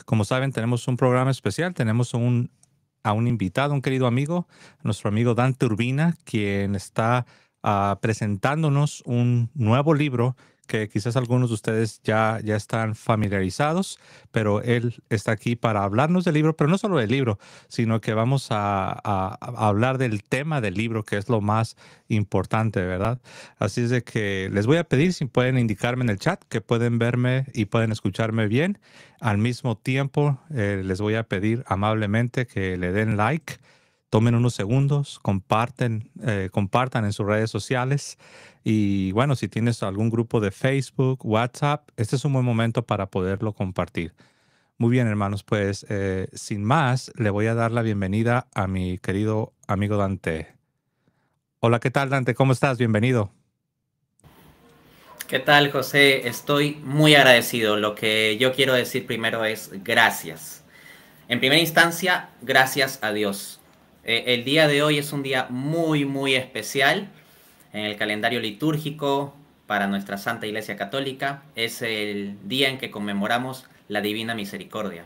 Como saben, tenemos un programa especial, tenemos a un invitado, un querido amigo, nuestro amigo Dante Urbina, quien está presentándonos un nuevo libro que quizás algunos de ustedes ya están familiarizados, pero él está aquí para hablarnos del libro, pero no solo del libro, sino que vamos a hablar del tema del libro, que es lo más importante, ¿verdad? Así es de que les voy a pedir si pueden indicarme en el chat que pueden verme y pueden escucharme bien. Al mismo tiempo, les voy a pedir amablemente que le den like, tomen unos segundos, compartan en sus redes sociales. Y bueno, si tienes algún grupo de Facebook, WhatsApp, este es un buen momento para poderlo compartir. Muy bien, hermanos, pues sin más, le voy a dar la bienvenida a mi querido amigo Dante. Hola, ¿qué tal, Dante? ¿Cómo estás? Bienvenido. ¿Qué tal, José? Estoy muy agradecido. Lo que yo quiero decir primero es gracias. En primera instancia, gracias a Dios. El día de hoy es un día muy, muy especial en el calendario litúrgico para nuestra Santa Iglesia Católica. Es el día en que conmemoramos la Divina Misericordia.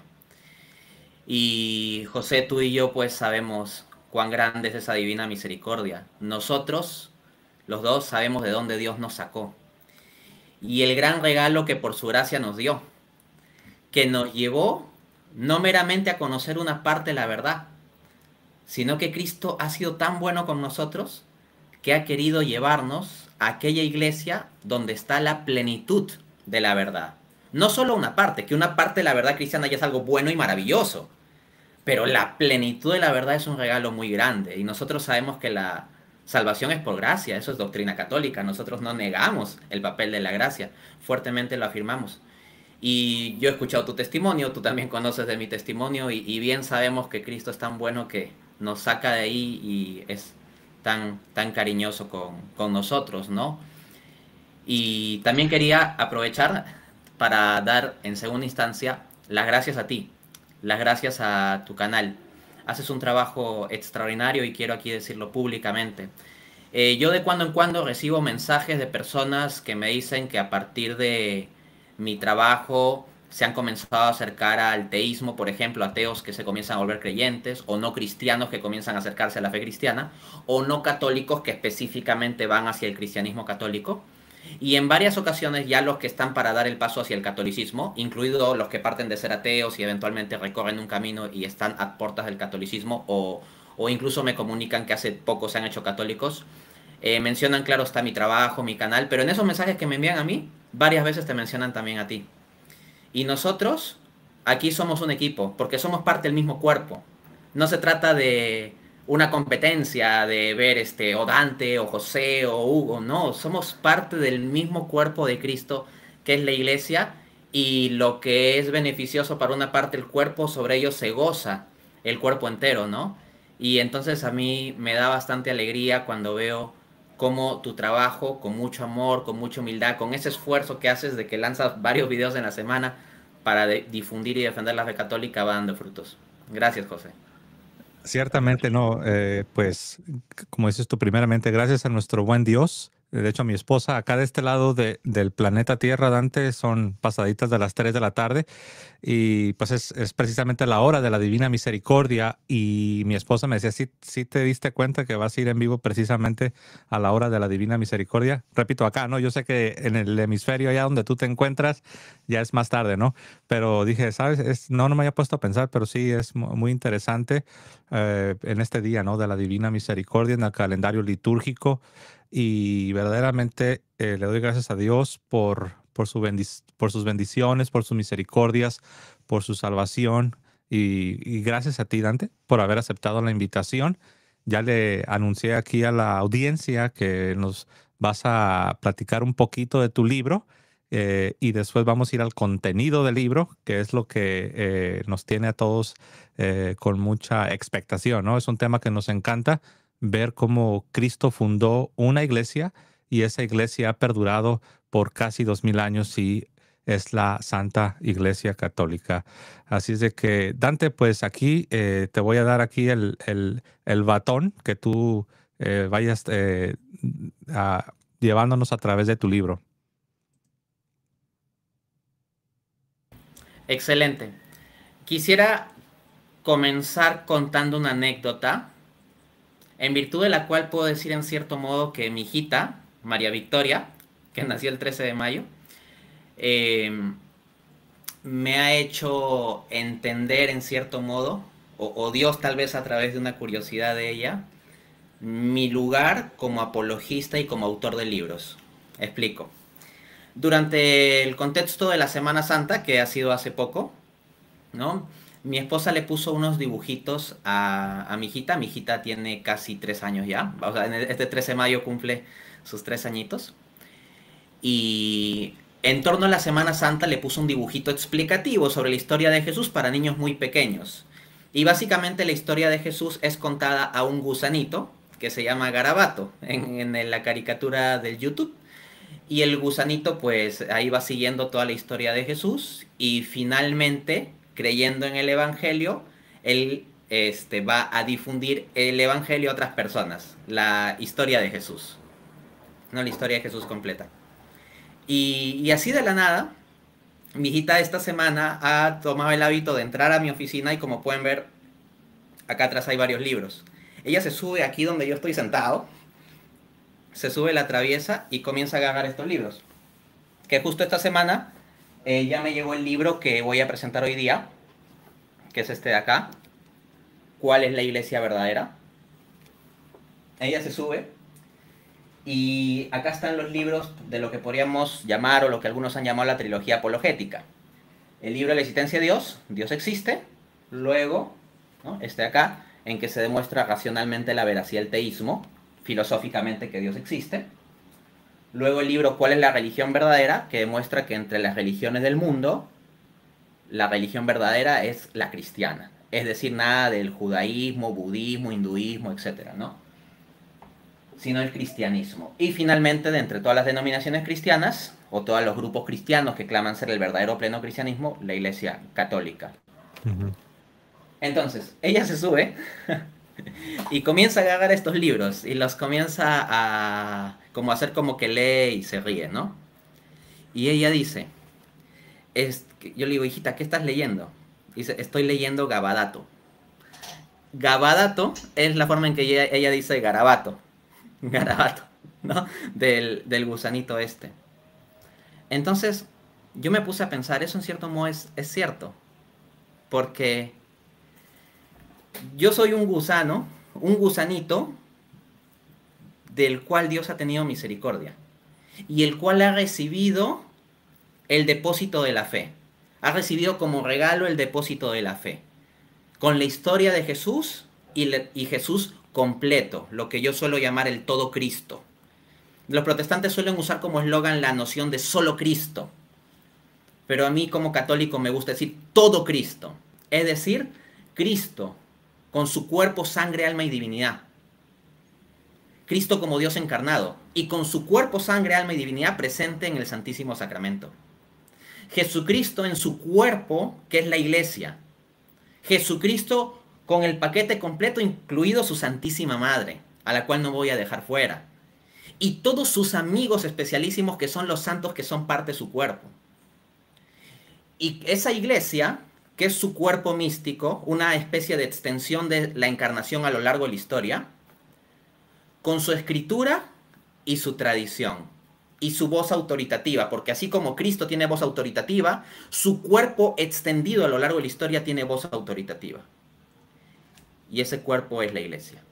Y José, tú y yo pues sabemos cuán grande es esa Divina Misericordia. Nosotros, los dos, sabemos de dónde Dios nos sacó y el gran regalo que por su gracia nos dio, que nos llevó no meramente a conocer una parte de la verdad, sino que Cristo ha sido tan bueno con nosotros que ha querido llevarnos a aquella iglesia donde está la plenitud de la verdad. No solo una parte, que una parte de la verdad cristiana ya es algo bueno y maravilloso, pero la plenitud de la verdad es un regalo muy grande y nosotros sabemos que la salvación es por gracia, eso es doctrina católica, nosotros no negamos el papel de la gracia, fuertemente lo afirmamos. Y yo he escuchado tu testimonio, tú también conoces de mi testimonio y bien sabemos que Cristo es tan bueno que nos saca de ahí y es tan cariñoso con nosotros, ¿no? Y también quería aprovechar para dar en segunda instancia las gracias a ti, las gracias a tu canal. Haces un trabajo extraordinario y quiero aquí decirlo públicamente. Yo de cuando en cuando recibo mensajes de personas que me dicen que a partir de mi trabajo se han comenzado a acercar al teísmo, por ejemplo, ateos que se comienzan a volver creyentes, o no cristianos que comienzan a acercarse a la fe cristiana, o no católicos que específicamente van hacia el cristianismo católico. Y en varias ocasiones ya los que están para dar el paso hacia el catolicismo, incluidos los que parten de ser ateos y eventualmente recorren un camino y están a puertas del catolicismo, o incluso me comunican que hace poco se han hecho católicos, mencionan, claro, está mi trabajo, mi canal, pero en esos mensajes que me envían a mí, varias veces te mencionan también a ti. Y nosotros aquí somos un equipo, porque somos parte del mismo cuerpo. No se trata de una competencia de ver o Dante o José o Hugo, no, somos parte del mismo cuerpo de Cristo que es la iglesia y lo que es beneficioso para una parte del cuerpo, sobre ello se goza el cuerpo entero, ¿no? Y entonces a mí me da bastante alegría cuando veo cómo tu trabajo, con mucho amor, con mucha humildad, con ese esfuerzo que haces de que lanzas varios videos en la semana para difundir y defender la fe católica, va dando frutos. Gracias, José. Ciertamente no, pues como dices tú, primeramente, gracias a nuestro buen Dios. De hecho, a mi esposa, acá de este lado del planeta Tierra, Dante, son pasaditas de las 3 de la tarde y pues es precisamente la hora de la Divina Misericordia y mi esposa me decía, ¿sí te diste cuenta que vas a ir en vivo precisamente a la hora de la Divina Misericordia? Repito, acá, ¿no? Yo sé que en el hemisferio allá donde tú te encuentras ya es más tarde, ¿no? Pero dije, ¿sabes? No me había puesto a pensar, pero sí es muy interesante en este día, ¿no? De la Divina Misericordia en el calendario litúrgico y verdaderamente le doy gracias a Dios por sus bendiciones, por sus misericordias, por su salvación y gracias a ti, Dante, por haber aceptado la invitación. Ya le anuncié aquí a la audiencia que nos vas a platicar un poquito de tu libro y después vamos a ir al contenido del libro, que es lo que nos tiene a todos con mucha expectación, ¿no? Es un tema que nos encanta ver cómo Cristo fundó una iglesia y esa iglesia ha perdurado por casi 2000 años y es la Santa Iglesia Católica. Así es de que, Dante, pues aquí te voy a dar aquí el batón que tú vayas llevándonos a través de tu libro. Excelente. Quisiera comenzar contando una anécdota, en virtud de la cual puedo decir en cierto modo que mi hijita, María Victoria, que nació el 13 de mayo, me ha hecho entender en cierto modo, o Dios tal vez a través de una curiosidad de ella, mi lugar como apologista y como autor de libros. Explico. Durante el contexto de la Semana Santa, que ha sido hace poco, ¿no? Mi esposa le puso unos dibujitos a mi hijita. Mi hijita tiene casi 3 años ya. O sea, este 13 de mayo cumple sus 3 añitos. Y en torno a la Semana Santa le puso un dibujito explicativo sobre la historia de Jesús para niños muy pequeños. Y básicamente la historia de Jesús es contada a un gusanito que se llama Garabato en la caricatura del YouTube. Y el gusanito pues ahí va siguiendo toda la historia de Jesús y finalmente, creyendo en el Evangelio, él va a difundir el Evangelio a otras personas, la historia de Jesús, no la historia de Jesús completa. Y así de la nada, mi hijita esta semana ha tomado el hábito de entrar a mi oficina y como pueden ver, acá atrás hay varios libros. Ella se sube aquí donde yo estoy sentado, se sube, la atraviesa y comienza a agarrar estos libros. Que justo esta semana ya me llegó el libro que voy a presentar hoy día, que es este de acá. ¿Cuál es la iglesia verdadera? Ella se sube y acá están los libros de lo que podríamos llamar o lo que algunos han llamado la trilogía apologética. El libro de la existencia de Dios, Dios existe. Luego, ¿no?, este de acá, en que se demuestra racionalmente la veracidad del teísmo, filosóficamente que Dios existe. Luego el libro ¿Cuál es la religión verdadera?, que demuestra que entre las religiones del mundo, la religión verdadera es la cristiana. Es decir, nada del judaísmo, budismo, hinduismo, etcétera, ¿no? Sino el cristianismo. Y finalmente, de entre todas las denominaciones cristianas, o todos los grupos cristianos que claman ser el verdadero pleno cristianismo, la Iglesia Católica. Entonces, ella se sube y comienza a agarrar estos libros y los comienza a hacer como que lee y se ríe, ¿no? Y ella dice, yo le digo, hijita, ¿qué estás leyendo? Dice, estoy leyendo Gabadato. Gabadato es la forma en que ella dice garabato, ¿no? Del gusanito este. Entonces, yo me puse a pensar, eso en cierto modo es cierto, porque yo soy un gusano, un gusanito, del cual Dios ha tenido misericordia, y el cual ha recibido el depósito de la fe. Ha recibido como regalo el depósito de la fe, con la historia de Jesús y Jesús completo, lo que yo suelo llamar el todo Cristo. Los protestantes suelen usar como eslogan la noción de solo Cristo, pero a mí como católico me gusta decir todo Cristo, es decir, Cristo con su cuerpo, sangre, alma y divinidad. Cristo como Dios encarnado y con su cuerpo, sangre, alma y divinidad presente en el Santísimo Sacramento. Jesucristo en su cuerpo, que es la iglesia. Jesucristo con el paquete completo, incluido su Santísima Madre, a la cual no voy a dejar fuera. Y todos sus amigos especialísimos que son los santos que son parte de su cuerpo. Y esa iglesia, que es su cuerpo místico, una especie de extensión de la encarnación a lo largo de la historia, con su escritura y su tradición, y su voz autoritativa, porque así como Cristo tiene voz autoritativa, su cuerpo extendido a lo largo de la historia tiene voz autoritativa. Y ese cuerpo es la iglesia.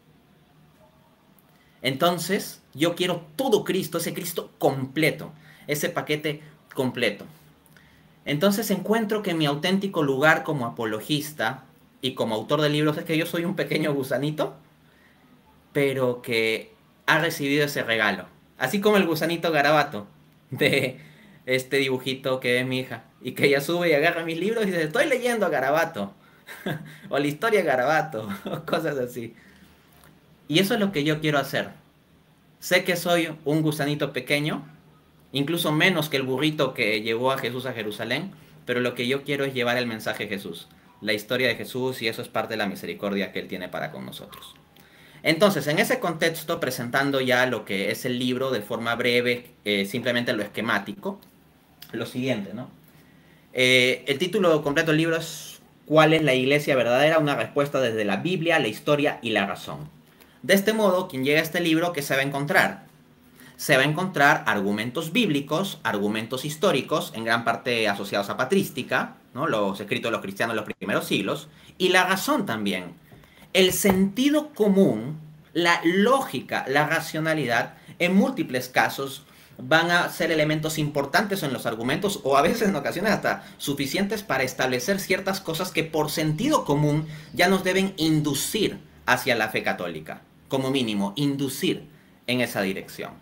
Entonces, yo quiero todo Cristo, ese Cristo completo, ese paquete completo. Entonces encuentro que mi auténtico lugar como apologista y como autor de libros es que yo soy un pequeño gusanito, pero que ha recibido ese regalo. Así como el gusanito Garabato de este dibujito que es mi hija. Y que ella sube y agarra mis libros y dice, estoy leyendo a Garabato. O la historia de Garabato. O cosas así. Y eso es lo que yo quiero hacer. Sé que soy un gusanito pequeño, incluso menos que el burrito que llevó a Jesús a Jerusalén, pero lo que yo quiero es llevar el mensaje de Jesús, la historia de Jesús, y eso es parte de la misericordia que Él tiene para con nosotros. Entonces, en ese contexto, presentando ya lo que es el libro de forma breve, simplemente lo esquemático, lo siguiente, ¿no? El título completo del libro es ¿Cuál es la iglesia verdadera? Una respuesta desde la Biblia, la historia y la razón. De este modo, quien llega a este libro, ¿qué se va a encontrar? Se va a encontrar argumentos bíblicos, argumentos históricos, en gran parte asociados a patrística, ¿no? Los escritos de los cristianos en los primeros siglos, y la razón también. El sentido común, la lógica, la racionalidad, en múltiples casos van a ser elementos importantes en los argumentos o a veces en ocasiones hasta suficientes para establecer ciertas cosas que por sentido común ya nos deben inducir hacia la fe católica, como mínimo, inducir en esa dirección.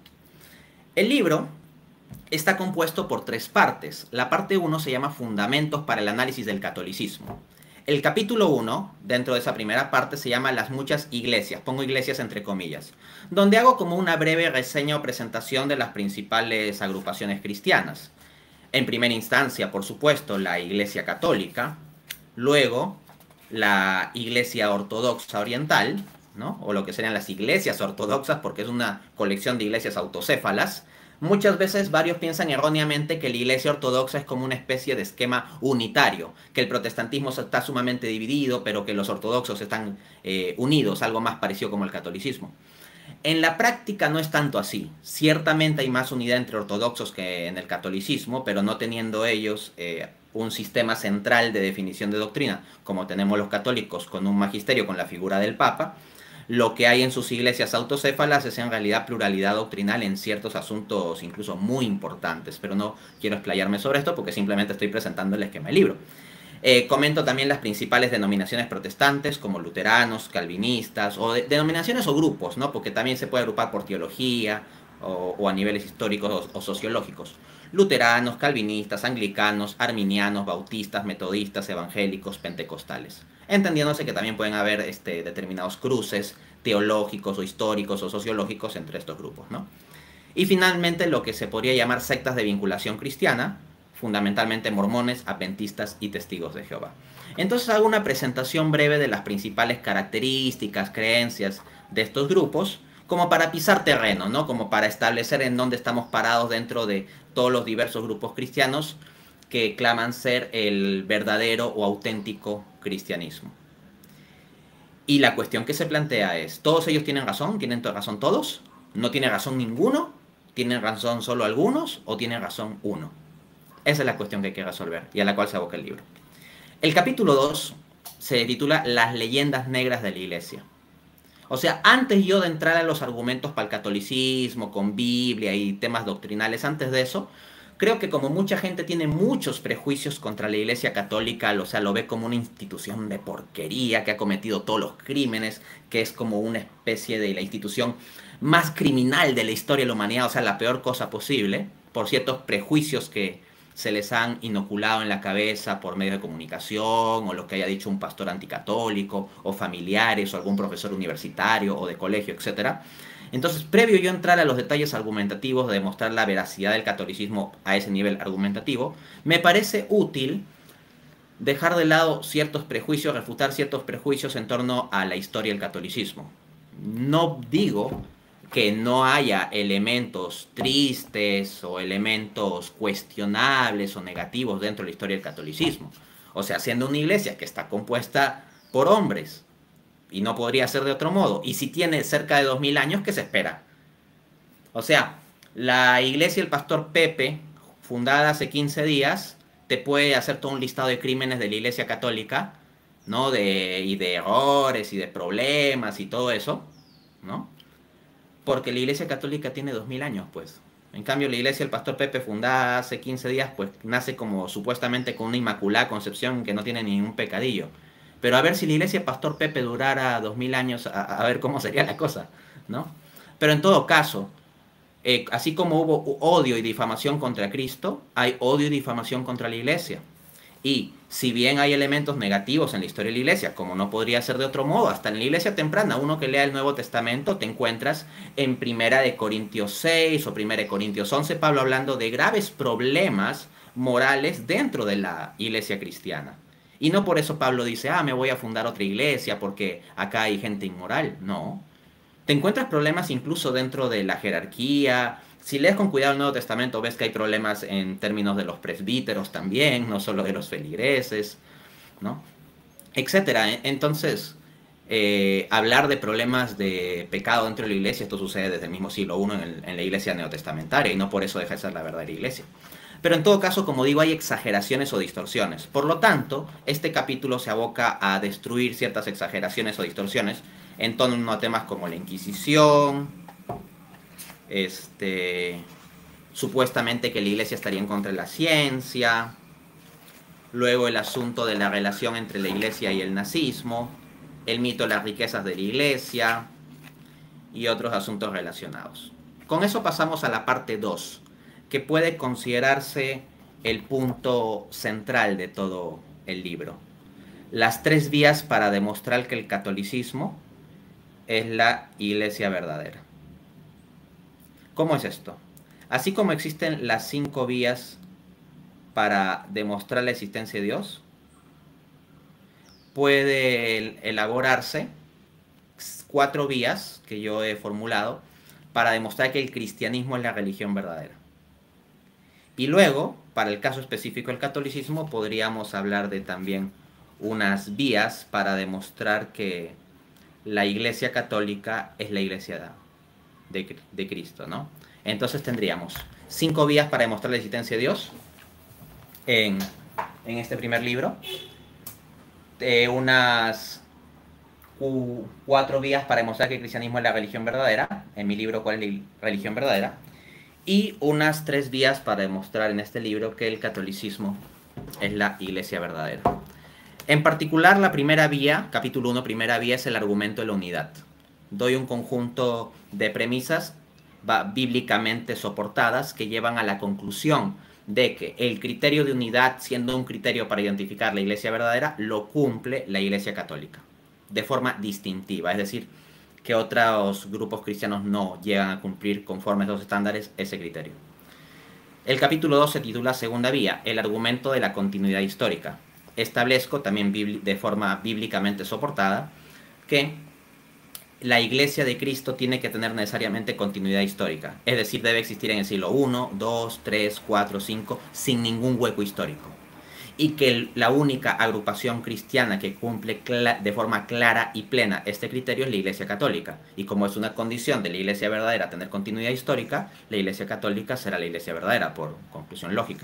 El libro está compuesto por 3 partes. La parte 1 se llama Fundamentos para el análisis del catolicismo. El capítulo 1, dentro de esa primera parte, se llama Las muchas iglesias, pongo iglesias entre comillas, donde hago como una breve reseña o presentación de las principales agrupaciones cristianas. En primera instancia, por supuesto, la Iglesia Católica, luego la Iglesia Ortodoxa Oriental, ¿no? O lo que serían las iglesias ortodoxas, porque es una colección de iglesias autocéfalas. Muchas veces varios piensan erróneamente que la iglesia ortodoxa es como una especie de esquema unitario, que el protestantismo está sumamente dividido, pero que los ortodoxos están unidos, algo más parecido como el catolicismo. En la práctica no es tanto así. Ciertamente hay más unidad entre ortodoxos que en el catolicismo, pero no teniendo ellos un sistema central de definición de doctrina, como tenemos los católicos con un magisterio con la figura del Papa. Lo que hay en sus iglesias autocéfalas es en realidad pluralidad doctrinal en ciertos asuntos incluso muy importantes, pero no quiero explayarme sobre esto porque simplemente estoy presentando el esquema del libro. Comento también las principales denominaciones protestantes como luteranos, calvinistas, o denominaciones o grupos, ¿no? Porque también se puede agrupar por teología o a niveles históricos o sociológicos. Luteranos, calvinistas, anglicanos, arminianos, bautistas, metodistas, evangélicos, pentecostales. Entendiéndose que también pueden haber determinados cruces teológicos o históricos o sociológicos entre estos grupos, ¿no? Y finalmente lo que se podría llamar sectas de vinculación cristiana, fundamentalmente mormones, adventistas y testigos de Jehová. Entonces hago una presentación breve de las principales características, creencias de estos grupos, como para pisar terreno, ¿no? Como para establecer en dónde estamos parados dentro de todos los diversos grupos cristianos que claman ser el verdadero o auténtico cristianismo. Y la cuestión que se plantea es, ¿todos ellos tienen razón? ¿Tienen razón todos? ¿No tiene razón ninguno? ¿Tienen razón solo algunos? ¿O tiene razón uno? Esa es la cuestión que hay que resolver y a la cual se aboca el libro. El capítulo 2 se titula Las leyendas negras de la Iglesia. O sea, antes yo de entrar a los argumentos para el catolicismo, con Biblia y temas doctrinales, antes de eso, creo que como mucha gente tiene muchos prejuicios contra la Iglesia Católica, o sea, lo ve como una institución de porquería que ha cometido todos los crímenes, que es como una especie de la institución más criminal de la historia de la humanidad, o sea, la peor cosa posible, por ciertos prejuicios que se les han inoculado en la cabeza por medio de comunicación, o lo que haya dicho un pastor anticatólico, o familiares, o algún profesor universitario, o de colegio, etc. Entonces, previo yo entrar a los detalles argumentativos de demostrar la veracidad del catolicismo a ese nivel argumentativo, me parece útil dejar de lado ciertos prejuicios, refutar ciertos prejuicios en torno a la historia del catolicismo. No digo que no haya elementos tristes o elementos cuestionables o negativos dentro de la historia del catolicismo. O sea, siendo una iglesia que está compuesta por hombres, y no podría ser de otro modo, y si tiene cerca de 2000 años, ¿qué se espera? O sea, la iglesia del pastor Pepe, fundada hace 15 días, te puede hacer todo un listado de crímenes de la iglesia católica, ¿no? Y de errores y de problemas y todo eso, ¿no? Porque la iglesia católica tiene 2000 años, pues. En cambio, la iglesia del pastor Pepe, fundada hace 15 días, pues nace como supuestamente con una inmaculada concepción que no tiene ningún pecadillo. Pero a ver si la iglesia del pastor Pepe durara 2000 años, a ver cómo sería la cosa, ¿no? Pero en todo caso, así como hubo odio y difamación contra Cristo, hay odio y difamación contra la iglesia. Y si bien hay elementos negativos en la historia de la iglesia, como no podría ser de otro modo, hasta en la iglesia temprana, uno que lea el Nuevo Testamento, te encuentras en Primera de Corintios 6 o Primera de Corintios 11, Pablo hablando de graves problemas morales dentro de la iglesia cristiana. Y no por eso Pablo dice, me voy a fundar otra iglesia porque acá hay gente inmoral. No. Te encuentras problemas incluso dentro de la jerarquía. Si lees con cuidado el Nuevo Testamento, ves que hay problemas en términos de los presbíteros también, no solo de los feligreses, ¿no? etcétera. Entonces, hablar de problemas de pecado dentro de la iglesia, esto sucede desde el mismo siglo I en la iglesia neotestamentaria, y no por eso deja de ser la verdadera iglesia. Pero en todo caso, como digo, hay exageraciones o distorsiones. Por lo tanto, este capítulo se aboca a destruir ciertas exageraciones o distorsiones en torno a temas como la Inquisición, supuestamente que la iglesia estaría en contra de la ciencia, luego el asunto de la relación entre la iglesia y el nazismo, el mito de las riquezas de la iglesia y otros asuntos relacionados. Con eso pasamos a la parte 2, que puede considerarse el punto central de todo el libro. Las 3 vías para demostrar que el catolicismo es la iglesia verdadera. ¿Cómo es esto? Así como existen las 5 vías para demostrar la existencia de Dios, puede elaborarse 4 vías que yo he formulado para demostrar que el cristianismo es la religión verdadera. Y luego, para el caso específico del catolicismo, podríamos hablar de también unas vías para demostrar que la iglesia católica es la iglesia de Cristo, ¿no? Entonces tendríamos 5 vías para demostrar la existencia de Dios en este primer libro, unas 4 vías para demostrar que el cristianismo es la religión verdadera, en mi libro ¿Cuál es la religión verdadera? Y unas 3 vías para demostrar en este libro que el catolicismo es la iglesia verdadera. En particular, la primera vía, capítulo 1, primera vía, es el argumento de la unidad. Doy un conjunto de premisas bíblicamente soportadas que llevan a la conclusión de que el criterio de unidad, siendo un criterio para identificar la iglesia verdadera, lo cumple la iglesia católica de forma distintiva, es decir, que otros grupos cristianos no llegan a cumplir conforme a esos estándares ese criterio. El capítulo 2 se titula Segunda vía, el argumento de la continuidad histórica. Establezco también de forma bíblicamente soportada que la iglesia de Cristo tiene que tener necesariamente continuidad histórica, es decir, debe existir en el siglo I, II, III, IV, V, sin ningún hueco histórico. Y que la única agrupación cristiana que cumple de forma clara y plena este criterio es la Iglesia Católica. Y como es una condición de la Iglesia verdadera tener continuidad histórica, la Iglesia Católica será la Iglesia verdadera, por conclusión lógica.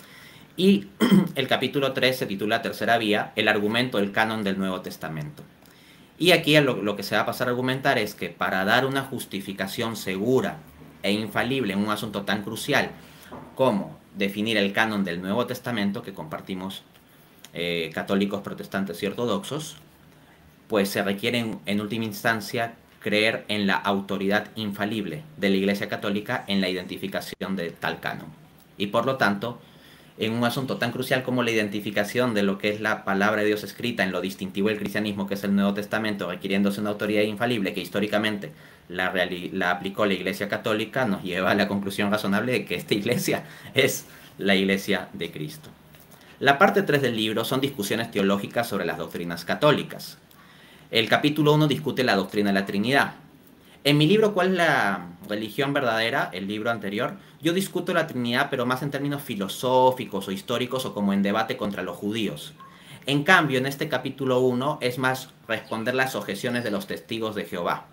Y el capítulo 3 se titula Tercera vía, el argumento del canon del Nuevo Testamento. Y aquí lo que se va a pasar a argumentar es que para dar una justificación segura e infalible en un asunto tan crucial como definir el canon del Nuevo Testamento que compartimos católicos, protestantes y ortodoxos, pues se requiere en última instancia creer en la autoridad infalible de la Iglesia Católica en la identificación de tal canon. Y por lo tanto, en un asunto tan crucial como la identificación de lo que es la palabra de Dios escrita en lo distintivo del cristianismo, que es el Nuevo Testamento, requiriéndose una autoridad infalible que históricamente la aplicó la Iglesia Católica, nos lleva a la conclusión razonable de que esta iglesia es la Iglesia de Cristo. La parte 3 del libro son discusiones teológicas sobre las doctrinas católicas. El capítulo 1 discute la doctrina de la Trinidad. En mi libro ¿Cuál es la religión verdadera?, el libro anterior, yo discuto la Trinidad, pero más en términos filosóficos o históricos o como en debate contra los judíos. En cambio, en este capítulo 1 es más responder las objeciones de los testigos de Jehová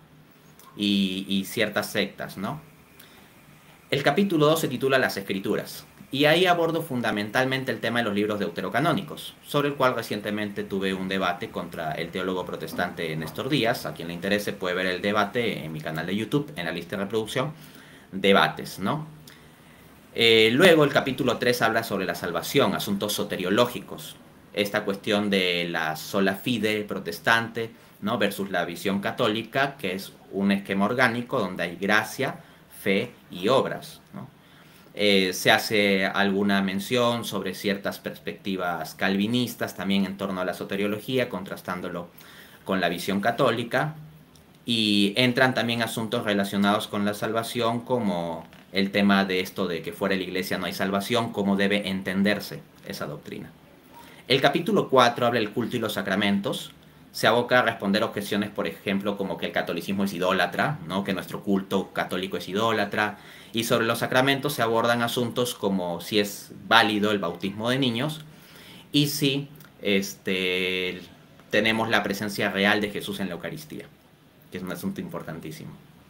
y ciertas sectas, ¿no? El capítulo 2 se titula Las Escrituras, y ahí abordo fundamentalmente el tema de los libros deuterocanónicos, sobre el cual recientemente tuve un debate contra el teólogo protestante Néstor Díaz. A quien le interese puede ver el debate en mi canal de YouTube, en la lista de reproducción, debates, ¿no? Luego el capítulo 3 habla sobre la salvación, asuntos soteriológicos, esta cuestión de la sola fide protestante, ¿no?, versus la visión católica, que es un esquema orgánico donde hay gracia, fe y obras, ¿no? Se hace alguna mención sobre ciertas perspectivas calvinistas también en torno a la soteriología, contrastándolo con la visión católica, y entran también asuntos relacionados con la salvación, como el tema de esto de que fuera de la iglesia no hay salvación, cómo debe entenderse esa doctrina. El capítulo 4 habla del culto y los sacramentos. Se aboca a responder objeciones, por ejemplo, como que el catolicismo es idólatra, ¿no?, que nuestro culto católico es idólatra. Y sobre los sacramentos se abordan asuntos como si es válido el bautismo de niños y si tenemos la presencia real de Jesús en la Eucaristía, que es un asunto importantísimo.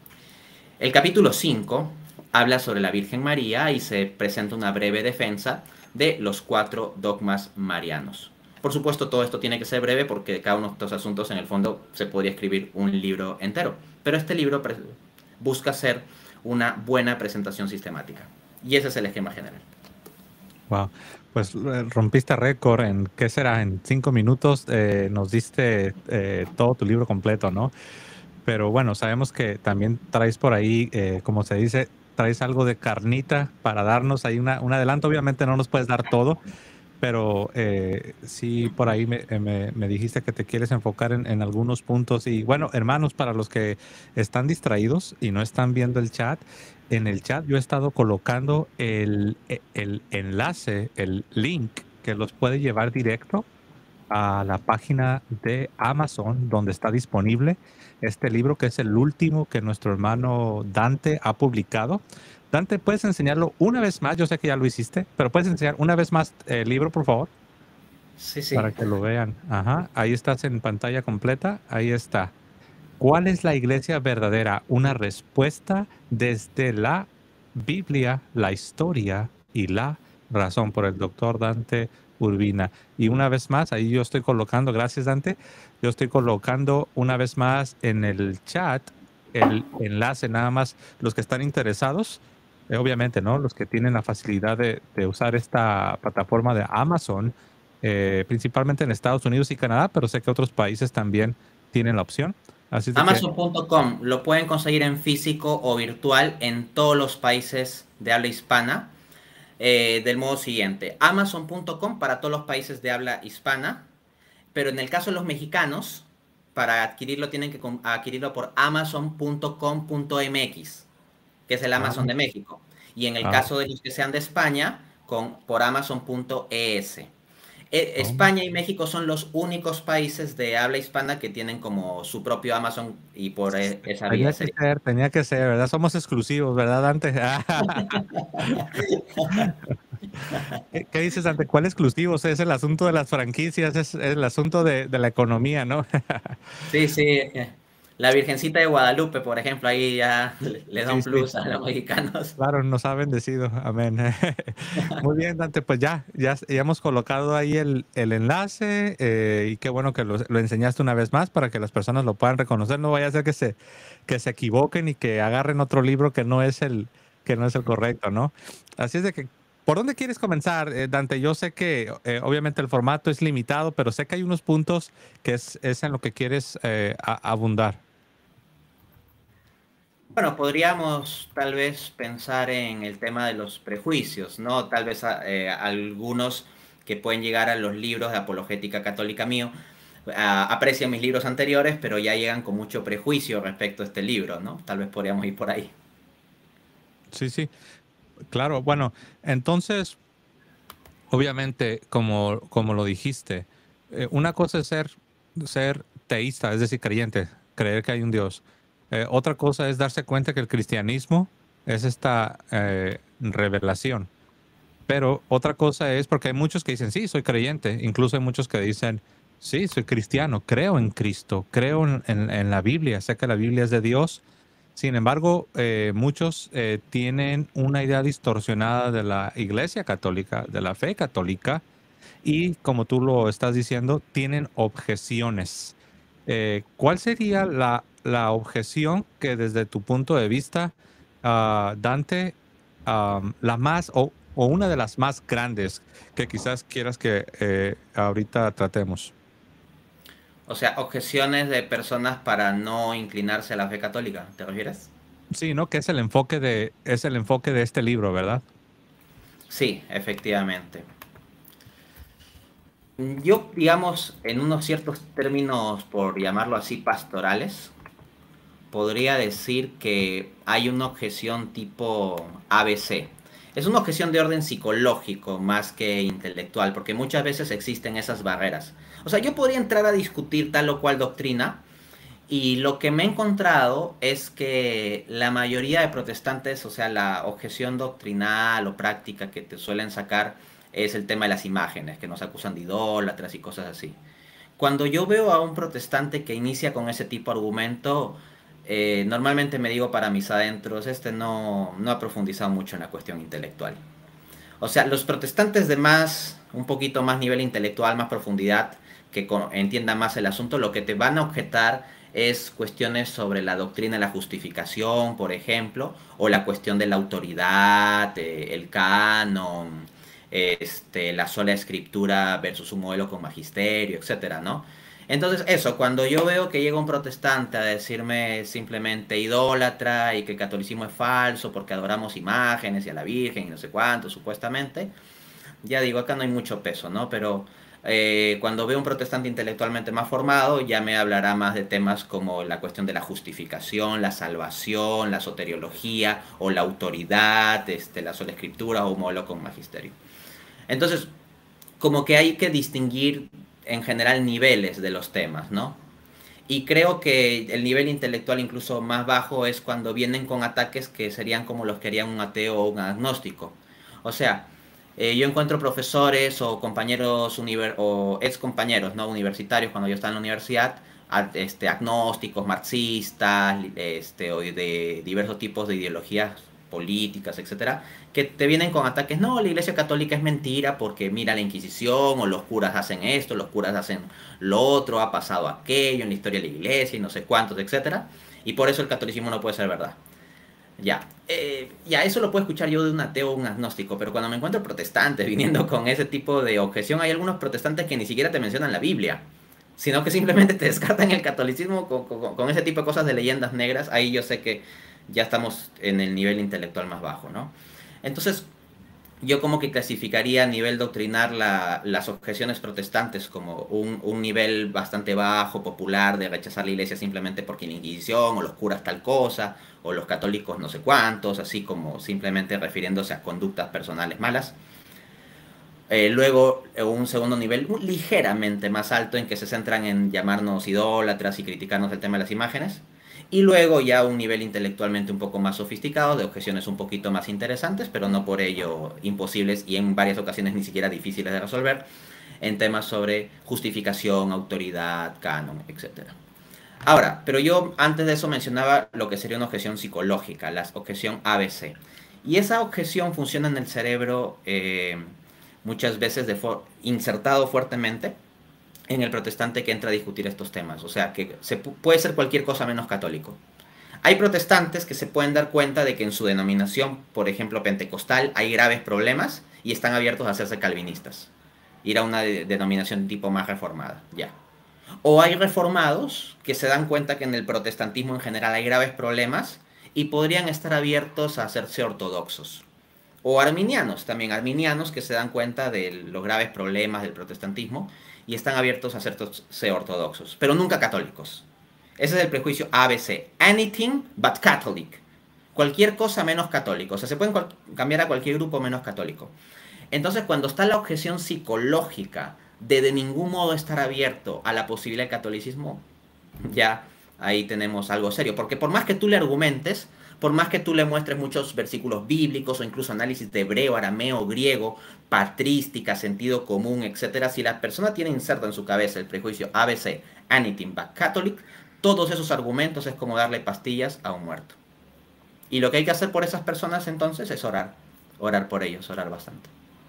El capítulo 5 habla sobre la Virgen María y se presenta una breve defensa de los 4 dogmas marianos. Por supuesto, todo esto tiene que ser breve porque de cada uno de estos asuntos, en el fondo, se podría escribir un libro entero. Pero este libro busca ser una buena presentación sistemática. Y ese es el esquema general. Wow, pues rompiste récord en, ¿qué será? En 5 minutos nos diste todo tu libro completo, ¿no? Pero bueno, sabemos que también traes por ahí, como se dice, traes algo de carnita para darnos ahí un adelanto. Obviamente no nos puedes dar todo, pero sí por ahí me dijiste que te quieres enfocar en algunos puntos. Y bueno, hermanos, para los que están distraídos y no están viendo el chat, en el chat yo he estado colocando el enlace, el link que los puede llevar directo a la página de Amazon donde está disponible este libro, que es el último que nuestro hermano Dante ha publicado. Dante, ¿puedes enseñarlo una vez más? Yo sé que ya lo hiciste, pero ¿puedes enseñar una vez más el libro, por favor? Sí, sí. Para que lo vean. Ajá, ahí estás en pantalla completa. Ahí está. ¿Cuál es la iglesia verdadera? Una respuesta desde la Biblia, la historia y la razón, por el doctor Dante Urbina. Y una vez más, ahí yo estoy colocando, gracias Dante, yo estoy colocando una vez más en el chat el enlace, nada más los que están interesados, obviamente, ¿no? Los que tienen la facilidad de usar esta plataforma de Amazon, principalmente en Estados Unidos y Canadá, pero sé que otros países también tienen la opción. Amazon.com lo pueden conseguir en físico o virtual en todos los países de habla hispana. Del modo siguiente: Amazon.com para todos los países de habla hispana, pero en el caso de los mexicanos, para adquirirlo tienen que adquirirlo por Amazon.com.mx, que es el Amazon de México. Y en el caso de los que sean de España, por Amazon.es. España y México son los únicos países de habla hispana que tienen como su propio Amazon y por esa vía. Tenía que ser, ¿verdad? Somos exclusivos, ¿verdad, Dante? ¿Qué dices, Dante? ¿Cuál exclusivos? Es el asunto de las franquicias, es el asunto de la economía, ¿no? Sí, sí. La Virgencita de Guadalupe, por ejemplo, ahí ya le da un plus a los mexicanos. Claro, nos ha bendecido. Amén. Muy bien, Dante, pues ya hemos colocado ahí el enlace y qué bueno que lo enseñaste una vez más para que las personas lo puedan reconocer. No vaya a ser que se equivoquen y que agarren otro libro que no es el correcto, ¿no? Así es de que, ¿por dónde quieres comenzar, Dante? Yo sé que obviamente el formato es limitado, pero sé que hay unos puntos que es en lo que quieres abundar. Bueno, podríamos tal vez pensar en el tema de los prejuicios, ¿no? Tal vez algunos que pueden llegar a los libros de apologética católica mío aprecian mis libros anteriores, pero ya llegan con mucho prejuicio respecto a este libro, ¿no? Tal vez podríamos ir por ahí. Sí, sí, claro. Bueno, entonces, obviamente, como lo dijiste, una cosa es ser teísta, es decir, creyente, creer que hay un Dios. Otra cosa es darse cuenta que el cristianismo es esta revelación. Pero otra cosa es porque hay muchos que dicen, sí, soy creyente. Incluso hay muchos que dicen, sí, soy cristiano, creo en Cristo, creo en la Biblia, sé que la Biblia es de Dios. Sin embargo, muchos tienen una idea distorsionada de la Iglesia católica, de la fe católica, y como tú lo estás diciendo, tienen objeciones. ¿Cuál sería la objeción que desde tu punto de vista, Dante, la más o una de las más grandes que quizás quieras que ahorita tratemos? O sea, objeciones de personas para no inclinarse a la fe católica, ¿te refieres? Sí, ¿no? Que es el enfoque de este libro, ¿verdad? Sí, efectivamente. Yo, digamos, en unos ciertos términos, por llamarlo así, pastorales, podría decir que hay una objeción tipo ABC. Es una objeción de orden psicológico más que intelectual, porque muchas veces existen esas barreras. O sea, yo podría entrar a discutir tal o cual doctrina, y lo que me he encontrado es que la mayoría de protestantes, o sea, la objeción doctrinal o práctica que te suelen sacar es el tema de las imágenes, que nos acusan de idólatras y cosas así. cuando yo veo a un protestante que inicia con ese tipo de argumento, normalmente me digo para mis adentros, no ha profundizado mucho en la cuestión intelectual. O sea, los protestantes de un poquito más nivel intelectual, más profundidad, que entiendan más el asunto, lo que te van a objetar es cuestiones sobre la doctrina de la justificación, por ejemplo, o la cuestión de la autoridad, el canon, la sola escritura versus un modelo con magisterio, etcétera, ¿no? Entonces, eso, cuando yo veo que llega un protestante a decirme simplemente idólatra y que el catolicismo es falso porque adoramos imágenes y a la Virgen y no sé cuánto, supuestamente, ya digo, acá no hay mucho peso, ¿no? Pero cuando veo un protestante intelectualmente más formado, ya me hablará más de temas como la cuestión de la justificación, la salvación, la soteriología o la autoridad, la sola escritura o un modelo con magisterio. Entonces, como que hay que distinguir en general niveles de los temas, ¿no? Y creo que el nivel intelectual incluso más bajo es cuando vienen con ataques que serían como los que haría un ateo o un agnóstico. O sea, yo encuentro profesores o compañeros o ex compañeros, ¿no? Universitarios cuando yo estaba en la universidad, agnósticos, marxistas, o de diversos tipos de ideologías políticas, etcétera, que te vienen con ataques, no, la Iglesia Católica es mentira porque mira la Inquisición, o los curas hacen esto, los curas hacen lo otro, ha pasado aquello en la historia de la Iglesia y no sé cuántos, etcétera, y por eso el catolicismo no puede ser verdad. Ya, eso lo puedo escuchar yo de un ateo o un agnóstico, pero cuando me encuentro protestantes viniendo con ese tipo de objeción, hay algunos protestantes que ni siquiera te mencionan la Biblia, sino que simplemente te descartan el catolicismo con ese tipo de cosas de leyendas negras. Ahí yo sé que ya estamos en el nivel intelectual más bajo, ¿no? Entonces, yo como que clasificaría a nivel doctrinar las objeciones protestantes como un nivel bastante bajo, popular, de rechazar la iglesia simplemente porque la Inquisición, o los curas tal cosa, o los católicos no sé cuántos, así como simplemente refiriéndose a conductas personales malas. Luego, un segundo nivel ligeramente más alto en que se centran en llamarnos idólatras y criticarnos el tema de las imágenes. Y luego ya un nivel intelectualmente un poco más sofisticado, de objeciones un poquito más interesantes, pero no por ello imposibles y en varias ocasiones ni siquiera difíciles de resolver, en temas sobre justificación, autoridad, canon, etc. Ahora, pero yo antes de eso mencionaba lo que sería una objeción psicológica, la objeción ABC. Y esa objeción funciona en el cerebro muchas veces insertado fuertemente en el protestante que entra a discutir estos temas. O sea, que puede ser cualquier cosa menos católico. Hay protestantes que se pueden dar cuenta de que en su denominación, por ejemplo, pentecostal, hay graves problemas y están abiertos a hacerse calvinistas. Ir a una denominación tipo más reformada, ya. O hay reformados que se dan cuenta que en el protestantismo en general hay graves problemas y podrían estar abiertos a hacerse ortodoxos. O arminianos, también arminianos que se dan cuenta de los graves problemas del protestantismo y están abiertos a hacerse ortodoxos, pero nunca católicos. Ese es el prejuicio ABC. Anything but Catholic. Cualquier cosa menos católico. O sea, se pueden cambiar a cualquier grupo menos católico. Entonces, cuando está la objeción psicológica de ningún modo estar abierto a la posibilidad del catolicismo, ya ahí tenemos algo serio. Porque por más que tú le argumentes, por más que tú le muestres muchos versículos bíblicos o incluso análisis de hebreo, arameo, griego, patrística, sentido común, etcétera, si la persona tiene inserto en su cabeza el prejuicio ABC, anything but Catholic, todos esos argumentos es como darle pastillas a un muerto. Y lo que hay que hacer por esas personas entonces es orar. Orar por ellos, orar bastante.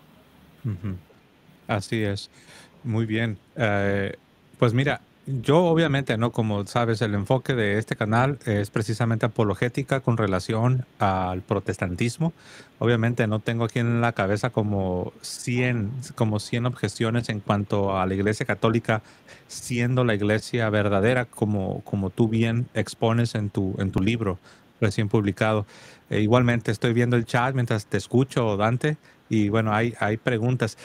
Así es. Muy bien. Pues mira, yo obviamente, ¿no? Como sabes, el enfoque de este canal es precisamente apologética con relación al protestantismo. Obviamente no tengo aquí en la cabeza como 100 objeciones en cuanto a la Iglesia Católica siendo la iglesia verdadera, como tú bien expones en tu libro recién publicado. Igualmente estoy viendo el chat mientras te escucho, Dante, y bueno, hay preguntas.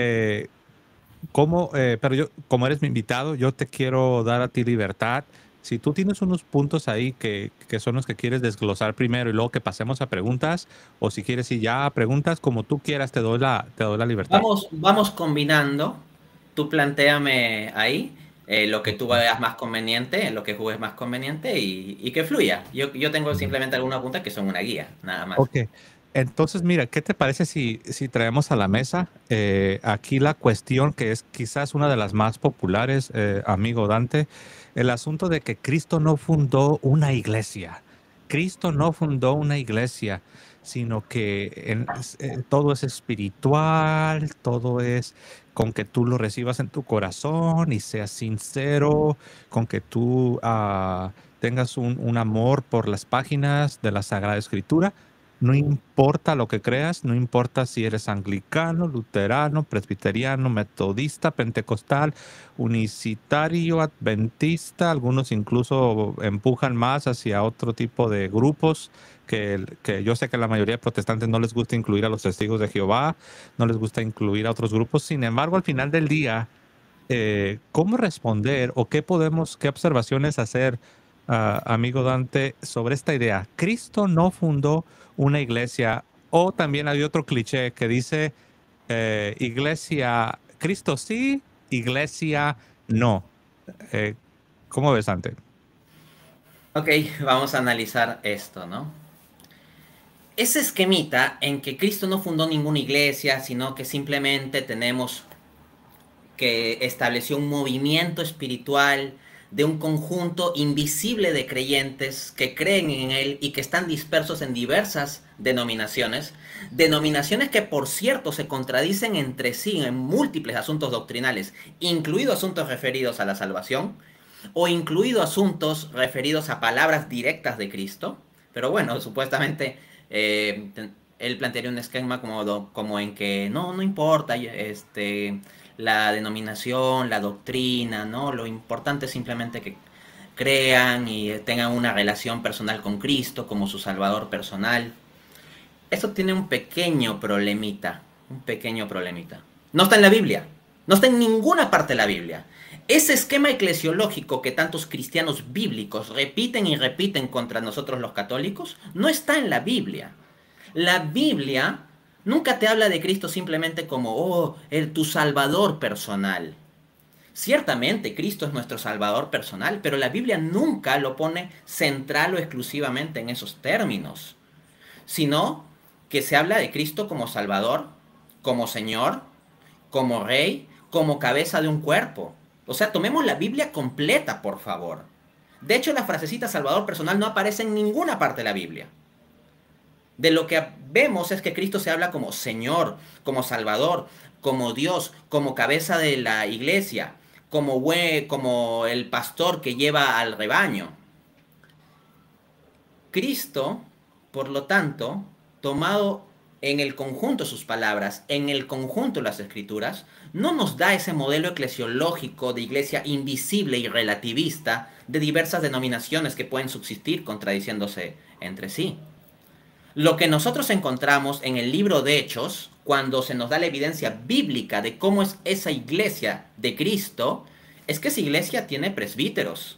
Pero yo, como eres mi invitado, yo te quiero dar a ti libertad. Si tú tienes unos puntos ahí que son los que quieres desglosar primero y luego que pasemos a preguntas, o si quieres ir ya a preguntas, como tú quieras, te doy la libertad. Vamos combinando. Tú plantéame ahí lo que tú Ok. veas más conveniente, lo que juegues más conveniente y que fluya. Yo tengo Ujú. simplemente algunas puntas que son una guía, nada más. Ok. Entonces, mira, ¿qué te parece si traemos a la mesa aquí la cuestión que es quizás una de las más populares, amigo Dante, el asunto de que Cristo no fundó una iglesia. Cristo no fundó una iglesia, sino que todo es espiritual, todo es con que tú lo recibas en tu corazón y seas sincero, con que tú tengas un amor por las páginas de la Sagrada Escritura. No importa lo que creas, no importa si eres anglicano, luterano, presbiteriano, metodista, pentecostal, unicitario, adventista, algunos incluso empujan más hacia otro tipo de grupos que yo sé que la mayoría de protestantes no les gusta incluir a los testigos de Jehová, no les gusta incluir a otros grupos. Sin embargo, al final del día, ¿cómo responder o qué observaciones hacer, amigo Dante, sobre esta idea? Cristo no fundó una iglesia, o también hay otro cliché que dice, iglesia, Cristo sí, iglesia no. Eh, ¿Cómo ves, Dante? Ok, vamos a analizar esto, ¿no? Ese esquemita en que Cristo no fundó ninguna iglesia, sino que simplemente tenemos que estableció un movimiento espiritual de un conjunto invisible de creyentes que creen en él y que están dispersos en diversas denominaciones, denominaciones que por cierto se contradicen entre sí en múltiples asuntos doctrinales, incluidos asuntos referidos a la salvación o incluidos asuntos referidos a palabras directas de Cristo, pero bueno, supuestamente él plantearía un esquema como en que no importa, la denominación, la doctrina, ¿no? Lo importante es simplemente que crean y tengan una relación personal con Cristo como su Salvador personal. Eso tiene un pequeño problemita, un pequeño problemita. No está en la Biblia, no está en ninguna parte de la Biblia. Ese esquema eclesiológico que tantos cristianos bíblicos repiten y repiten contra nosotros los católicos, no está en la Biblia. La Biblia nunca te habla de Cristo simplemente como, tu Salvador personal. Ciertamente Cristo es nuestro Salvador personal, pero la Biblia nunca lo pone central o exclusivamente en esos términos, sino que se habla de Cristo como Salvador, como Señor, como Rey, como cabeza de un cuerpo. O sea, tomemos la Biblia completa, por favor. De hecho, la frasecita Salvador personal no aparece en ninguna parte de la Biblia. De lo que vemos es que Cristo se habla como Señor, como Salvador, como Dios, como cabeza de la iglesia, como el pastor que lleva al rebaño. Cristo, por lo tanto, tomado en el conjunto sus palabras, en el conjunto las escrituras, no nos da ese modelo eclesiológico de iglesia invisible y relativista de diversas denominaciones que pueden subsistir contradiciéndose entre sí. Lo que nosotros encontramos en el libro de Hechos, cuando se nos da la evidencia bíblica de cómo es esa iglesia de Cristo, es que esa iglesia tiene presbíteros.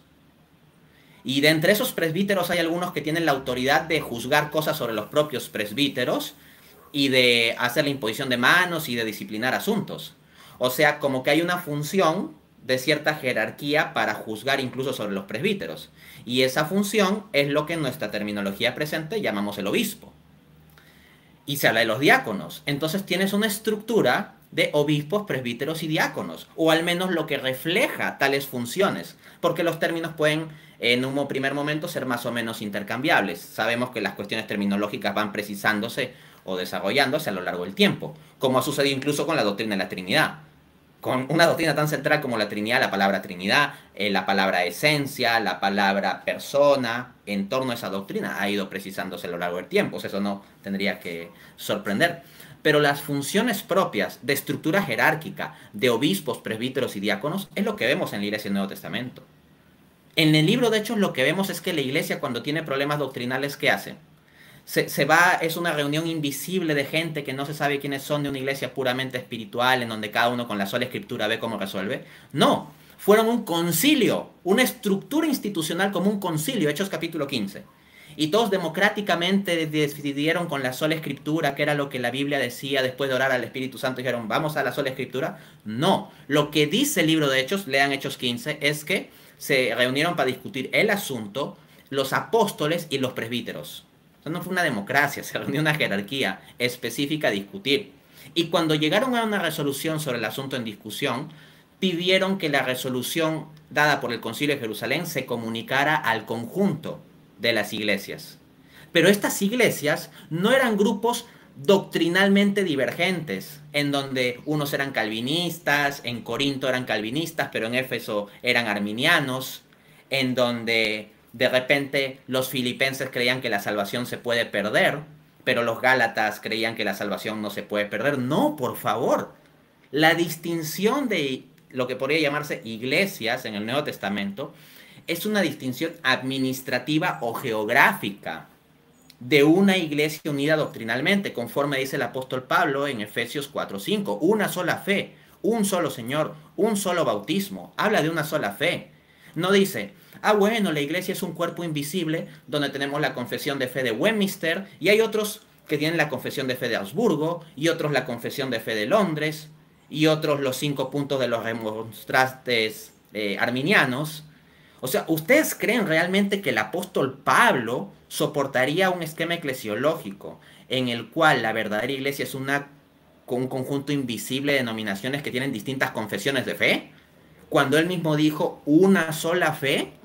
Y de entre esos presbíteros hay algunos que tienen la autoridad de juzgar cosas sobre los propios presbíteros y de hacer la imposición de manos y de disciplinar asuntos. O sea, como que hay una función de cierta jerarquía para juzgar incluso sobre los presbíteros. Y esa función es lo que en nuestra terminología presente llamamos el obispo. Y se habla de los diáconos. Entonces tienes una estructura de obispos, presbíteros y diáconos, o al menos lo que refleja tales funciones, porque los términos pueden en un primer momento ser más o menos intercambiables. Sabemos que las cuestiones terminológicas van precisándose o desarrollándose a lo largo del tiempo, como ha sucedido incluso con la doctrina de la Trinidad. Con una doctrina tan central como la Trinidad, la palabra Trinidad, la palabra esencia, la palabra persona, en torno a esa doctrina ha ido precisándose a lo largo del tiempo. Eso no tendría que sorprender. Pero las funciones propias de estructura jerárquica de obispos, presbíteros y diáconos es lo que vemos en la Iglesia del Nuevo Testamento. En el libro de Hechos lo que vemos es que la Iglesia cuando tiene problemas doctrinales, ¿qué hace? Se va, es una reunión invisible de gente que no se sabe quiénes son, de una iglesia puramente espiritual en donde cada uno con la sola escritura ve cómo resuelve. No, fueron un concilio, una estructura institucional como un concilio, Hechos capítulo 15. Y todos democráticamente decidieron con la sola escritura, que era lo que la Biblia decía después de orar al Espíritu Santo, dijeron, vamos a la sola escritura. No, lo que dice el libro de Hechos, lean Hechos 15, es que se reunieron para discutir el asunto los apóstoles y los presbíteros. O sea, no fue una democracia, se reunió una jerarquía específica a discutir. Y cuando llegaron a una resolución sobre el asunto en discusión, pidieron que la resolución dada por el Concilio de Jerusalén se comunicara al conjunto de las iglesias. Pero estas iglesias no eran grupos doctrinalmente divergentes, en donde unos eran calvinistas, en Corinto eran calvinistas, pero en Éfeso eran arminianos, en donde de repente los filipenses creían que la salvación se puede perder, pero los gálatas creían que la salvación no se puede perder. No, por favor. La distinción de lo que podría llamarse iglesias en el Nuevo Testamento es una distinción administrativa o geográfica de una iglesia unida doctrinalmente, conforme dice el apóstol Pablo en Efesios 4:5. Una sola fe, un solo Señor, un solo bautismo. Habla de una sola fe. No dice, bueno, la iglesia es un cuerpo invisible donde tenemos la confesión de fe de Westminster y hay otros que tienen la confesión de fe de Augsburgo y otros la confesión de fe de Londres y otros los 5 puntos de los remonstrantes arminianos. O sea, ¿ustedes creen realmente que el apóstol Pablo soportaría un esquema eclesiológico en el cual la verdadera iglesia es un conjunto invisible de denominaciones que tienen distintas confesiones de fe? Cuando él mismo dijo una sola fe,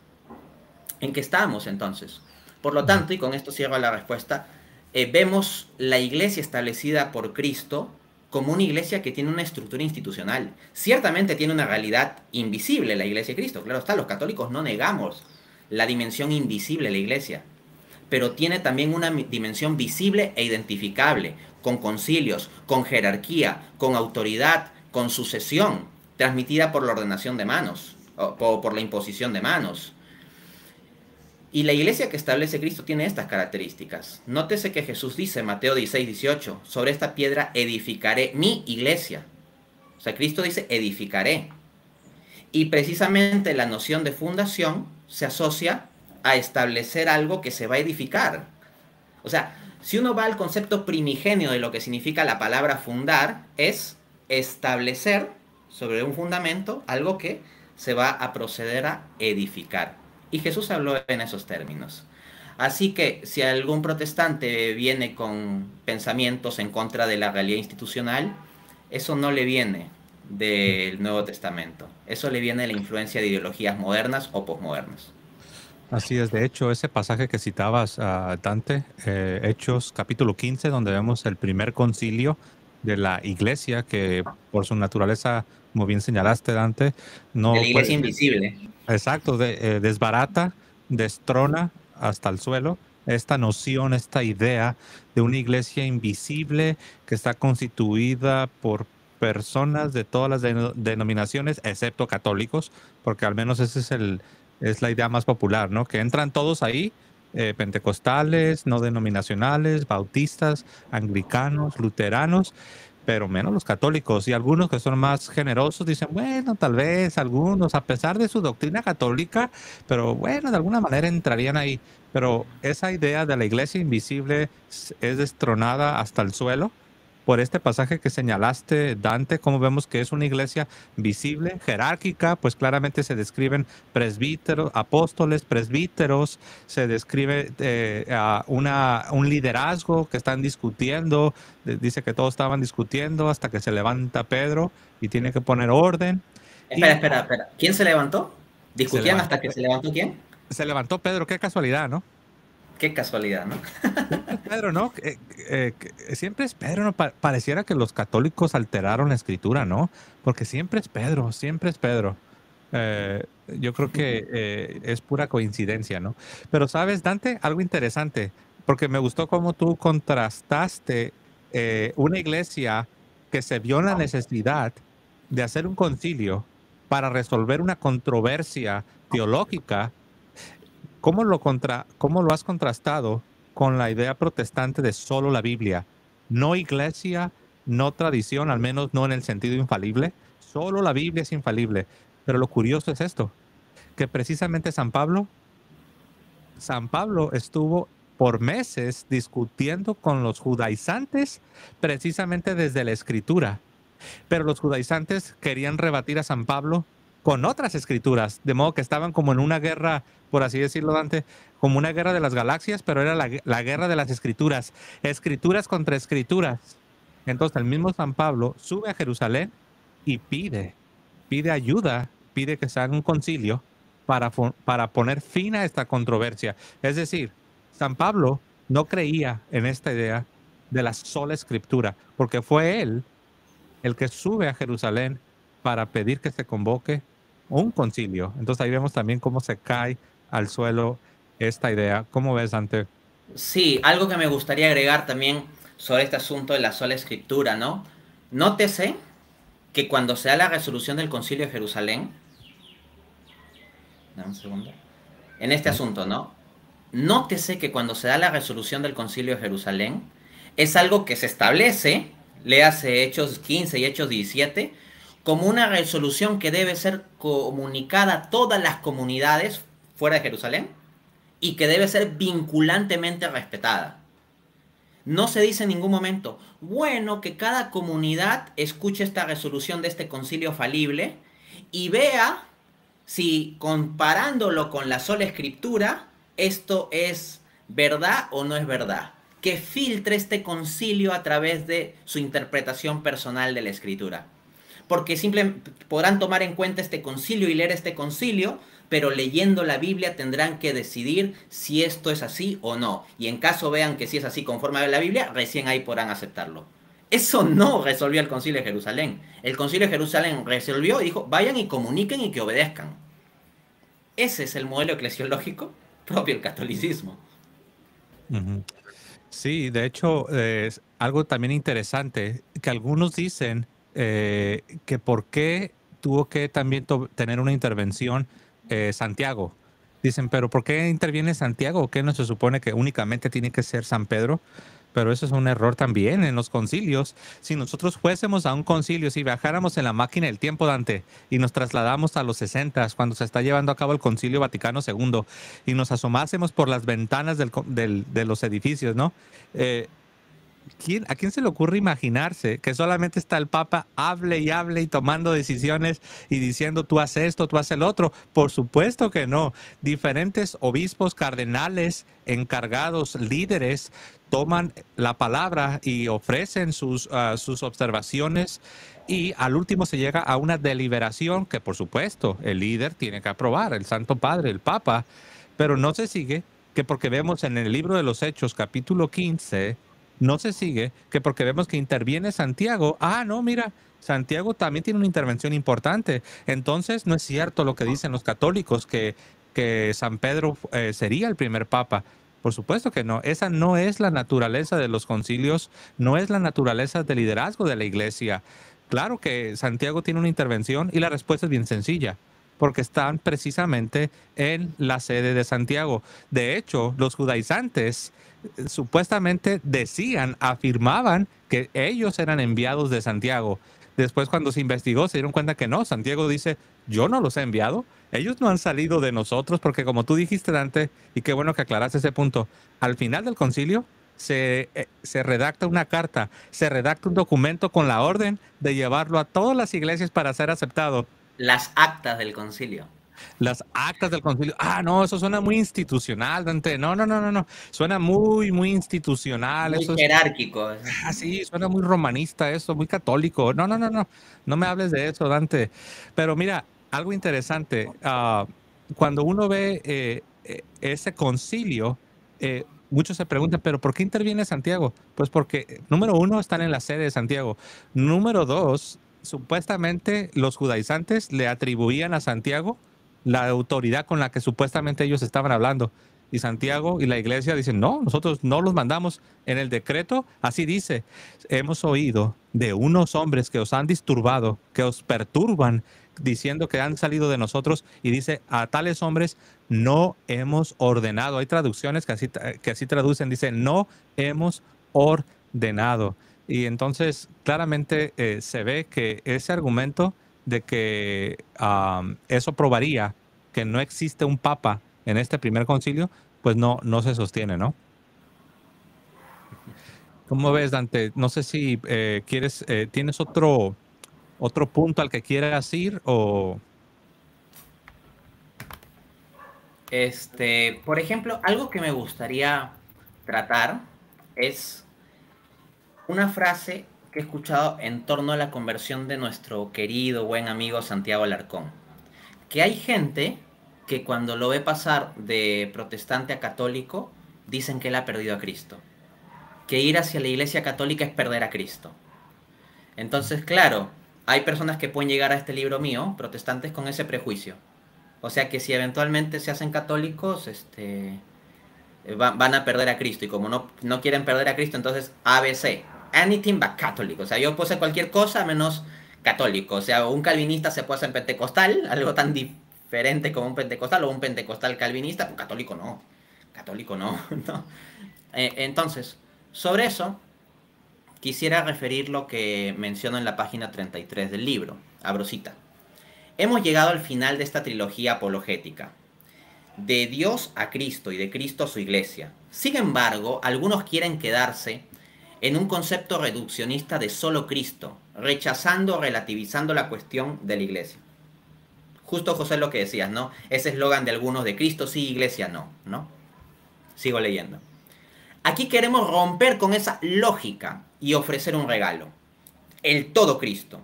¿en qué estamos entonces? Por lo tanto, y con esto cierro la respuesta, vemos la iglesia establecida por Cristo como una iglesia que tiene una estructura institucional. Ciertamente tiene una realidad invisible la iglesia de Cristo. Claro está, los católicos no negamos la dimensión invisible de la iglesia, pero tiene también una dimensión visible e identificable, con concilios, con jerarquía, con autoridad, con sucesión, transmitida por la ordenación de manos, o por la imposición de manos. Y la iglesia que establece Cristo tiene estas características. Nótese que Jesús dice, Mateo 16:18, sobre esta piedra edificaré mi iglesia. O sea, Cristo dice, edificaré. Y precisamente la noción de fundación se asocia a establecer algo que se va a edificar. O sea, si uno va al concepto primigenio de lo que significa la palabra fundar, es establecer sobre un fundamento algo que se va a proceder a edificar. Y Jesús habló en esos términos. Así que si algún protestante viene con pensamientos en contra de la realidad institucional, eso no le viene del Nuevo Testamento. Eso le viene de la influencia de ideologías modernas o posmodernas. Así es, de hecho, ese pasaje que citabas, Dante, Hechos capítulo 15, donde vemos el primer concilio de la iglesia, que por su naturaleza, como bien señalaste, Dante, no de la iglesia puede, invisible. exacto, desbarata, destrona hasta el suelo esta noción, esta idea de una iglesia invisible que está constituida por personas de todas las denominaciones, excepto católicos, porque al menos ese es la idea más popular, ¿no? Que entran todos ahí, pentecostales, no denominacionales, bautistas, anglicanos, luteranos, pero menos los católicos. Y algunos que son más generosos dicen, bueno, tal vez algunos, a pesar de su doctrina católica, pero bueno, de alguna manera entrarían ahí. Pero esa idea de la iglesia invisible es destronada hasta el suelo por este pasaje que señalaste, Dante. Como vemos que es una iglesia visible, jerárquica, pues claramente se describen presbíteros, apóstoles, presbíteros, se describe un liderazgo que están discutiendo. Dice que todos estaban discutiendo hasta que se levanta Pedro y tiene que poner orden. Espera. ¿Quién se levantó? ¿Discutían hasta que se levantó quién? Se levantó Pedro, qué casualidad, ¿no? Qué casualidad, ¿no? Siempre es Pedro, ¿no? Siempre es Pedro, ¿no? Pareciera que los católicos alteraron la escritura, ¿no? Porque siempre es Pedro, siempre es Pedro. Yo creo que es pura coincidencia, ¿no? Pero sabes, Dante, algo interesante, porque me gustó cómo tú contrastaste una iglesia que se vio en la necesidad de hacer un concilio para resolver una controversia teológica. ¿Cómo lo has contrastado con la idea protestante de solo la Biblia? No iglesia, no tradición, al menos no en el sentido infalible. Solo la Biblia es infalible. Pero lo curioso es esto, que precisamente San Pablo estuvo por meses discutiendo con los judaizantes precisamente desde la Escritura. Pero los judaizantes querían rebatir a San Pablo con otras escrituras, de modo que estaban como en una guerra, por así decirlo, Dante, como una guerra de las galaxias, pero era la guerra de las escrituras, escrituras contra escrituras. Entonces el mismo San Pablo sube a Jerusalén y pide ayuda, pide que se haga un concilio para poner fin a esta controversia. Es decir, San Pablo no creía en esta idea de la sola escritura, porque fue él el que sube a Jerusalén para pedir que se convoque un concilio. Entonces ahí vemos también cómo se cae al suelo esta idea. ¿Cómo ves, Dante? Sí, algo que me gustaría agregar también sobre este asunto de la sola escritura, ¿no? Nótese que cuando se da la resolución del Concilio de Jerusalén, dame un segundo, en este Sí. asunto, ¿no? Nótese que cuando se da la resolución del Concilio de Jerusalén, es algo que se establece, léase Hechos 15 y Hechos 17, como una resolución que debe ser comunicada a todas las comunidades fuera de Jerusalén y que debe ser vinculantemente respetada. No se dice en ningún momento, bueno, que cada comunidad escuche esta resolución de este concilio falible y vea si comparándolo con la sola escritura, esto es verdad o no es verdad. Que filtre este concilio a través de su interpretación personal de la escritura. Porque simplemente podrán tomar en cuenta este concilio y leer este concilio, pero leyendo la Biblia tendrán que decidir si esto es así o no. Y en caso vean que sí es así conforme a la Biblia, recién ahí podrán aceptarlo. Eso no resolvió el concilio de Jerusalén. El concilio de Jerusalén resolvió y dijo, vayan y comuniquen y que obedezcan. Ese es el modelo eclesiológico propio del catolicismo. Ujú. Sí, de hecho, es algo también interesante, que algunos dicen que por qué tuvo que también tener una intervención Santiago. Dicen, pero ¿por qué interviene Santiago? ¿Qué no se supone que únicamente tiene que ser San Pedro? Pero eso es un error también en los concilios. Si nosotros fuésemos a un concilio, si viajáramos en la máquina del tiempo, Dante, y nos trasladamos a los 60, cuando se está llevando a cabo el Concilio Vaticano II, y nos asomásemos por las ventanas de los edificios, ¿no? Eh, ¿A quién se le ocurre imaginarse que solamente está el Papa, hable y hable y tomando decisiones y diciendo tú haces esto, tú haces el otro? Por supuesto que no. Diferentes obispos, cardenales, encargados, líderes, toman la palabra y ofrecen sus observaciones y al último se llega a una deliberación que por supuesto el líder tiene que aprobar, el Santo Padre, el Papa, pero no se sigue que porque vemos en el libro de los Hechos, capítulo 15, no se sigue que porque vemos que interviene Santiago, no, mira, Santiago también tiene una intervención importante. Entonces no es cierto lo que dicen los católicos, que San Pedro sería el primer papa. Por supuesto que no. Esa no es la naturaleza de los concilios, no es la naturaleza del liderazgo de la iglesia. Claro que Santiago tiene una intervención y la respuesta es bien sencilla, porque están precisamente en la sede de Santiago. De hecho, los judaizantes supuestamente decían, afirmaban que ellos eran enviados de Santiago. Después cuando se investigó se dieron cuenta que no. Santiago dice, yo no los he enviado. Ellos no han salido de nosotros porque como tú dijiste, Dante, y qué bueno que aclaraste ese punto, al final del concilio se redacta una carta, se redacta un documento con la orden de llevarlo a todas las iglesias para ser aceptado. Las actas del concilio. Las actas del concilio. No, eso suena muy institucional, Dante. No, no, no, no, no. Suena muy, muy institucional. Muy Eso es, jerárquico. sí, suena muy romanista eso, muy católico. No, no, no, no. No me hables de eso, Dante. Pero mira, algo interesante. Cuando uno ve ese concilio, muchos se preguntan, ¿pero por qué interviene Santiago? Pues porque, número uno, están en la sede de Santiago. Número dos, supuestamente los judaizantes le atribuían a Santiago la autoridad con la que supuestamente ellos estaban hablando. Y Santiago y la iglesia dicen, no, nosotros no los mandamos. En el decreto, así dice, hemos oído de unos hombres que os han disturbado, que os perturban, diciendo que han salido de nosotros, y dice, a tales hombres no hemos ordenado. Hay traducciones que así traducen, dice, no hemos ordenado. Y entonces claramente se ve que ese argumento de que eso probaría que no existe un papa en este primer concilio, pues no se sostiene, ¿no? ¿Cómo ves, Dante? No sé si tienes otro punto al que quieras ir o... Por ejemplo, algo que me gustaría tratar es una frase que he escuchado en torno a la conversión de nuestro querido buen amigo Santiago Alarcón. Que hay gente que cuando lo ve pasar de protestante a católico, dicen que él ha perdido a Cristo. Que ir hacia la iglesia católica es perder a Cristo. Entonces, claro, hay personas que pueden llegar a este libro mío, protestantes, con ese prejuicio. O sea que si eventualmente se hacen católicos, van a perder a Cristo. Y como no quieren perder a Cristo, entonces ABC, anything but católico. O sea, yo puedo ser cualquier cosa menos católico. O sea, un calvinista se puede hacer pentecostal, algo tan diferente como un pentecostal, o un pentecostal calvinista, pues católico no. Católico no. ¿No? Entonces, sobre eso, quisiera referir lo que menciono en la página 33 del libro. Abro cita. Hemos llegado al final de esta trilogía apologética. De Dios a Cristo y de Cristo a su iglesia. Sin embargo, algunos quieren quedarse en un concepto reduccionista de solo Cristo, rechazando o relativizando la cuestión de la iglesia. Justo, José, lo que decías, ¿no? Ese eslogan de algunos de Cristo sí, iglesia no, ¿no? Sigo leyendo. Aquí queremos romper con esa lógica y ofrecer un regalo. El todo Cristo.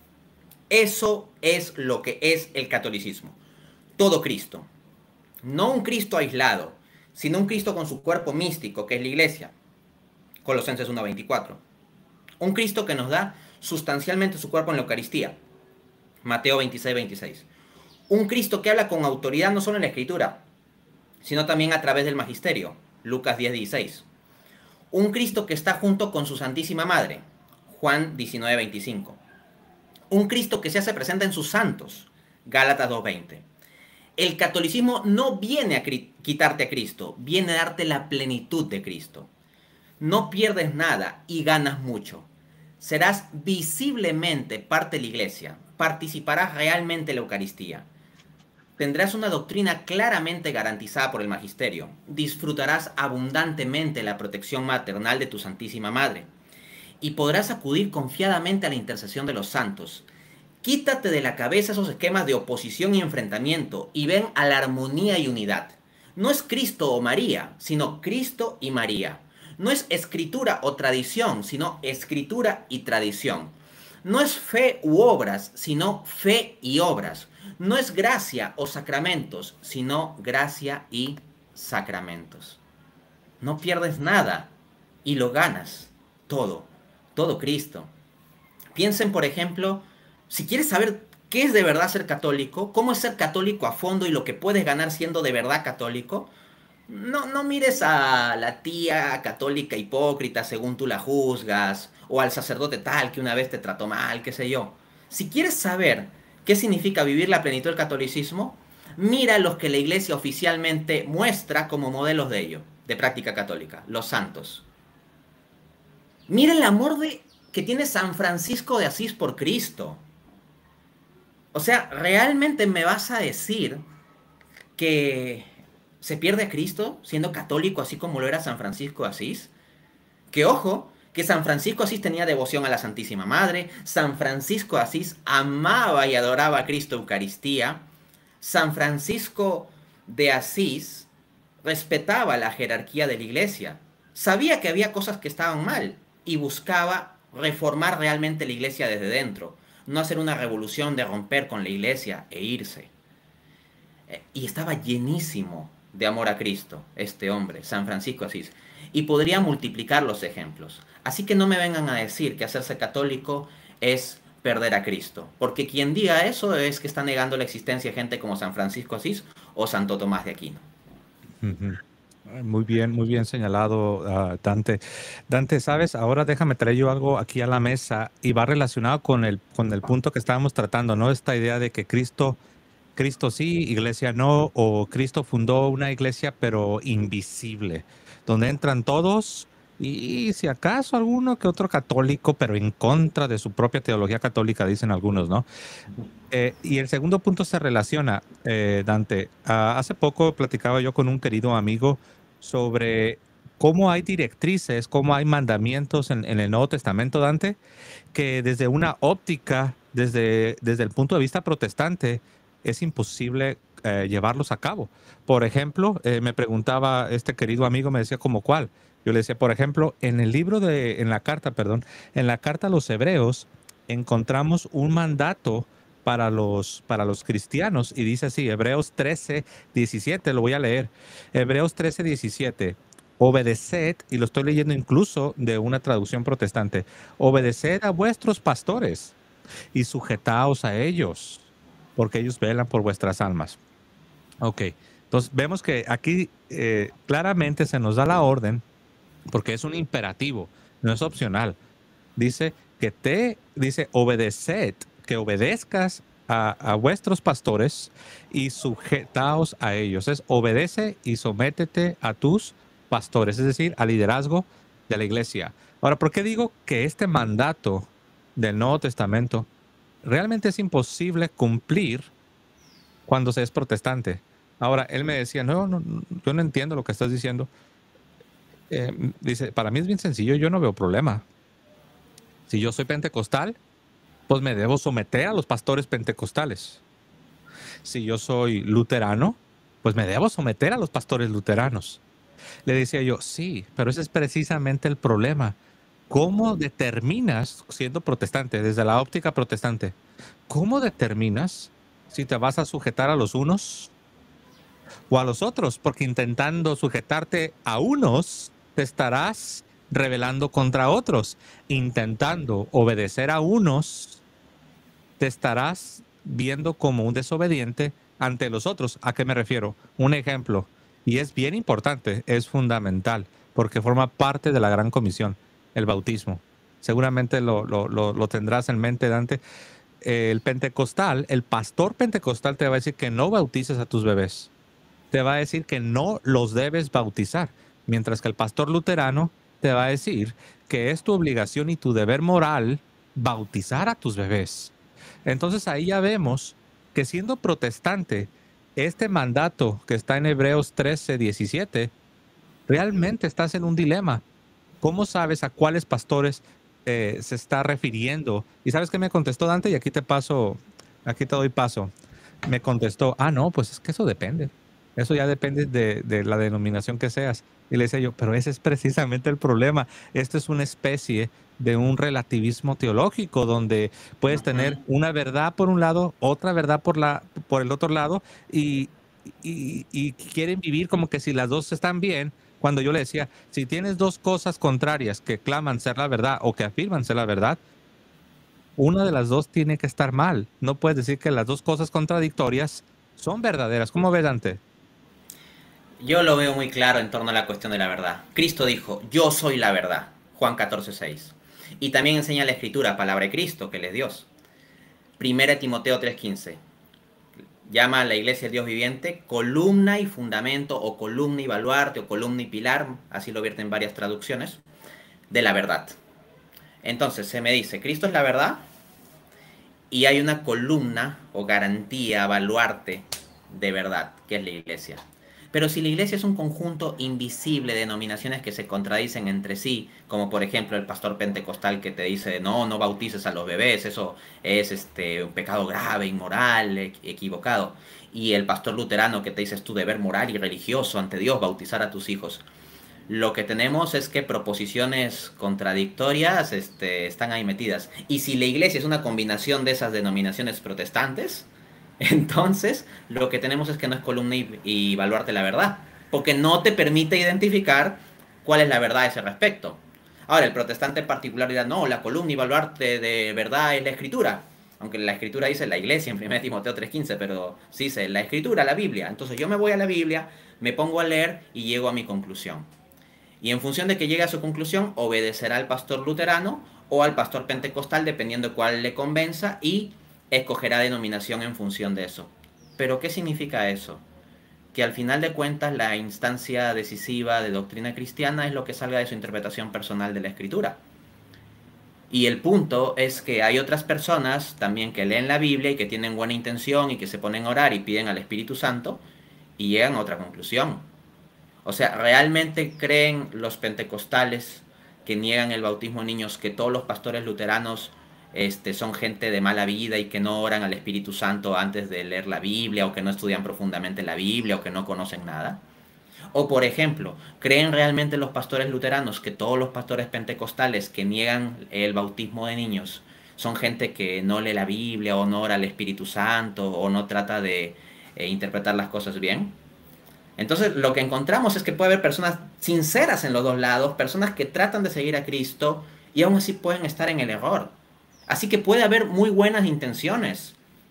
Eso es lo que es el catolicismo. Todo Cristo. No un Cristo aislado, sino un Cristo con su cuerpo místico, que es la iglesia. Colosenses 1:24. Un Cristo que nos da sustancialmente su cuerpo en la Eucaristía. Mateo 26:26. Un Cristo que habla con autoridad no solo en la Escritura, sino también a través del Magisterio. Lucas 10:16. Un Cristo que está junto con su Santísima Madre. Juan 19:25. Un Cristo que se hace presente en sus santos. Gálatas 2:20. El catolicismo no viene a quitarte a Cristo, viene a darte la plenitud de Cristo. No pierdes nada y ganas mucho. Serás visiblemente parte de la iglesia, participarás realmente en la Eucaristía. Tendrás una doctrina claramente garantizada por el Magisterio. Disfrutarás abundantemente la protección maternal de tu Santísima Madre. Y podrás acudir confiadamente a la intercesión de los santos. Quítate de la cabeza esos esquemas de oposición y enfrentamiento y ven a la armonía y unidad. No es Cristo o María, sino Cristo y María. No es escritura o tradición, sino escritura y tradición. No es fe u obras, sino fe y obras. No es gracia o sacramentos, sino gracia y sacramentos. No pierdes nada y lo ganas todo, todo Cristo. Piensen, por ejemplo, si quieres saber qué es de verdad ser católico, cómo es ser católico a fondo y lo que puedes ganar siendo de verdad católico, no mires a la tía católica hipócrita según tú la juzgas, o al sacerdote tal que una vez te trató mal, qué sé yo. Si quieres saber qué significa vivir la plenitud del catolicismo, mira a los que la iglesia oficialmente muestra como modelos de ello, de práctica católica, los santos. Mira el amor que tiene San Francisco de Asís por Cristo. O sea, ¿realmente me vas a decir que se pierde a Cristo siendo católico así como lo era San Francisco de Asís? Que ojo, que San Francisco de Asís tenía devoción a la Santísima Madre, San Francisco de Asís amaba y adoraba a Cristo Eucaristía, San Francisco de Asís respetaba la jerarquía de la iglesia, sabía que había cosas que estaban mal y buscaba reformar realmente la iglesia desde dentro, no hacer una revolución de romper con la iglesia e irse. Y estaba llenísimo de amor a Cristo, este hombre, San Francisco de Asís. Y podría multiplicar los ejemplos. Así que no me vengan a decir que hacerse católico es perder a Cristo. Porque quien diga eso es que está negando la existencia de gente como San Francisco de Asís o Santo Tomás de Aquino. Muy bien señalado, Dante. Dante, sabes, ahora déjame traer yo algo aquí a la mesa y va relacionado con el punto que estábamos tratando, ¿no? Esta idea de que Cristo sí, iglesia no, o Cristo fundó una iglesia pero invisible, donde entran todos y si acaso alguno que otro católico, pero en contra de su propia teología católica, dicen algunos, ¿no? Y el segundo punto se relaciona, Dante. Hace poco platicaba yo con un querido amigo sobre cómo hay directrices, cómo hay mandamientos en el Nuevo Testamento, Dante, que desde una óptica, desde el punto de vista protestante, es imposible llevarlos a cabo. Por ejemplo, me preguntaba este querido amigo, me decía, ¿como cuál? Yo le decía, por ejemplo, en la carta a los hebreos encontramos un mandato para los cristianos y dice así, Hebreos 13:17, lo voy a leer. Hebreos 13:17. Obedeced, y lo estoy leyendo incluso de una traducción protestante, obedeced a vuestros pastores y sujetaos a ellos, porque ellos velan por vuestras almas. Ok, entonces vemos que aquí claramente se nos da la orden, porque es un imperativo, no es opcional. Dice dice, obedeced, que obedezcas a vuestros pastores y sujetaos a ellos. Es obedece y sométete a tus pastores, es decir, al liderazgo de la iglesia. Ahora, ¿por qué digo que este mandato del Nuevo Testamento realmente es imposible cumplir cuando se es protestante? Ahora, él me decía, no, yo no entiendo lo que estás diciendo. Dice, para mí es bien sencillo, yo no veo problema. Si yo soy pentecostal, pues me debo someter a los pastores pentecostales. Si yo soy luterano, pues me debo someter a los pastores luteranos. Le decía yo, sí, pero ese es precisamente el problema. ¿Cómo determinas, siendo protestante, desde la óptica protestante, cómo determinas si te vas a sujetar a los unos o a los otros? Porque intentando sujetarte a unos, te estarás rebelando contra otros. Intentando obedecer a unos, te estarás viendo como un desobediente ante los otros. ¿A qué me refiero? Un ejemplo, y es bien importante, es fundamental, porque forma parte de la gran comisión, el bautismo. Seguramente lo tendrás en mente, Dante. El pentecostal, el pastor pentecostal te va a decir que no bautices a tus bebés. Te va a decir que no los debes bautizar. Mientras que el pastor luterano te va a decir que es tu obligación y tu deber moral bautizar a tus bebés. Entonces ahí ya vemos que siendo protestante, este mandato que está en Hebreos 13:17, realmente estás en un dilema. ¿Cómo sabes a cuáles pastores se está refiriendo? ¿Y sabes qué me contestó Dante? Y aquí te doy paso. Me contestó, no, pues es que eso depende. Eso ya depende de la denominación que seas. Y le decía yo, pero ese es precisamente el problema. Esto es una especie de un relativismo teológico donde puedes tener Ujú. una verdad por un lado, otra verdad por el otro lado, y, y quieren vivir como que si las dos están bien, cuando yo le decía, si tienes dos cosas contrarias que claman ser la verdad o que afirman ser la verdad, una de las dos tiene que estar mal. No puedes decir que las dos cosas contradictorias son verdaderas. ¿Cómo ves, Dante? Yo lo veo muy claro en torno a la cuestión de la verdad. Cristo dijo, yo soy la verdad. Juan 14:6. Y también enseña la escritura, palabra de Cristo, que él es Dios. Primera Timoteo 3:15. Llama a la iglesia del Dios viviente columna y fundamento, o columna y baluarte, o columna y pilar, así lo vierten varias traducciones, de la verdad. Entonces se me dice, Cristo es la verdad, y hay una columna o garantía, baluarte de verdad, que es la iglesia. Pero si la iglesia es un conjunto invisible de denominaciones que se contradicen entre sí, como por ejemplo el pastor pentecostal que te dice no bautices a los bebés, eso es un pecado grave, inmoral, equivocado, y el pastor luterano que te dice es tu deber moral y religioso ante Dios bautizar a tus hijos, lo que tenemos es que proposiciones contradictorias están ahí metidas. Y si la iglesia es una combinación de esas denominaciones protestantes, entonces lo que tenemos es que no es columna y baluarte la verdad, porque no te permite identificar cuál es la verdad a ese respecto. Ahora, el protestante en particular dirá, no, la columna y baluarte de verdad es la escritura. Aunque la escritura dice la iglesia en 1 Timoteo 3:15, pero sí dice la escritura, la Biblia. Entonces yo me voy a la Biblia, me pongo a leer y llego a mi conclusión. Y en función de que llegue a su conclusión, obedecerá al pastor luterano o al pastor pentecostal, dependiendo de cuál le convenza, y escogerá denominación en función de eso. Pero ¿qué significa eso? Que al final de cuentas la instancia decisiva de doctrina cristiana es lo que salga de su interpretación personal de la escritura. Y el punto es que hay otras personas también que leen la Biblia y que tienen buena intención y que se ponen a orar y piden al Espíritu Santo y llegan a otra conclusión. O sea, ¿realmente creen los pentecostales que niegan el bautismo de niños que todos los pastores luteranos son gente de mala vida y que no oran al Espíritu Santo antes de leer la Biblia, o que no estudian profundamente la Biblia, o que no conocen nada. O por ejemplo, ¿creen realmente los pastores luteranos que todos los pastores pentecostales que niegan el bautismo de niños son gente que no lee la Biblia, o no ora al Espíritu Santo, o no trata de interpretar las cosas bien? Entonces lo que encontramos es que puede haber personas sinceras en los dos lados, personas que tratan de seguir a Cristo y aún así pueden estar en el error. Así que puede haber muy buenas intenciones,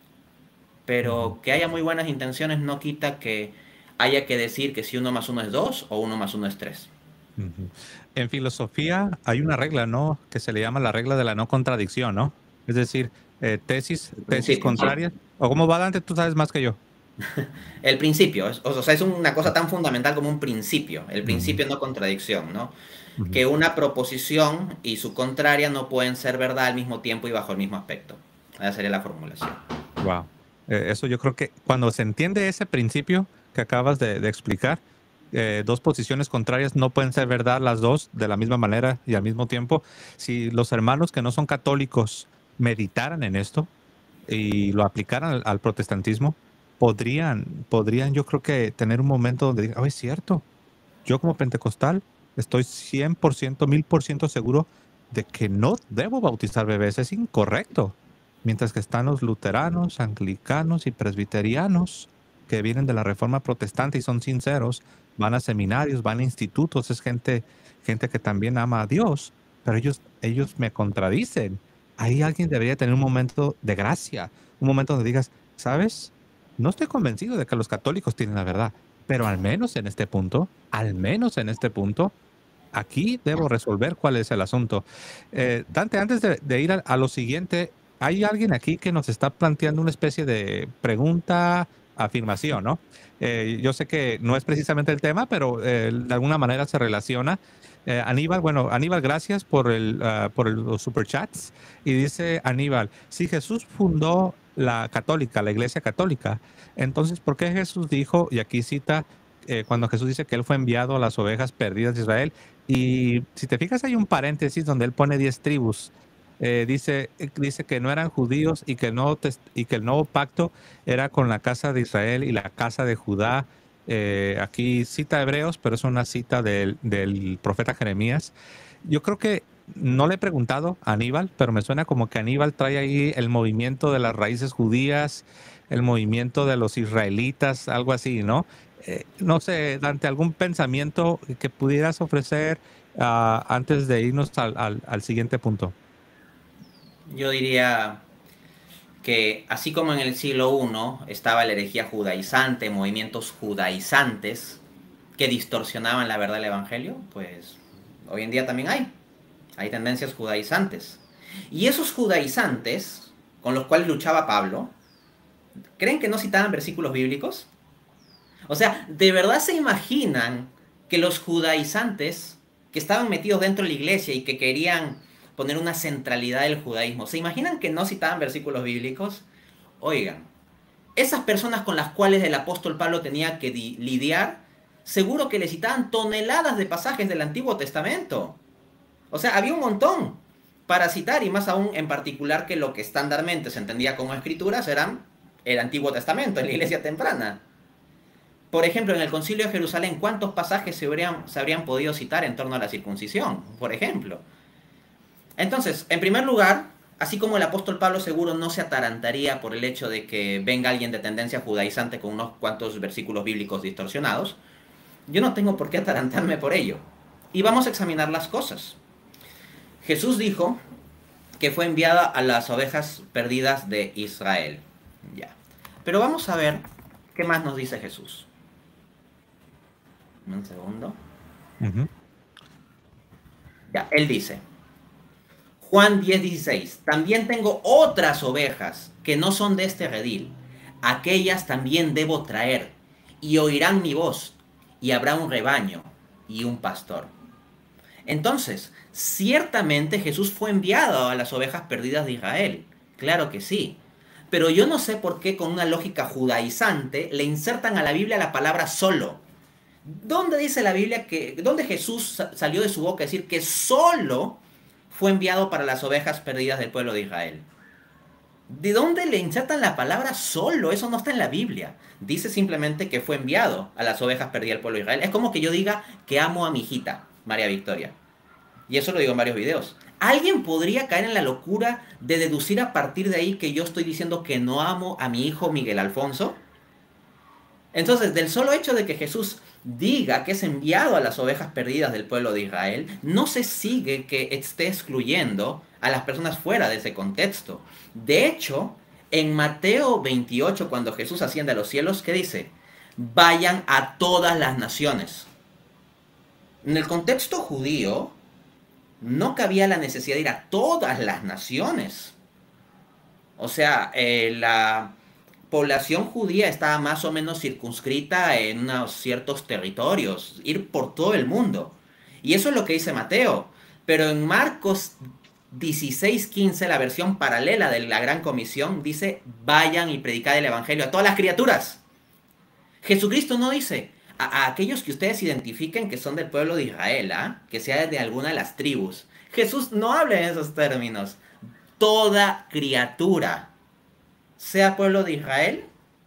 pero que haya muy buenas intenciones no quita que haya que decir que si 1 más 1 es 2 o 1 más 1 es 3. Ujú. En filosofía hay una regla, ¿no? Que se le llama la regla de la no contradicción, ¿no? Es decir, tesis Principio. contrarias. ¿O cómo va, Dante? Tú sabes más que yo. El principio, o sea, es una cosa tan fundamental como un principio. El Ujú, principio no contradicción, ¿no? ujú. Que una proposición y su contraria no pueden ser verdad al mismo tiempo y bajo el mismo aspecto. Esa sería la formulación. Wow. Eso yo creo que cuando se entiende ese principio que acabas de explicar, dos posiciones contrarias no pueden ser verdad las dos de la misma manera y al mismo tiempo. Si los hermanos que no son católicos meditaran en esto y lo aplicaran al protestantismo, podrían yo creo que tener un momento donde digan, oh, es cierto, yo como pentecostal estoy 100%, 1000% seguro de que no debo bautizar bebés, es incorrecto. Mientras que están los luteranos, anglicanos y presbiterianos que vienen de la Reforma Protestante y son sinceros, van a seminarios, van a institutos, es gente que también ama a Dios, pero ellos me contradicen. Ahí alguien debería tener un momento de gracia, un momento donde digas, ¿sabes? No estoy convencido de que los católicos tienen la verdad, pero al menos en este punto, aquí debo resolver cuál es el asunto. Dante, antes de ir a lo siguiente, hay alguien aquí que nos está planteando una especie de pregunta, afirmación, ¿no? Yo sé que no es precisamente el tema, pero de alguna manera se relaciona. Aníbal, bueno, Aníbal, gracias por los superchats. Y dice Aníbal, si Jesús fundó la católica, la iglesia católica, entonces, ¿por qué Jesús dijo, y aquí cita, cuando Jesús dice que él fue enviado a las ovejas perdidas de Israel? Y si te fijas, hay un paréntesis donde él pone 10 tribus. Dice que no eran judíos y que el nuevo pacto era con la casa de Israel y la casa de Judá. Aquí cita Hebreos, pero es una cita del profeta Jeremías. Yo creo que no le he preguntado a Aníbal, pero me suena como que Aníbal trae ahí el movimiento de las raíces judías, el movimiento de los israelitas, algo así, ¿no? No sé, Dante, algún pensamiento que pudieras ofrecer antes de irnos al siguiente punto. Yo diría que así como en el siglo I estaba la herejía judaizante, movimientos judaizantes que distorsionaban la verdad del Evangelio, pues hoy en día también hay tendencias judaizantes. Y esos judaizantes, con los cuales luchaba Pablo, ¿creen que no citaban versículos bíblicos? O sea, ¿de verdad se imaginan que los judaizantes que estaban metidos dentro de la iglesia y que querían poner una centralidad del judaísmo, ¿se imaginan que no citaban versículos bíblicos? Oigan, esas personas con las cuales el apóstol Pablo tenía que lidiar, seguro que le citaban toneladas de pasajes del Antiguo Testamento. O sea, había un montón para citar, y más aún en particular que lo que estándarmente se entendía como escrituras eran el Antiguo Testamento en la iglesia temprana. Por ejemplo, en el Concilio de Jerusalén, ¿cuántos pasajes se habrían podido citar en torno a la circuncisión? Por ejemplo. Entonces, en primer lugar, así como el apóstol Pablo seguro no se atarantaría por el hecho de que venga alguien de tendencia judaizante con unos cuantos versículos bíblicos distorsionados, yo no tengo por qué atarantarme por ello. Y vamos a examinar las cosas. Jesús dijo que fue enviada a las ovejas perdidas de Israel. Ya. Pero vamos a ver qué más nos dice Jesús. Un segundo. Ujú. Ya, él dice, Juan 10:16, también tengo otras ovejas que no son de este redil. Aquellas también debo traer, y oirán mi voz, y habrá un rebaño y un pastor. Entonces, ciertamente Jesús fue enviado a las ovejas perdidas de Israel. Claro que sí. Pero yo no sé por qué con una lógica judaizante le insertan a la Biblia la palabra solo. ¿Dónde dice la Biblia dónde Jesús salió de su boca decir que solo fue enviado para las ovejas perdidas del pueblo de Israel. ¿De dónde le insertan la palabra solo? Eso no está en la Biblia. Dice simplemente que fue enviado a las ovejas perdidas del pueblo de Israel. Es como que yo diga que amo a mi hijita, María Victoria. Y eso lo digo en varios videos. ¿Alguien podría caer en la locura de deducir a partir de ahí que yo estoy diciendo que no amo a mi hijo Miguel Alfonso? Entonces, del solo hecho de que Jesús diga que es enviado a las ovejas perdidas del pueblo de Israel, no se sigue que esté excluyendo a las personas fuera de ese contexto. De hecho, en Mateo 28, cuando Jesús asciende a los cielos, ¿qué dice? Vayan a todas las naciones. En el contexto judío, no cabía la necesidad de ir a todas las naciones. O sea, la población judía estaba más o menos circunscrita en unos ciertos territorios, ir por todo el mundo. Y eso es lo que dice Mateo. Pero en Marcos 16:15, la versión paralela de la Gran Comisión, dice, vayan y predicad el Evangelio a todas las criaturas. Jesucristo no dice, a aquellos que ustedes identifiquen que son del pueblo de Israel, que sea de alguna de las tribus. Jesús no habla en esos términos. Toda criatura, sea pueblo de Israel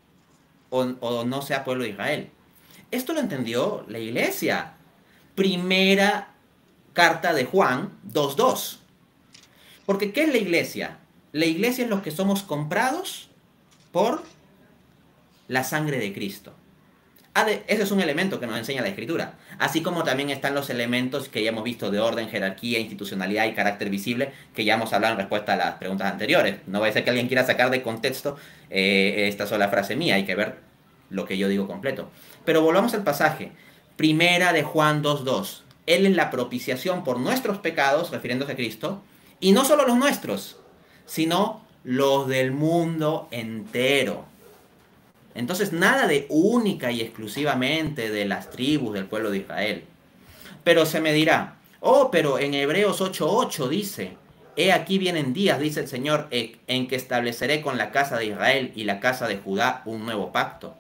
o no sea pueblo de Israel. Esto lo entendió la iglesia. Primera carta de Juan 2:2. Porque ¿qué es la iglesia? La iglesia es los que somos comprados por la sangre de Cristo. Ese es un elemento que nos enseña la Escritura. Así como también están los elementos que ya hemos visto de orden, jerarquía, institucionalidad y carácter visible, que ya hemos hablado en respuesta a las preguntas anteriores. No va a ser que alguien quiera sacar de contexto esta sola frase mía, hay que ver lo que yo digo completo. Pero volvamos al pasaje. Primera de Juan 2:2. Él es la propiciación por nuestros pecados, refiriéndose a Cristo, y no solo los nuestros, sino los del mundo entero. Entonces, nada de única y exclusivamente de las tribus del pueblo de Israel. Pero se me dirá, pero en Hebreos 8:8 dice, he aquí vienen días, dice el Señor, en que estableceré con la casa de Israel y la casa de Judá un nuevo pacto.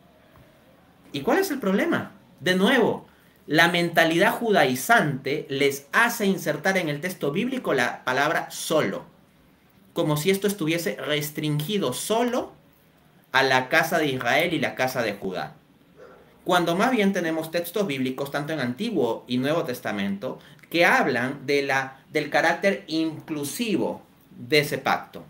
¿Y cuál es el problema? De nuevo, la mentalidad judaizante les hace insertar en el texto bíblico la palabra solo, como si esto estuviese restringido solo a la casa de Israel y la casa de Judá. Cuando más bien tenemos textos bíblicos, tanto en Antiguo y Nuevo Testamento, que hablan del carácter inclusivo de ese pacto.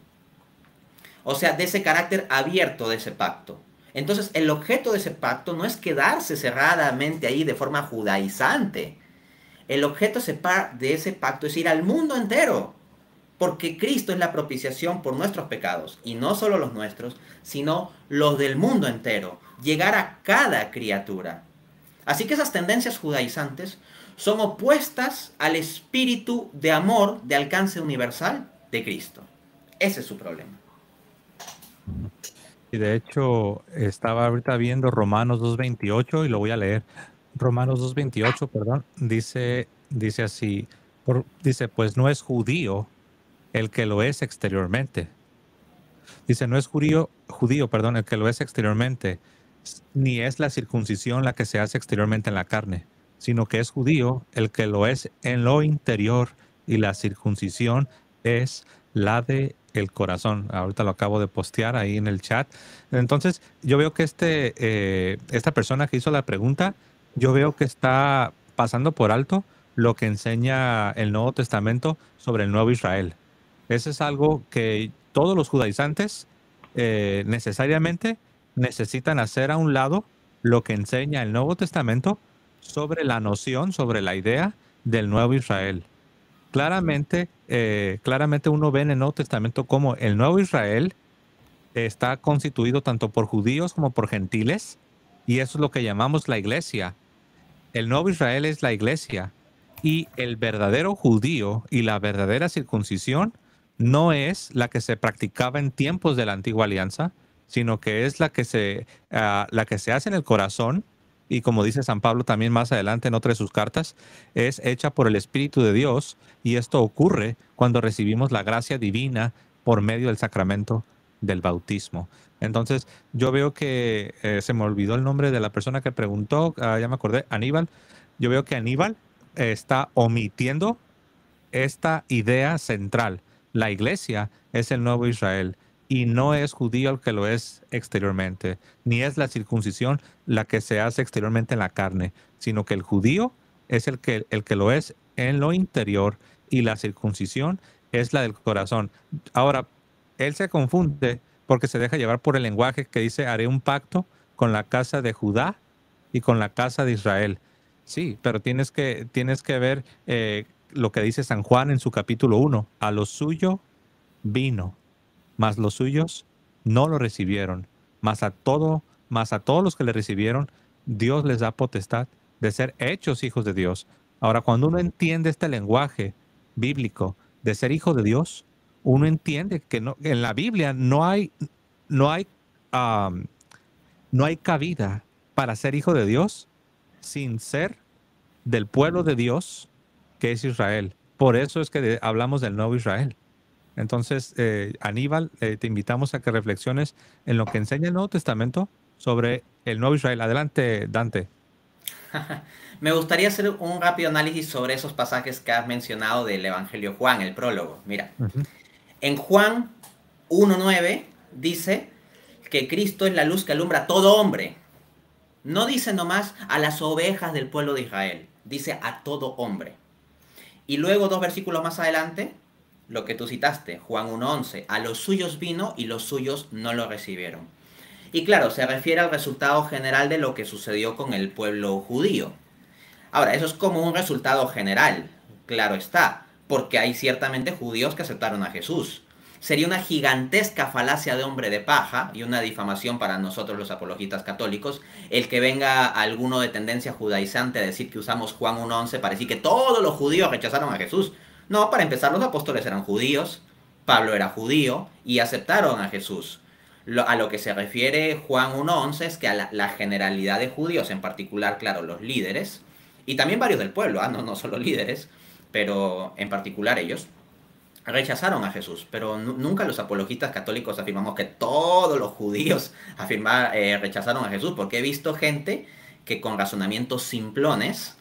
O sea, de ese carácter abierto de ese pacto. Entonces, el objeto de ese pacto no es quedarse cerradamente ahí de forma judaizante. El objeto de ese pacto es ir al mundo entero. Porque Cristo es la propiciación por nuestros pecados, y no solo los nuestros, sino los del mundo entero, llegar a cada criatura. Así que esas tendencias judaizantes son opuestas al espíritu de amor de alcance universal de Cristo. Ese es su problema. Y de hecho, estaba ahorita viendo Romanos 2:28 y lo voy a leer. Romanos 2:28, perdón, dice así, dice, pues no es judío el que lo es exteriormente. Dice, no es judío, perdón, el que lo es exteriormente, ni es la circuncisión la que se hace exteriormente en la carne, sino que es judío el que lo es en lo interior, y la circuncisión es la de el corazón. Ahorita lo acabo de postear ahí en el chat. Entonces, yo veo que esta persona que hizo la pregunta, yo veo que está pasando por alto lo que enseña el Nuevo Testamento sobre el Nuevo Israel. Eso es algo que todos los judaizantes necesariamente necesitan hacer a un lado lo que enseña el Nuevo Testamento sobre la noción, sobre la idea del Nuevo Israel. Claramente uno ve en el Nuevo Testamento cómo el Nuevo Israel está constituido tanto por judíos como por gentiles, y eso es lo que llamamos la iglesia. El Nuevo Israel es la iglesia, y el verdadero judío y la verdadera circuncisión no es la que se practicaba en tiempos de la antigua alianza, sino que es la que se hace en el corazón, y como dice San Pablo también más adelante en otra de sus cartas, es hecha por el Espíritu de Dios, y esto ocurre cuando recibimos la gracia divina por medio del sacramento del bautismo. Entonces, yo veo que se me olvidó el nombre de la persona que preguntó, ya me acordé, Aníbal. Yo veo que Aníbal está omitiendo esta idea central. La iglesia es el nuevo Israel y no es judío el que lo es exteriormente, ni es la circuncisión la que se hace exteriormente en la carne, sino que el judío es el que lo es en lo interior y la circuncisión es la del corazón. Ahora, él se confunde porque se deja llevar por el lenguaje que dice, haré un pacto con la casa de Judá y con la casa de Israel. Sí, pero tienes que ver lo que dice San Juan en su capítulo 1. A lo suyo vino, mas los suyos no lo recibieron. Mas a todos los que le recibieron, Dios les da potestad de ser hechos hijos de Dios. Ahora, cuando uno entiende este lenguaje bíblico de ser hijo de Dios, uno entiende que en la Biblia no hay, am, no hay cabida para ser hijo de Dios sin ser del pueblo de Dios, que es Israel. Por eso es que hablamos del nuevo Israel. Entonces, Aníbal, te invitamos a que reflexiones en lo que enseña el Nuevo Testamento sobre el nuevo Israel. Adelante, Dante. Me gustaría hacer un rápido análisis sobre esos pasajes que has mencionado del Evangelio Juan, el prólogo. Mira, Ujú. en Juan 1:9 dice que Cristo es la luz que alumbra a todo hombre. No dice nomás a las ovejas del pueblo de Israel, dice a todo hombre. Y luego 2 versículos más adelante, lo que tú citaste, Juan 1:11, a los suyos vino y los suyos no lo recibieron. Y claro, se refiere al resultado general de lo que sucedió con el pueblo judío. Ahora, eso es como un resultado general, claro está, porque hay ciertamente judíos que aceptaron a Jesús. Sería una gigantesca falacia de hombre de paja y una difamación para nosotros los apologistas católicos el que venga alguno de tendencia judaizante a decir que usamos Juan 1:11 para decir que todos los judíos rechazaron a Jesús. No, para empezar, los apóstoles eran judíos, Pablo era judío y aceptaron a Jesús. A lo que se refiere Juan 1:11 es que a la generalidad de judíos, en particular, claro, los líderes, y también varios del pueblo, no solo líderes, pero en particular ellos, rechazaron a Jesús. Pero nunca los apologistas católicos afirmamos que todos los judíos rechazaron a Jesús, porque he visto gente que con razonamientos simplones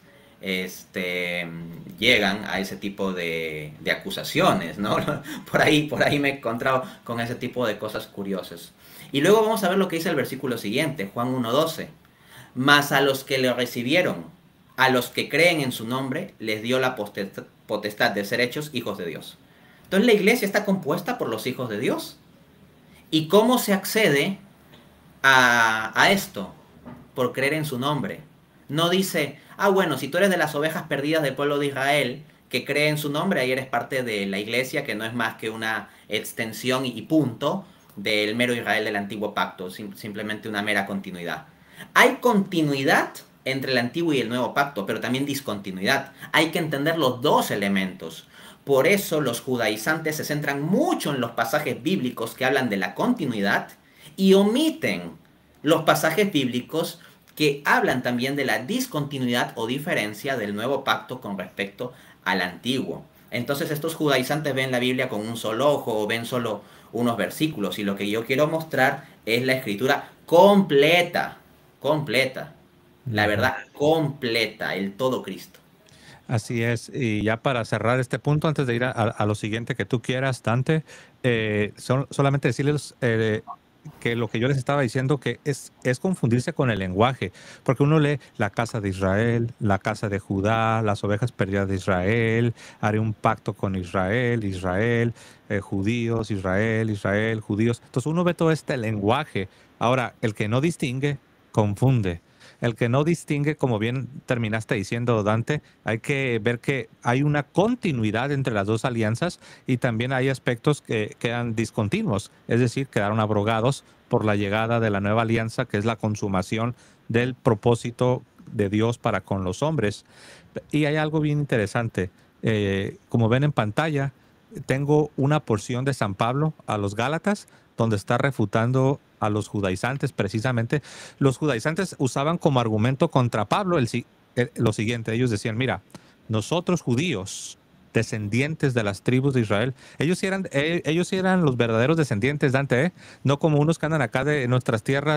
llegan a ese tipo de acusaciones, ¿no? Por ahí me he encontrado con ese tipo de cosas curiosas. Y luego vamos a ver lo que dice el versículo siguiente, Juan 1:12. Mas a los que le recibieron, a los que creen en su nombre, les dio la potestad de ser hechos hijos de Dios. Entonces la iglesia está compuesta por los hijos de Dios. ¿Y cómo se accede a esto? Por creer en su nombre. No dice, bueno, si tú eres de las ovejas perdidas del pueblo de Israel, que cree en su nombre, ahí eres parte de la iglesia, que no es más que una extensión y punto del mero Israel del antiguo pacto, simplemente una mera continuidad. Hay continuidad entre el antiguo y el nuevo pacto, pero también discontinuidad. Hay que entender los dos elementos. Por eso los judaizantes se centran mucho en los pasajes bíblicos que hablan de la continuidad y omiten los pasajes bíblicos que hablan también de la discontinuidad o diferencia del nuevo pacto con respecto al antiguo. Entonces estos judaizantes ven la Biblia con un solo ojo o ven solo unos versículos, y lo que yo quiero mostrar es la escritura completa, la verdad completa, el todo Cristo. Así es. Y ya para cerrar este punto, antes de ir a lo siguiente que tú quieras, Dante, solamente decirles que lo que yo les estaba diciendo que es confundirse con el lenguaje, porque uno lee la casa de Israel, la casa de Judá, las ovejas perdidas de Israel, haré un pacto con Israel, judíos, Israel, judíos. Entonces uno ve todo este lenguaje. Ahora, el que no distingue, confunde. El que no distingue, como bien terminaste diciendo, Dante, hay que ver que hay una continuidad entre las dos alianzas y también hay aspectos que quedan discontinuos, es decir, quedaron abrogados por la llegada de la nueva alianza, que es la consumación del propósito de Dios para con los hombres. Y hay algo bien interesante. Como ven en pantalla, tengo una porción de San Pablo a los Gálatas, donde está refutando a los judaizantes. Precisamente los judaizantes usaban como argumento contra Pablo lo siguiente. Ellos decían, mira, nosotros judíos, descendientes de las tribus de Israel, ellos sí eran los verdaderos descendientes, Dante, no como unos que andan acá de nuestras tierras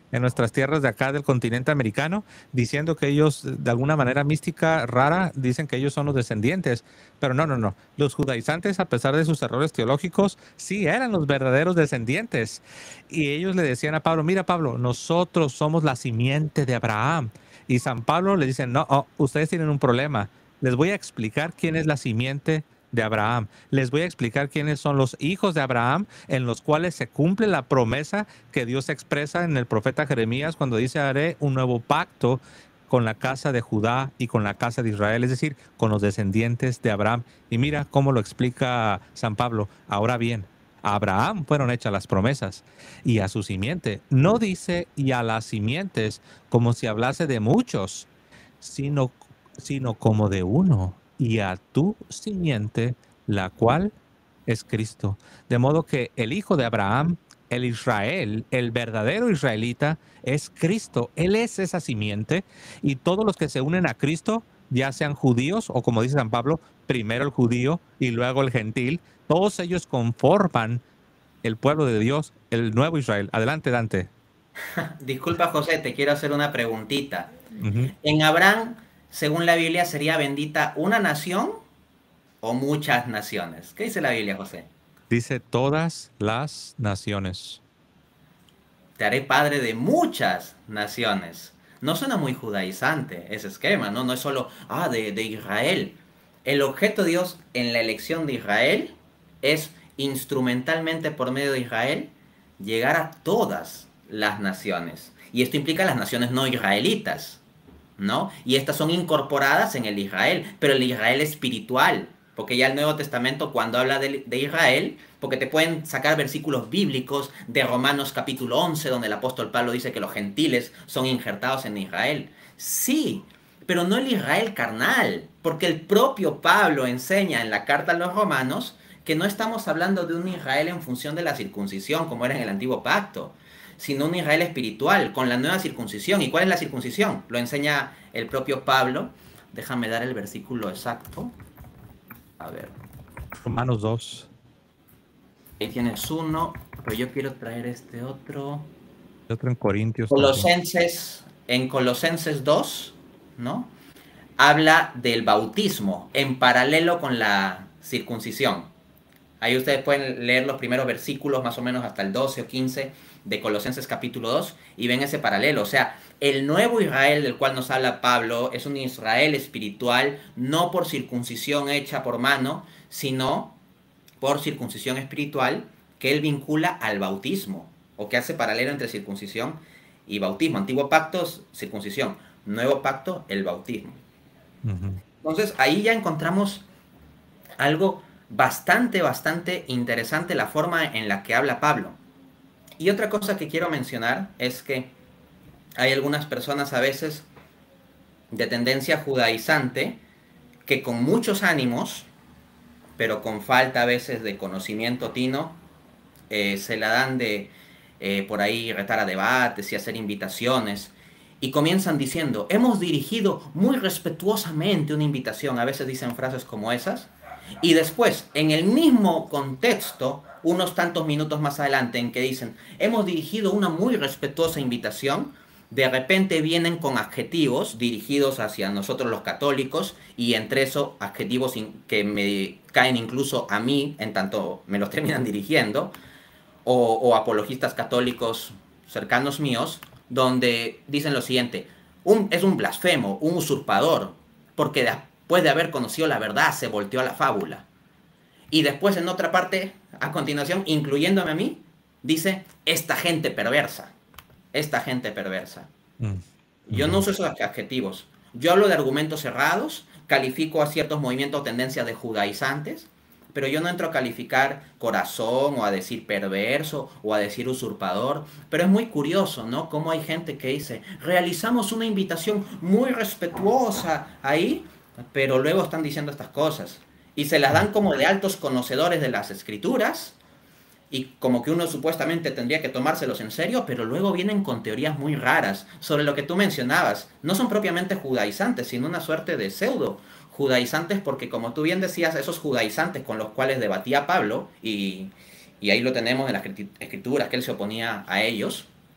en nuestras tierras de acá del continente americano, diciendo que ellos, de alguna manera mística, rara, dicen que ellos son los descendientes. Pero no, no, no. Los judaizantes, a pesar de sus errores teológicos, sí eran los verdaderos descendientes. Y ellos le decían a Pablo, mira Pablo, nosotros somos la simiente de Abraham. Y San Pablo le dice, no, oh, ustedes tienen un problema. Les voy a explicar quién es la simiente de Abraham. Les voy a explicar quiénes son los hijos de Abraham, en los cuales se cumple la promesa que Dios expresa en el profeta Jeremías cuando dice, haré un nuevo pacto con la casa de Judá y con la casa de Israel, es decir, con los descendientes de Abraham. Y mira cómo lo explica San Pablo. Ahora bien, a Abraham fueron hechas las promesas y a su simiente. No dice y a las simientes como si hablase de muchos, sino, sino como de uno, y a tu simiente, la cual es Cristo. De modo que el hijo de Abraham, el Israel, el verdadero israelita, es Cristo. Él es esa simiente y todos los que se unen a Cristo, ya sean judíos o como dice San Pablo, primero el judío y luego el gentil, todos ellos conforman el pueblo de Dios, el nuevo Israel. Adelante, Dante. Disculpa, José, te quiero hacer una preguntita. Ujú. En Abraham, según la Biblia, ¿sería bendita una nación o muchas naciones? ¿Qué dice la Biblia, José? Dice todas las naciones. Te haré padre de muchas naciones. No suena muy judaizante ese esquema, ¿no? No es solo, de Israel. El objeto de Dios en la elección de Israel es instrumentalmente por medio de Israel llegar a todas las naciones. Y esto implica las naciones no israelitas, ¿no? Y estas son incorporadas en el Israel, pero el Israel espiritual, porque ya el Nuevo Testamento cuando habla de Israel, porque te pueden sacar versículos bíblicos de Romanos capítulo 11, donde el apóstol Pablo dice que los gentiles son injertados en Israel. Sí, pero no el Israel carnal, porque el propio Pablo enseña en la carta a los romanos que no estamos hablando de un Israel en función de la circuncisión, como era en el antiguo pacto, sino un Israel espiritual, con la nueva circuncisión. ¿Y cuál es la circuncisión? Lo enseña el propio Pablo. Déjame dar el versículo exacto. A ver. Romanos 2. Ahí tienes uno, pero yo quiero traer este otro. Y otro en Corintios también. En Colosenses 2, ¿no? Habla del bautismo en paralelo con la circuncisión. Ahí ustedes pueden leer los primeros versículos, más o menos hasta el 12 o 15 de Colosenses capítulo 2, y ven ese paralelo. O sea, el nuevo Israel del cual nos habla Pablo es un Israel espiritual, no por circuncisión hecha por mano, sino por circuncisión espiritual que él vincula al bautismo, o que hace paralelo entre circuncisión y bautismo. Antiguo pacto, circuncisión. Nuevo pacto, el bautismo. Ujú. Entonces, ahí ya encontramos algo bastante interesante, la forma en la que habla Pablo. Y otra cosa que quiero mencionar es que hay algunas personas a veces de tendencia judaizante que con muchos ánimos, pero con falta a veces de conocimiento tino, se la dan de por ahí retar a debates y hacer invitaciones. Y comienzan diciendo, hemos dirigido muy respetuosamente una invitación. A veces dicen frases como esas. Y después, en el mismo contexto, unos tantos minutos más adelante, en que dicen, hemos dirigido una muy respetuosa invitación, de repente vienen con adjetivos dirigidos hacia nosotros los católicos, y entre esos adjetivos que me caen incluso a mí, en tanto me los terminan dirigiendo, o apologistas católicos cercanos míos, donde dicen lo siguiente, es un blasfemo, un usurpador, porque después de haber conocido la verdad se volteó a la fábula. Y después en otra parte, a continuación, incluyéndome a mí, dice, esta gente perversa. Esta gente perversa. Yo no uso esos adjetivos. Yo hablo de argumentos cerrados, califico a ciertos movimientos o tendencias de judaizantes, pero yo no entro a calificar corazón o a decir perverso o a decir usurpador. Pero es muy curioso, ¿no? Cómo hay gente que dice, realizamos una invitación muy respetuosa ahí, pero luego están diciendo estas cosas. Y se las dan como de altos conocedores de las escrituras, y como que uno supuestamente tendría que tomárselos en serio, pero luego vienen con teorías muy raras sobre lo que tú mencionabas. No son propiamente judaizantes, sino una suerte de pseudo judaizantes, porque como tú bien decías, esos judaizantes con los cuales debatía Pablo, y ahí lo tenemos en las escrituras, que él se oponía a ellos,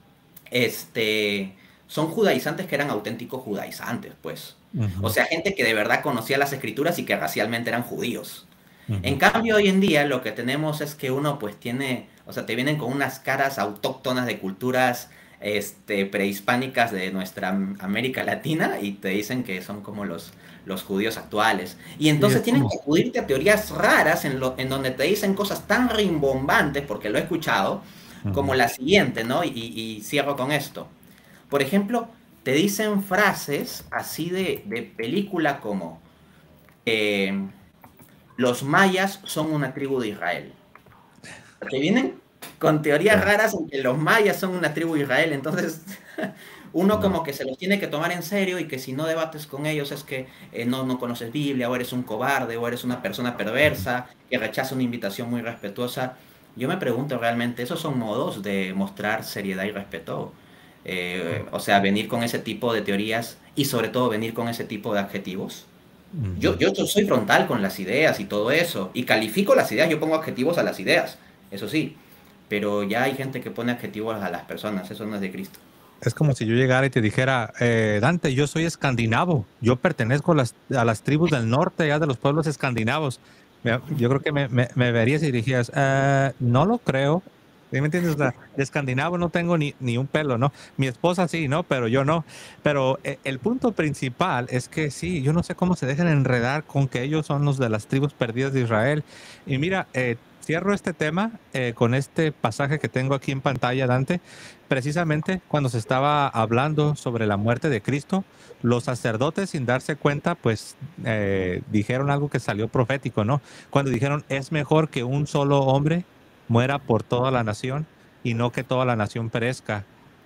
son judaizantes que eran auténticos judaizantes, pues. O Ujú, sea, gente que de verdad conocía las escrituras y que racialmente eran judíos. En ujú. cambio, hoy en día lo que tenemos es que uno pues tiene, o sea, te vienen con unas caras autóctonas de culturas prehispánicas de nuestra América Latina y te dicen que son como los judíos actuales. Y Sí, es entonces tienen como. que acudirte a teorías raras en donde te dicen cosas tan rimbombantes, porque lo he escuchado, como Ujú. la siguiente, ¿no? Y cierro con esto. Por ejemplo, te dicen frases así de película como eh, los mayas son una tribu de Israel. Que vienen con teorías Ya, raras en que los mayas son una tribu de Israel, entonces uno no. como que se los tiene que tomar en serio y que si no debates con ellos es que no conoces Biblia, o eres un cobarde, o eres una persona Ujú. perversa, que rechaza una invitación muy respetuosa. Yo me pregunto realmente, ¿esos son modos de mostrar seriedad y respeto? O sea, venir con ese tipo de teorías y sobre todo venir con ese tipo de adjetivos. Ujú. Yo soy frontal con las ideas y todo eso, y califico las ideas, yo pongo adjetivos a las ideas, eso sí, pero ya hay gente que pone adjetivos a las personas, eso no es de Cristo. Es como si yo llegara y te dijera, Dante, yo soy escandinavo, yo pertenezco a las tribus del norte, ya de los pueblos escandinavos. Yo creo que me verías y dirías, no lo creo. ¿Sí me entiendes? O sea, de escandinavo no tengo ni un pelo, ¿no? Mi esposa sí, ¿no? Pero yo no. Pero el punto principal es que sí, yo no sé cómo se dejan enredar con que ellos son los de las tribus perdidas de Israel. Y mira, cierro este tema con este pasaje que tengo aquí en pantalla, Dante. Precisamente cuando se estaba hablando sobre la muerte de Cristo, los sacerdotes sin darse cuenta, pues dijeron algo que salió profético, ¿no? Cuando dijeron, es mejor que un solo hombre muera por toda la nación y no que toda la nación perezca.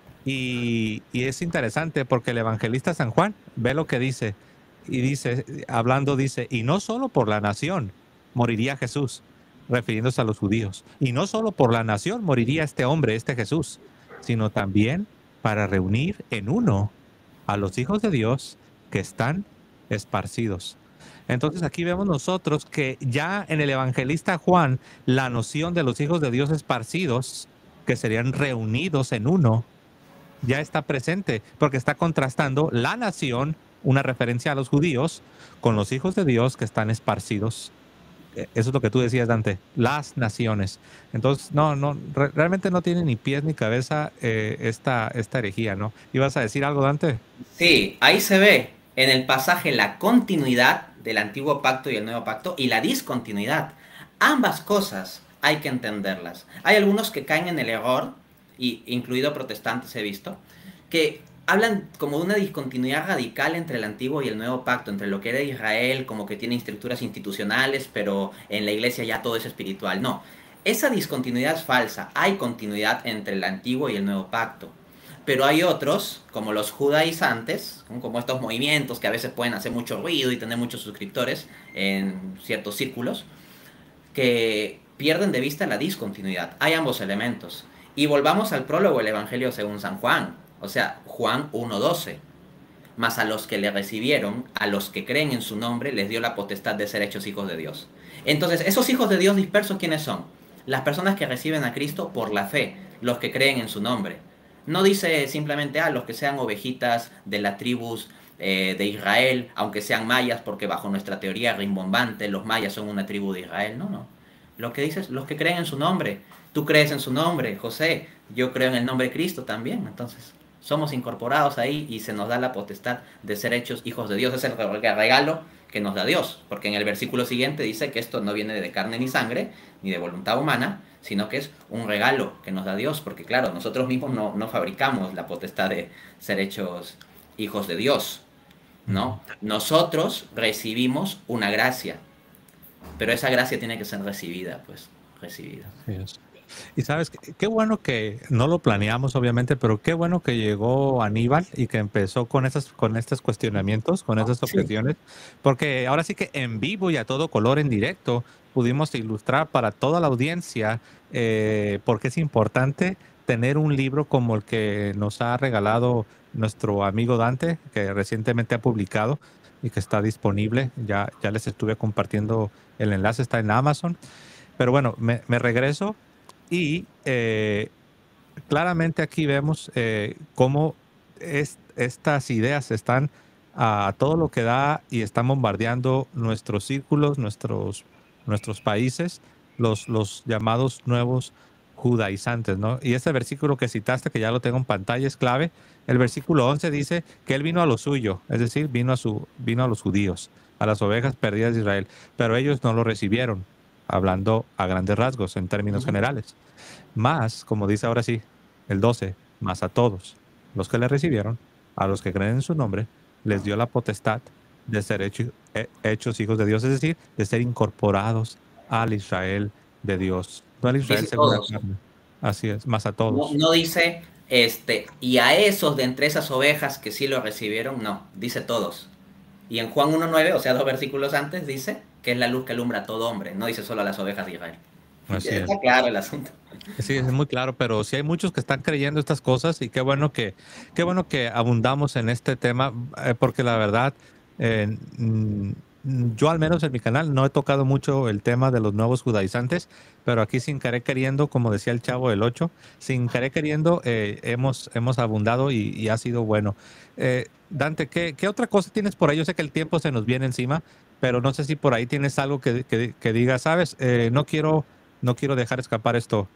Y es interesante porque el evangelista San Juan ve lo que dice y dice, hablando, dice, y no solo por la nación moriría Jesús, refiriéndose a los judíos, y no solo por la nación moriría este hombre, este Jesús, sino también para reunir en uno a los hijos de Dios que están esparcidos. Entonces aquí vemos nosotros que ya en el evangelista Juan, la noción de los hijos de Dios esparcidos, que serían reunidos en uno, ya está presente, porque está contrastando la nación, una referencia a los judíos, con los hijos de Dios que están esparcidos. Eso es lo que tú decías, Dante, las naciones. Entonces, realmente no tiene ni pies ni cabeza esta herejía, ¿no? ¿Ibas a decir algo, Dante? Sí, ahí se ve en el pasaje la continuidad del antiguo pacto y el nuevo pacto y la discontinuidad. Ambas cosas hay que entenderlas. Hay algunos que caen en el error, y incluido protestantes he visto, que hablan como de una discontinuidad radical entre el antiguo y el nuevo pacto, entre lo que era Israel, como que tiene estructuras institucionales, pero en la iglesia ya todo es espiritual. No, esa discontinuidad es falsa. Hay continuidad entre el antiguo y el nuevo pacto. Pero hay otros, como los judaizantes, como estos movimientos que a veces pueden hacer mucho ruido y tener muchos suscriptores en ciertos círculos, que pierden de vista la discontinuidad. Hay ambos elementos. Y volvamos al prólogo del Evangelio según San Juan, o sea, Juan 1:12. Mas a los que le recibieron, a los que creen en su nombre, les dio la potestad de ser hechos hijos de Dios. Entonces, esos hijos de Dios dispersos, ¿quiénes son? Las personas que reciben a Cristo por la fe, los que creen en su nombre. No dice simplemente a los que sean ovejitas de las tribus de Israel, aunque sean mayas, porque bajo nuestra teoría rimbombante los mayas son una tribu de Israel. No, no. Lo que dice es los que creen en su nombre. Tú crees en su nombre, José. Yo creo en el nombre de Cristo también. Entonces, somos incorporados ahí y se nos da la potestad de ser hechos hijos de Dios. Es el regalo que nos da Dios, porque en el versículo siguiente dice que esto no viene de carne ni sangre, ni de voluntad humana, sino que es un regalo que nos da Dios, porque claro, nosotros mismos no fabricamos la potestad de ser hechos hijos de Dios, Ujú. ¿no? Nosotros recibimos una gracia, pero esa gracia tiene que ser recibida, pues, recibida. Así es. Y sabes, qué bueno que no lo planeamos, obviamente, pero qué bueno que llegó Aníbal y que empezó con estos cuestionamientos, con esas Sí. objeciones, porque ahora sí que en vivo y a todo color, en directo, pudimos ilustrar para toda la audiencia por qué es importante tener un libro como el que nos ha regalado nuestro amigo Dante, que recientemente ha publicado y que está disponible. Ya les estuve compartiendo el enlace, está en Amazon. Pero bueno, me regreso y claramente aquí vemos cómo estas ideas están a todo lo que da y están bombardeando nuestros círculos, nuestros países, los llamados nuevos judaizantes, ¿no? Y ese versículo que citaste, que ya lo tengo en pantalla, es clave. El versículo 11 dice que él vino a lo suyo, es decir, vino a los judíos, a las ovejas perdidas de Israel, pero ellos no lo recibieron, hablando a grandes rasgos, en términos Ujú. generales. Más, como dice ahora sí, el 12, más a todos los que le recibieron, a los que creen en su nombre, les dio la potestad de ser hechos hijos de Dios, es decir, de ser incorporados al Israel de Dios, no al Israel Dice según la todos. carne. Así es, más a No, todos. no dice, y a esos de entre esas ovejas que sí lo recibieron, no, dice todos. Y en Juan 1.9, o sea, 2 versículos antes, dice que es la luz que alumbra a todo hombre, no dice solo a las ovejas de Israel. Así es. Está claro el asunto. Sí, es muy claro, pero sí hay muchos que están creyendo estas cosas y qué bueno que abundamos en este tema, porque la verdad, eh, mm, yo al menos en mi canal no he tocado mucho el tema de los nuevos judaizantes, pero aquí sin querer queriendo, como decía el Chavo del 8, sin querer queriendo hemos abundado y ha sido bueno. Dante, ¿qué otra cosa tienes por ahí? Yo sé que el tiempo se nos viene encima, pero no sé si por ahí tienes algo que diga, sabes, no quiero dejar escapar esto.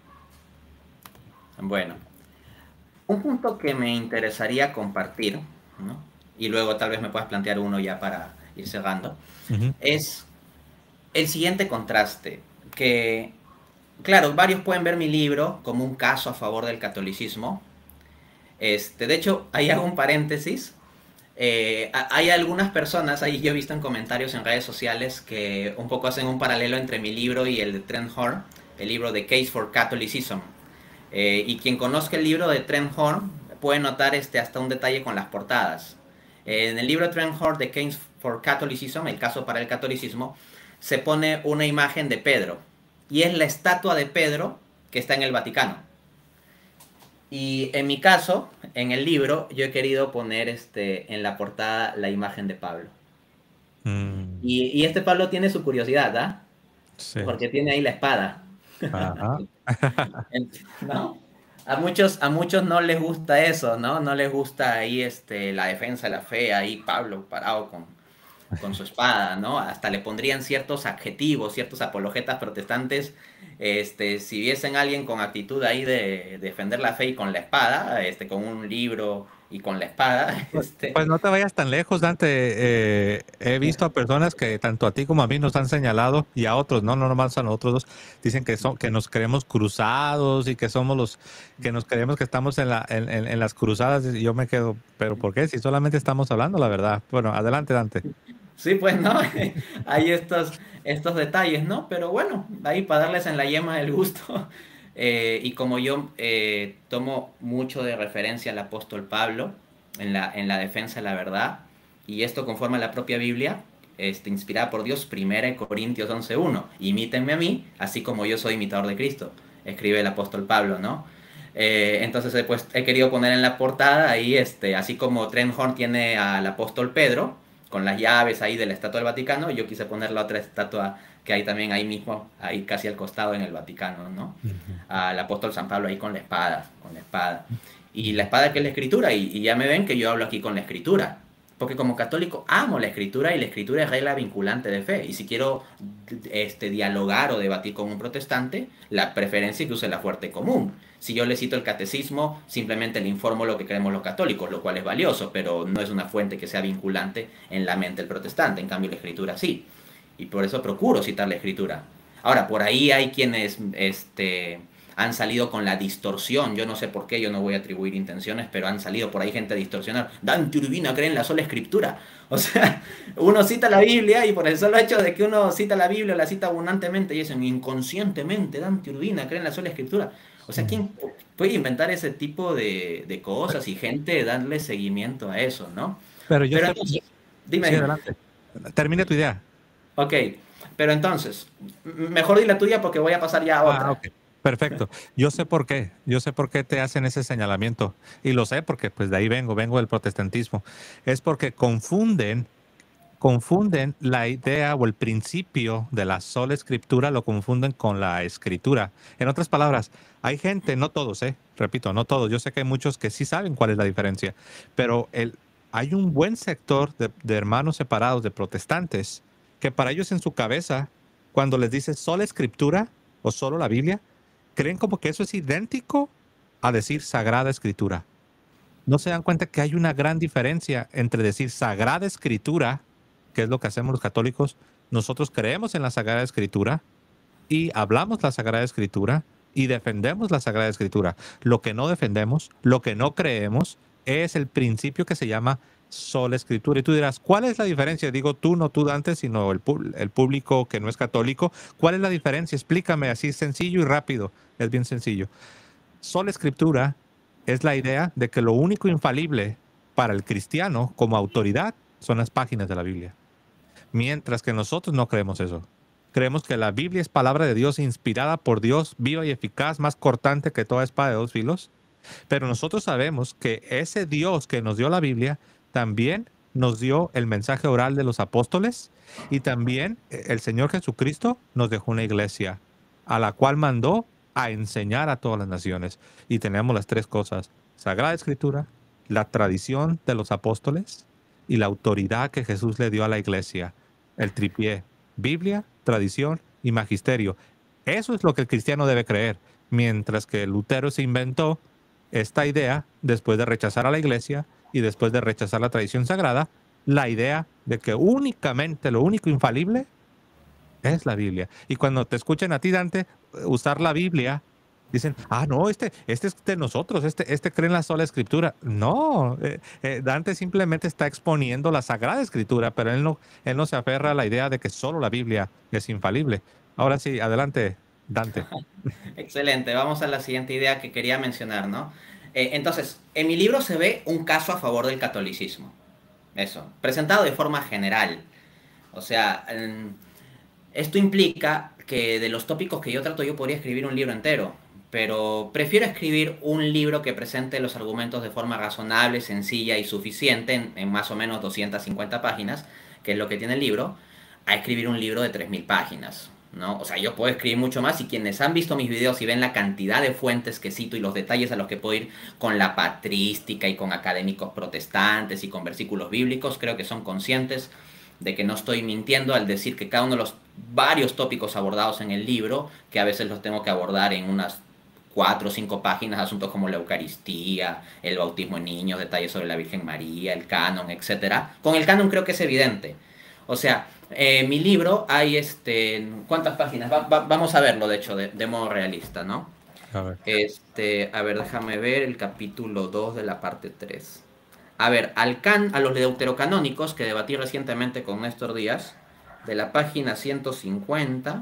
Bueno, un punto que me interesaría compartir, ¿no? Y luego tal vez me puedas plantear uno ya para ir cerrando, Ujú. es el siguiente contraste, que, claro, varios pueden ver mi libro como un caso a favor del catolicismo. De hecho, ahí hago un paréntesis. Hay algunas personas, ahí yo he visto en comentarios en redes sociales que un poco hacen un paralelo entre mi libro y el de Trent Horn, el libro de Case for Catholicism. Y quien conozca el libro de Trent Horn puede notar hasta un detalle con las portadas. En el libro de Trent Horn de Case for Catholicism, el caso para el catolicismo, se pone una imagen de Pedro. Y es la estatua de Pedro que está en el Vaticano. Y en mi caso, en el libro, yo he querido poner en la portada la imagen de Pablo. Mm, Y este Pablo tiene su curiosidad, ¿ah? sí. Porque tiene ahí la espada. Ajá. ¿No? A muchos no les gusta eso, ¿no? No les gusta ahí la defensa de la fe, ahí Pablo parado con su espada, ¿no? Hasta le pondrían ciertos adjetivos, ciertos apologetas protestantes, si viesen a alguien con actitud ahí de defender la fe y con la espada, con un libro y con la espada, Pues no te vayas tan lejos, Dante. He visto a personas que tanto a ti como a mí nos han señalado y a otros, no nomás a nosotros dos, dicen que nos creemos cruzados y que somos que nos creemos que estamos en las cruzadas. Y yo me quedo, ¿pero por qué? Si solamente estamos hablando la verdad. Bueno, adelante, Dante. sí, pues, ¿no? Hay estos detalles, ¿no? Pero bueno, ahí para darles en la yema del gusto. Y como yo tomo mucho de referencia al apóstol Pablo en la defensa de la verdad, y esto conforme a la propia Biblia, inspirada por Dios, 1 Corintios 11:1, imítenme a mí, así como yo soy imitador de Cristo, escribe el apóstol Pablo, ¿no? Entonces pues, he querido poner en la portada ahí, así como Trent Horn tiene al apóstol Pedro, con las llaves ahí de la estatua del Vaticano, yo quise poner la otra estatua que hay también ahí mismo, ahí casi al costado en el Vaticano, ¿no? Ujú. Al apóstol San Pablo ahí con la espada, con la espada. Y la espada que es la escritura, y ya me ven que yo hablo aquí con la escritura. Porque como católico amo la escritura y la escritura es regla vinculante de fe. Y si quiero dialogar o debatir con un protestante, la preferencia es que use la fuerte común. Si yo le cito el catecismo, simplemente le informo lo que creemos los católicos, lo cual es valioso, pero no es una fuente que sea vinculante en la mente del protestante. En cambio, la escritura sí. Y por eso procuro citar la escritura. Ahora, por ahí hay quienes han salido con la distorsión. Yo no sé por qué, yo no voy a atribuir intenciones, pero han salido por ahí gente a distorsionar. Dante Urbina cree en la sola escritura. O sea, uno cita la Biblia y por el solo hecho de que uno cita la Biblia, la cita abundantemente y dicen inconscientemente Dante Urbina cree en la sola escritura. O sea, Ujú. ¿quién puede inventar ese tipo de cosas y gente darle seguimiento a eso, ¿no? Pero yo Pero sé, entonces, dime, sí, dime. adelante. Termina tu idea. Ok, pero entonces, mejor di la tuya porque voy a pasar ya a Ah, otra. ok. Perfecto. Yo sé por qué. Yo sé por qué te hacen ese señalamiento. Y lo sé porque pues de ahí vengo del protestantismo. Es porque confunden la idea o el principio de la sola escritura, lo confunden con la escritura. En otras palabras, hay gente, no todos, ¿eh? repito, no todos. Yo sé que hay muchos que sí saben cuál es la diferencia, pero hay un buen sector de hermanos separados, de protestantes, que para ellos en su cabeza, cuando les dices sola escritura o solo la Biblia, creen como que eso es idéntico a decir sagrada escritura. No se dan cuenta que hay una gran diferencia entre decir sagrada escritura, que es lo que hacemos los católicos. Nosotros creemos en la sagrada escritura y hablamos la Sagrada Escritura y defendemos la Sagrada Escritura. Lo que no defendemos, lo que no creemos, es el principio que se llama sola Escritura. Y tú dirás, ¿cuál es la diferencia? Digo tú, no tú, Dante, sino el público que no es católico. ¿Cuál es la diferencia? Explícame así sencillo y rápido. Es bien sencillo. Sola Escritura es la idea de que lo único infalible para el cristiano como autoridad son las páginas de la Biblia. Mientras que nosotros no creemos eso. Creemos que la Biblia es palabra de Dios, inspirada por Dios, viva y eficaz, más cortante que toda espada de dos filos. Pero nosotros sabemos que ese Dios que nos dio la Biblia también nos dio el mensaje oral de los apóstoles y también el Señor Jesucristo nos dejó una iglesia a la cual mandó a enseñar a todas las naciones. Y tenemos las tres cosas: Sagrada Escritura, la tradición de los apóstoles y la autoridad que Jesús le dio a la iglesia. El tripié: Biblia, tradición y magisterio. Eso es lo que el cristiano debe creer. Mientras que Lutero se inventó esta idea, después de rechazar a la iglesia y después de rechazar la tradición sagrada, la idea de que únicamente lo único infalible es la Biblia. Y cuando te escuchen a ti, Dante, usar la Biblia, dicen, ah, no, este es de nosotros, este cree en la sola escritura. No, Dante simplemente está exponiendo la Sagrada Escritura, pero él no se aferra a la idea de que solo la Biblia es infalible. Ahora sí, adelante, Dante. Excelente, vamos a la siguiente idea que quería mencionar, ¿no? Entonces, en mi libro se ve un caso a favor del catolicismo. Eso, presentado de forma general. O sea, esto implica que de los tópicos que yo trato yo podría escribir un libro entero, pero prefiero escribir un libro que presente los argumentos de forma razonable, sencilla y suficiente en más o menos 250 páginas, que es lo que tiene el libro, a escribir un libro de 3000 páginas, ¿no? O sea, yo puedo escribir mucho más y quienes han visto mis videos y ven la cantidad de fuentes que cito y los detalles a los que puedo ir con la patrística y con académicos protestantes y con versículos bíblicos, creo que son conscientes de que no estoy mintiendo al decir que cada uno de los varios tópicos abordados en el libro, que a veces los tengo que abordar en unas 4 o 5 páginas, asuntos como la Eucaristía, el bautismo en niños, detalles sobre la Virgen María, el canon, etcétera. Con el canon creo que es evidente. O sea, mi libro hay ¿cuántas páginas? Vamos a verlo, de hecho, de modo realista, ¿no? A ver. A ver, déjame ver el capítulo 2 de la parte 3. A ver, a los deuterocanónicos que debatí recientemente con Néstor Díaz, de la página 150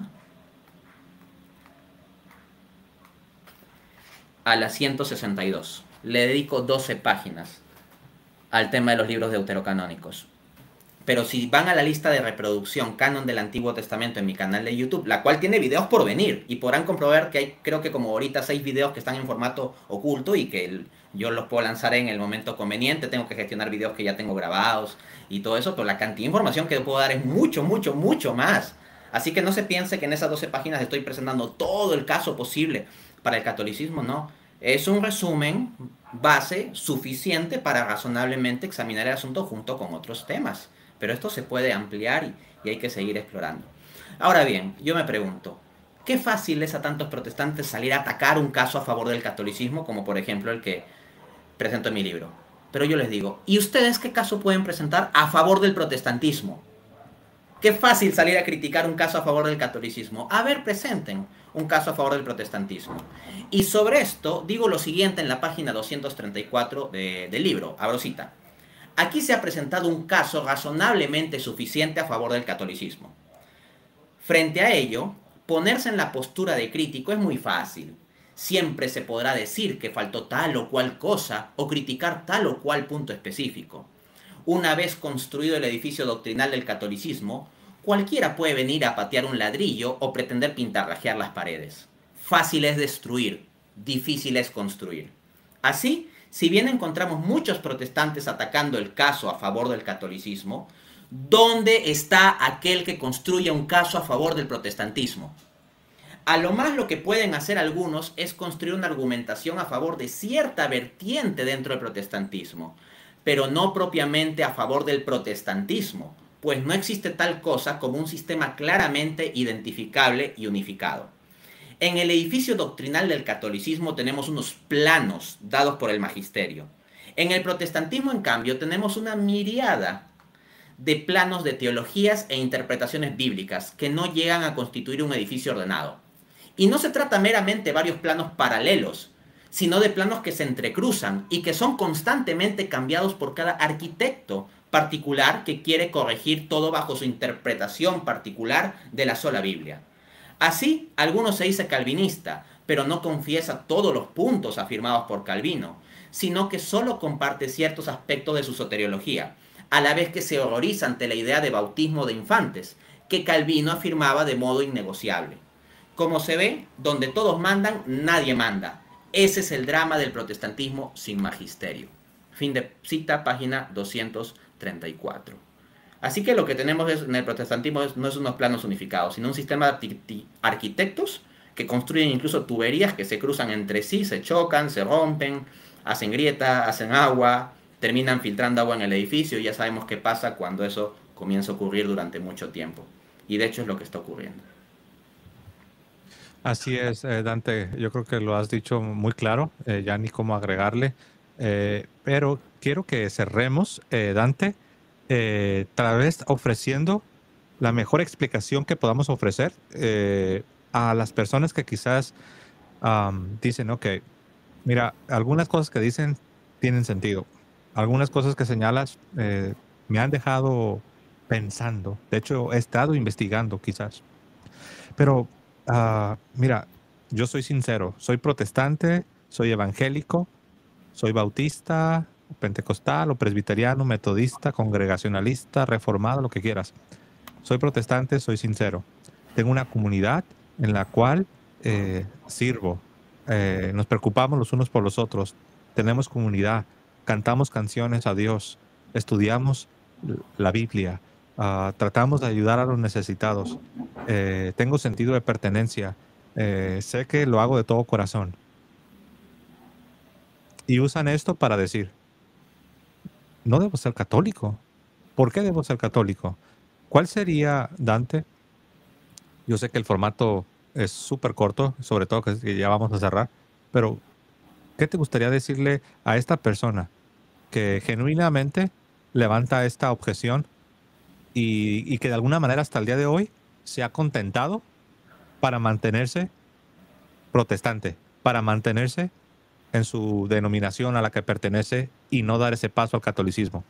a la 162. Le dedico 12 páginas al tema de los libros deuterocanónicos. Pero si van a la lista de reproducción Canon del Antiguo Testamento en mi canal de YouTube, la cual tiene videos por venir, y podrán comprobar que hay, creo que como ahorita 6 videos que están en formato oculto y que yo los puedo lanzar en el momento conveniente. Tengo que gestionar videos que ya tengo grabados y todo eso, pero la cantidad de información que puedo dar es mucho, mucho, mucho más. Así que no se piense que en esas 12 páginas estoy presentando todo el caso posible para el catolicismo, no. Es un resumen base suficiente para razonablemente examinar el asunto junto con otros temas. Pero esto se puede ampliar y hay que seguir explorando. Ahora bien, yo me pregunto, ¿qué fácil es a tantos protestantes salir a atacar un caso a favor del catolicismo, como por ejemplo el que presento en mi libro? Pero yo les digo, ¿y ustedes qué caso pueden presentar a favor del protestantismo? Qué fácil salir a criticar un caso a favor del catolicismo. A ver, presenten un caso a favor del protestantismo. Y sobre esto digo lo siguiente en la página 234 del libro, abro cita. Aquí se ha presentado un caso razonablemente suficiente a favor del catolicismo. Frente a ello, ponerse en la postura de crítico es muy fácil. Siempre se podrá decir que faltó tal o cual cosa o criticar tal o cual punto específico. Una vez construido el edificio doctrinal del catolicismo, cualquiera puede venir a patear un ladrillo o pretender pintarrajear las paredes. Fácil es destruir, difícil es construir. Así, si bien encontramos muchos protestantes atacando el caso a favor del catolicismo, ¿dónde está aquel que construya un caso a favor del protestantismo? A lo más lo que pueden hacer algunos es construir una argumentación a favor de cierta vertiente dentro del protestantismo, pero no propiamente a favor del protestantismo, pues no existe tal cosa como un sistema claramente identificable y unificado. En el edificio doctrinal del catolicismo tenemos unos planos dados por el magisterio. En el protestantismo, en cambio, tenemos una miriada de planos de teologías e interpretaciones bíblicas que no llegan a constituir un edificio ordenado. Y no se trata meramente de varios planos paralelos, sino de planos que se entrecruzan y que son constantemente cambiados por cada arquitecto particular que quiere corregir todo bajo su interpretación particular de la sola Biblia. Así, algunos se dice calvinista, pero no confiesa todos los puntos afirmados por Calvino, sino que solo comparte ciertos aspectos de su soteriología, a la vez que se horroriza ante la idea de bautismo de infantes, que Calvino afirmaba de modo innegociable. Como se ve, donde todos mandan, nadie manda. Ese es el drama del protestantismo sin magisterio. Fin de cita, página 234. Así que lo que tenemos en el protestantismo no es unos planos unificados, sino un sistema de arquitectos que construyen incluso tuberías que se cruzan entre sí, se chocan, se rompen, hacen grieta, hacen agua, terminan filtrando agua en el edificio y ya sabemos qué pasa cuando eso comienza a ocurrir durante mucho tiempo. Y de hecho es lo que está ocurriendo. Así es, Dante, yo creo que lo has dicho muy claro, ya ni cómo agregarle, pero quiero que cerremos, Dante, tal vez ofreciendo la mejor explicación que podamos ofrecer a las personas que quizás dicen, ok, mira, algunas cosas que dicen tienen sentido, algunas cosas que señalas me han dejado pensando, de hecho he estado investigando quizás. Pero, mira, yo soy sincero, soy protestante, soy evangélico, soy bautista, pentecostal o presbiteriano, metodista, congregacionalista, reformado, lo que quieras. Soy protestante, soy sincero. Tengo una comunidad en la cual sirvo, nos preocupamos los unos por los otros, tenemos comunidad, cantamos canciones a Dios, estudiamos la Biblia, tratamos de ayudar a los necesitados, tengo sentido de pertenencia, sé que lo hago de todo corazón. Y usan esto para decir, no debo ser católico. ¿Por qué debo ser católico? ¿Cuál sería, Dante? Yo sé que el formato es súper corto, sobre todo que ya vamos a cerrar, pero ¿qué te gustaría decirle a esta persona que genuinamente levanta esta objeción y que de alguna manera hasta el día de hoy se ha contentado para mantenerse protestante, para mantenerse en su denominación a la que pertenece y no dar ese paso al catolicismo?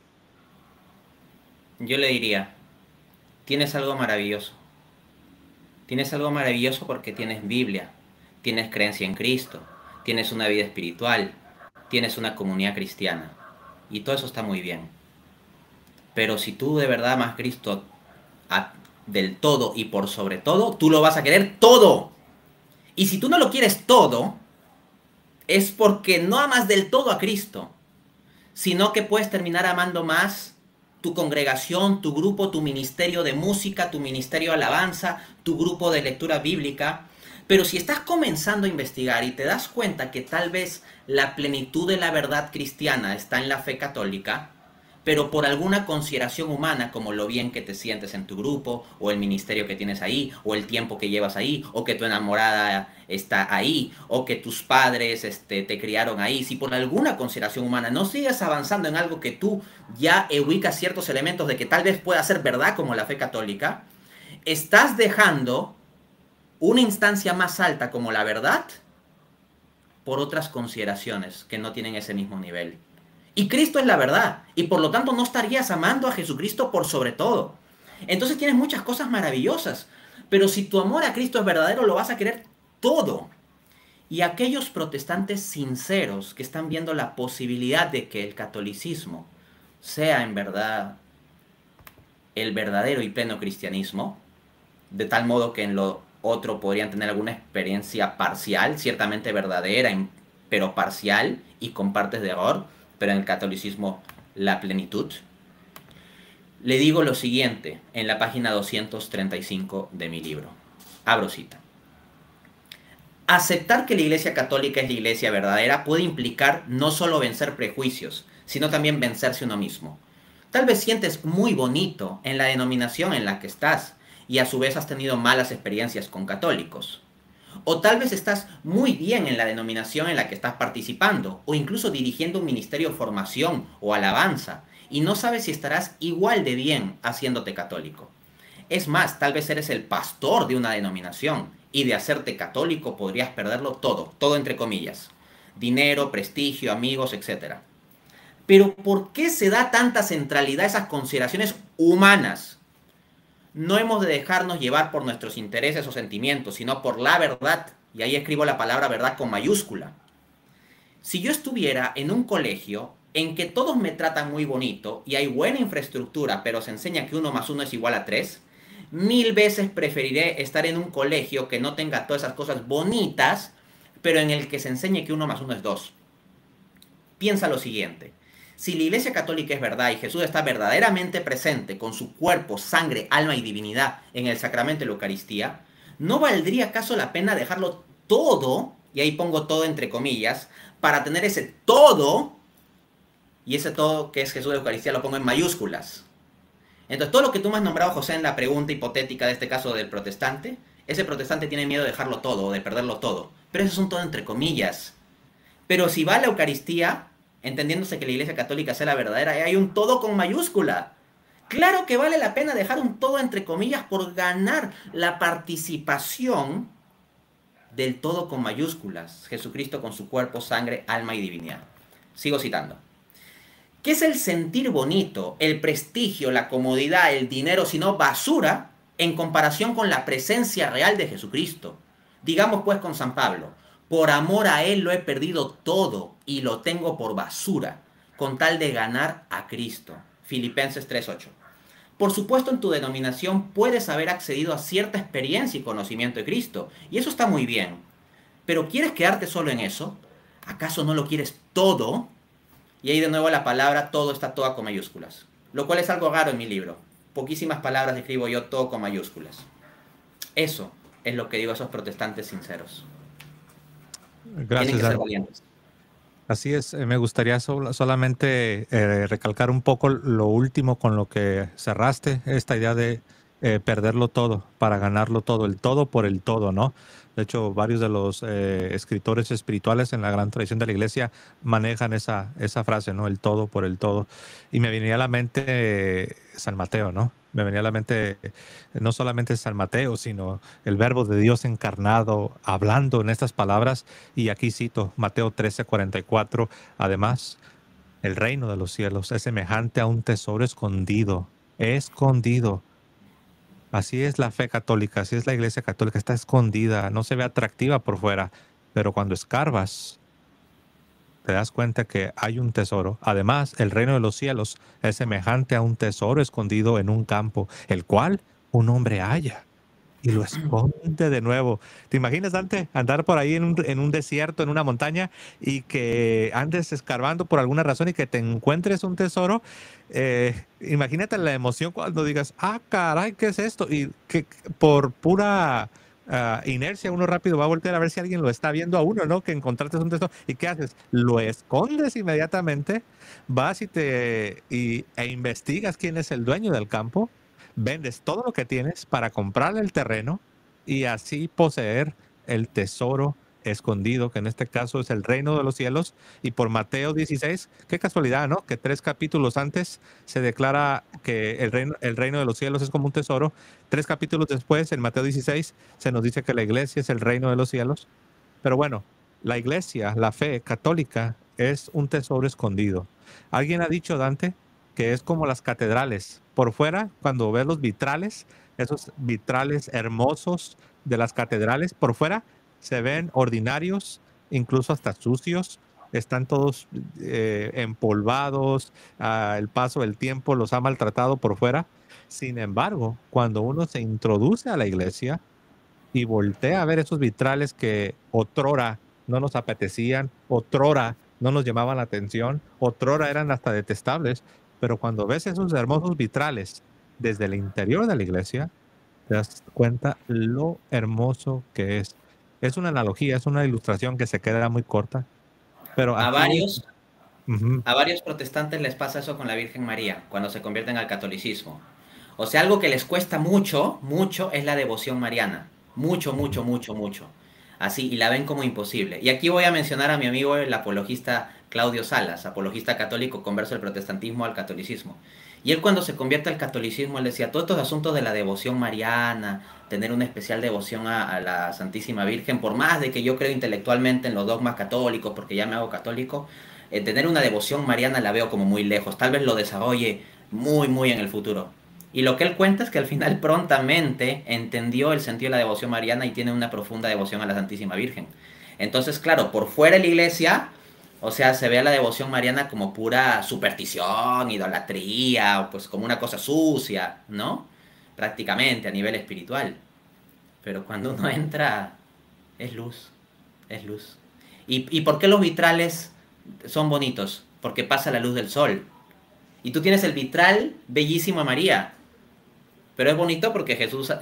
Yo le diría, tienes algo maravilloso. Tienes algo maravilloso porque tienes Biblia, tienes creencia en Cristo, tienes una vida espiritual, tienes una comunidad cristiana. Y todo eso está muy bien. Pero si tú de verdad amas a Cristo del todo y por sobre todo, tú lo vas a querer todo. Y si tú no lo quieres todo, es porque no amas del todo a Cristo, sino que puedes terminar amando más tu congregación, tu grupo, tu ministerio de música, tu ministerio de alabanza, tu grupo de lectura bíblica. Pero si estás comenzando a investigar y te das cuenta que tal vez la plenitud de la verdad cristiana está en la fe católica, pero por alguna consideración humana, como lo bien que te sientes en tu grupo, o el ministerio que tienes ahí, o el tiempo que llevas ahí, o que tu enamorada está ahí, o que tus padres te criaron ahí, si por alguna consideración humana no sigues avanzando en algo que tú ya ubicas ciertos elementos de que tal vez pueda ser verdad como la fe católica, estás dejando una instancia más alta como la verdad por otras consideraciones que no tienen ese mismo nivel. Y Cristo es la verdad. Y por lo tanto no estarías amando a Jesucristo por sobre todo. Entonces tienes muchas cosas maravillosas. Pero si tu amor a Cristo es verdadero, lo vas a querer todo. Y aquellos protestantes sinceros que están viendo la posibilidad de que el catolicismo sea en verdad el verdadero y pleno cristianismo, de tal modo que en lo otro podrían tener alguna experiencia parcial, ciertamente verdadera, pero parcial y con partes de error, pero en el catolicismo la plenitud. Le digo lo siguiente en la página 235 de mi libro. Abro cita. Aceptar que la Iglesia Católica es la Iglesia verdadera puede implicar no solo vencer prejuicios, sino también vencerse uno mismo. Tal vez sientes muy bonito en la denominación en la que estás y a su vez has tenido malas experiencias con católicos. O tal vez estás muy bien en la denominación en la que estás participando o incluso dirigiendo un ministerio de formación o alabanza y no sabes si estarás igual de bien haciéndote católico. Es más, tal vez eres el pastor de una denominación y de hacerte católico podrías perderlo todo, todo entre comillas. Dinero, prestigio, amigos, etc. Pero ¿por qué se da tanta centralidad a esas consideraciones humanas? No hemos de dejarnos llevar por nuestros intereses o sentimientos, sino por la verdad. Y ahí escribo la palabra verdad con mayúscula. Si yo estuviera en un colegio en que todos me tratan muy bonito y hay buena infraestructura, pero se enseña que 1 más 1 es igual a 3, 1000 veces preferiré estar en un colegio que no tenga todas esas cosas bonitas, pero en el que se enseñe que 1 más 1 es 2. Piensa lo siguiente. Si la Iglesia Católica es verdad y Jesús está verdaderamente presente con su cuerpo, sangre, alma y divinidad en el sacramento de la Eucaristía, ¿no valdría acaso la pena dejarlo todo, y ahí pongo todo entre comillas, para tener ese todo, y ese todo que es Jesús de la Eucaristía lo pongo en mayúsculas? Entonces, todo lo que tú me has nombrado, José, en la pregunta hipotética de este caso del protestante, ese protestante tiene miedo de dejarlo todo, o de perderlo todo, pero eso es un todo entre comillas. Pero si va a la Eucaristía, entendiéndose que la Iglesia Católica sea la verdadera, hay un todo con mayúscula. Claro que vale la pena dejar un todo entre comillas por ganar la participación del todo con mayúsculas. Jesucristo con su cuerpo, sangre, alma y divinidad. Sigo citando. ¿Qué es el sentir bonito, el prestigio, la comodidad, el dinero, sino basura en comparación con la presencia real de Jesucristo? Digamos pues con San Pablo, por amor a Él lo he perdido todo y lo tengo por basura, con tal de ganar a Cristo. Filipenses 3:8. Por supuesto, en tu denominación puedes haber accedido a cierta experiencia y conocimiento de Cristo, y eso está muy bien. Pero ¿quieres quedarte solo en eso? ¿Acaso no lo quieres todo? Y ahí de nuevo la palabra todo está toda con mayúsculas, lo cual es algo raro en mi libro. Poquísimas palabras escribo yo todo con mayúsculas. Eso es lo que digo a esos protestantes sinceros. Gracias, Tienen que ser valientes. Así es, me gustaría solamente recalcar un poco lo último con lo que cerraste, esta idea de perderlo todo para ganarlo todo, el todo por el todo, ¿no? De hecho, varios de los escritores espirituales en la gran tradición de la iglesia manejan esa frase, ¿no? El todo por el todo. Y me venía a la mente San Mateo, ¿no? Me venía a la mente no solamente San Mateo, sino el verbo de Dios encarnado, hablando en estas palabras. Y aquí cito Mateo 13:44. Además, el reino de los cielos es semejante a un tesoro escondido, escondido. Así es la fe católica, así es la iglesia católica, está escondida, no se ve atractiva por fuera, pero cuando escarbas, te das cuenta que hay un tesoro. Además, el reino de los cielos es semejante a un tesoro escondido en un campo, el cual un hombre halla y lo esconde de nuevo. ¿Te imaginas, Dante, andar por ahí en un desierto, en una montaña, y que andes escarbando por alguna razón y que te encuentres un tesoro? Imagínate la emoción cuando digas, ah, caray, ¿qué es esto? Y que por pura inercia uno rápido va a voltear a ver si alguien lo está viendo a uno, ¿no? Que encontraste un tesoro. ¿Y qué haces? Lo escondes inmediatamente, vas e investigas quién es el dueño del campo, vendes todo lo que tienes para comprarle el terreno y así poseer el tesoro escondido, que en este caso es el reino de los cielos. Y por Mateo 16, qué casualidad, ¿no? Que 3 capítulos antes se declara que el reino de los cielos es como un tesoro. 3 capítulos después, en Mateo 16, se nos dice que la iglesia es el reino de los cielos. Pero bueno, la iglesia, la fe católica, es un tesoro escondido. Alguien ha dicho, Dante, que es como las catedrales. Por fuera, cuando ves los vitrales, esos vitrales hermosos de las catedrales, por fuera se ven ordinarios, incluso hasta sucios, están todos empolvados, el paso del tiempo los ha maltratado por fuera. Sin embargo, cuando uno se introduce a la iglesia y voltea a ver esos vitrales que otrora no nos apetecían, otrora no nos llamaban la atención, otrora eran hasta detestables, pero cuando ves esos hermosos vitrales desde el interior de la iglesia, te das cuenta lo hermoso que es. Es una analogía, es una ilustración que se queda muy corta, pero A aquí es... varios, Ujú. a varios protestantes les pasa eso con la Virgen María, cuando se convierten al catolicismo. O sea, algo que les cuesta mucho, mucho, es la devoción mariana. Mucho, mucho, mucho, mucho. Así, y la ven como imposible. Y aquí voy a mencionar a mi amigo el apologista Claudio Salas, apologista católico converso del protestantismo al catolicismo. Y él cuando se convierte al catolicismo, él decía, todos estos asuntos de la devoción mariana, tener una especial devoción a la Santísima Virgen, por más de que yo creo intelectualmente en los dogmas católicos, porque ya me hago católico, tener una devoción mariana la veo como muy lejos. Tal vez lo desarrolle muy, muy en el futuro. Y lo que él cuenta es que al final prontamente entendió el sentido de la devoción mariana y tiene una profunda devoción a la Santísima Virgen. Entonces, claro, por fuera de la iglesia, o sea, se ve a la devoción mariana como pura superstición, idolatría, o pues como una cosa sucia, ¿no? Prácticamente a nivel espiritual. Pero cuando uno entra, es luz, es luz. ¿Y por qué los vitrales son bonitos? Porque pasa la luz del sol. Y tú tienes el vitral bellísimo a María, pero es bonito porque Jesús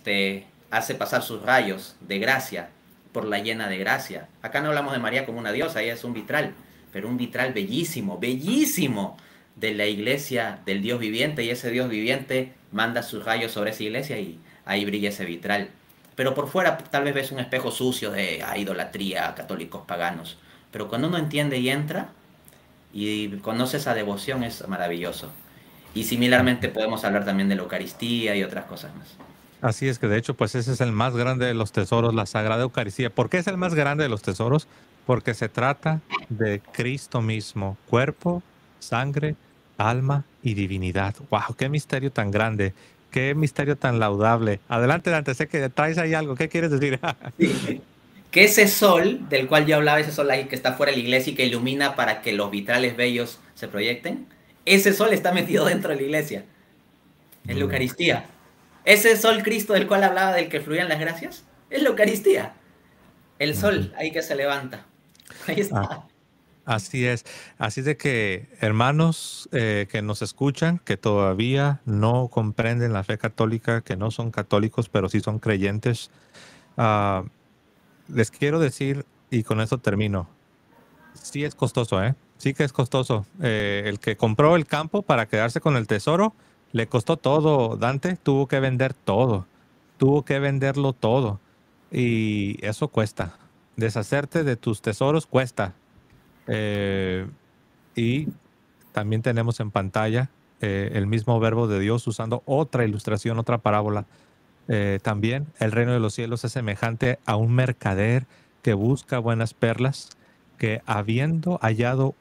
hace pasar sus rayos de gracia por la llena de gracia. Acá no hablamos de María como una diosa, ella es un vitral, pero un vitral bellísimo, bellísimo de la iglesia del Dios viviente, y ese Dios viviente manda sus rayos sobre esa iglesia y ahí brilla ese vitral. Pero por fuera tal vez ves un espejo sucio de idolatría, católicos paganos. Pero cuando uno entiende y entra y conoce esa devoción es maravilloso. Y similarmente podemos hablar también de la Eucaristía y otras cosas más. Así es que de hecho, pues ese es el más grande de los tesoros, la Sagrada Eucaristía. ¿Por qué es el más grande de los tesoros? Porque se trata de Cristo mismo, cuerpo, sangre, alma y divinidad. ¡Wow! ¡Qué misterio tan grande! ¡Qué misterio tan laudable! Adelante, Dante, sé que traes ahí algo. ¿Qué quieres decir? Sí. Que ese sol del cual yo hablaba, ese sol ahí que está fuera de la iglesia y que ilumina para que los vitrales bellos se proyecten, ese sol está metido dentro de la iglesia, es la Mm, Eucaristía. Ese sol Cristo del cual hablaba, del que fluían las gracias, es la Eucaristía. El ujú. sol ahí que se levanta. Ahí Ah, está. así es. Así de que, hermanos que nos escuchan, que todavía no comprenden la fe católica, que no son católicos, pero sí son creyentes, ah, les quiero decir, y con eso termino, sí es costoso, ¿eh? Sí que es costoso. El que compró el campo para quedarse con el tesoro, le costó todo, Dante, tuvo que vender todo, tuvo que venderlo todo. Y eso cuesta. Deshacerte de tus tesoros cuesta. Eh, y también tenemos en pantalla el mismo verbo de Dios usando otra ilustración, otra parábola. También el reino de los cielos es semejante a un mercader que busca buenas perlas, que habiendo hallado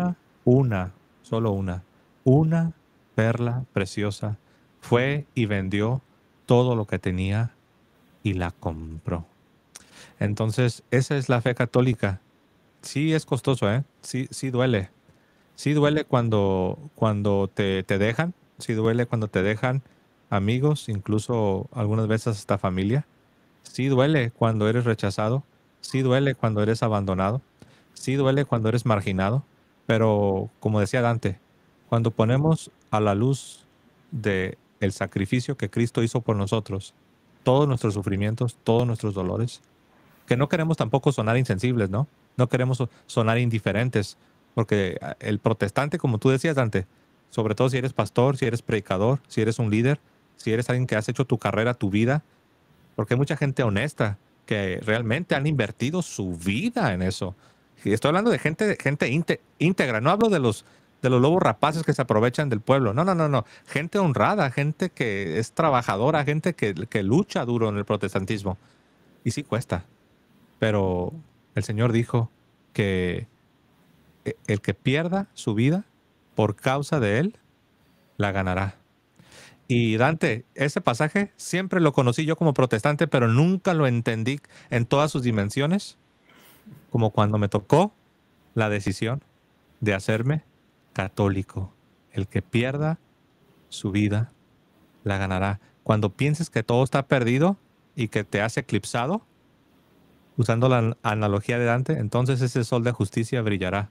solo una perla preciosa, fue y vendió todo lo que tenía y la compró. Entonces, esa es la fe católica. Sí es costoso, ¿eh? Sí, sí duele. Sí duele cuando te dejan, sí duele cuando te dejan amigos, incluso algunas veces hasta familia. Sí duele cuando eres rechazado, sí duele cuando eres abandonado, sí duele cuando eres marginado, pero como decía Dante, cuando ponemos a la luz de el sacrificio que Cristo hizo por nosotros, todos nuestros sufrimientos, todos nuestros dolores, que no queremos tampoco sonar insensibles, ¿no? No queremos sonar indiferentes, porque el protestante, como tú decías, Dante, sobre todo si eres pastor, si eres predicador, si eres un líder, si eres alguien que has hecho tu carrera, tu vida, porque hay mucha gente honesta que realmente han invertido su vida en eso. Y estoy hablando de gente íntegra, no hablo de los lobos rapaces que se aprovechan del pueblo. No, no, no, no. Gente honrada, gente que es trabajadora, gente que lucha duro en el protestantismo. Y sí cuesta. Pero el Señor dijo que el que pierda su vida por causa de Él, la ganará. Y Dante, ese pasaje siempre lo conocí yo como protestante, pero nunca lo entendí en todas sus dimensiones, como cuando me tocó la decisión de hacerme católico. El que pierda su vida, la ganará. Cuando pienses que todo está perdido y que te has eclipsado, usando la analogía de Dante, entonces ese sol de justicia brillará.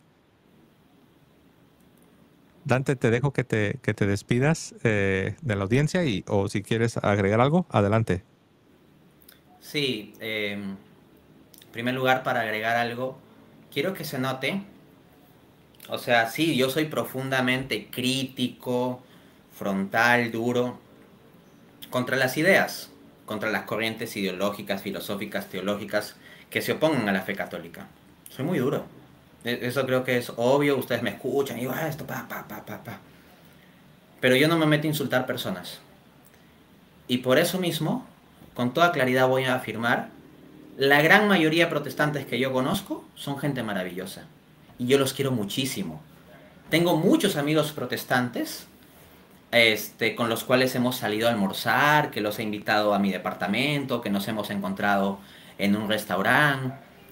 Dante, te dejo que te despidas de la audiencia o si quieres agregar algo, adelante. Sí, En primer lugar, para agregar algo, quiero que se note, o sea, sí, yo soy profundamente crítico, frontal, duro, contra las ideas, contra las corrientes ideológicas, filosóficas, teológicas que se opongan a la fe católica. Soy muy duro. Eso creo que es obvio, ustedes me escuchan y digo, esto, pa. Pero yo no me meto a insultar personas. Y por eso mismo, con toda claridad voy a afirmar, la gran mayoría de protestantes que yo conozco son gente maravillosa. Y yo los quiero muchísimo. Tengo muchos amigos protestantes con los cuales hemos salido a almorzar, que los he invitado a mi departamento, que nos hemos encontrado en un restaurante.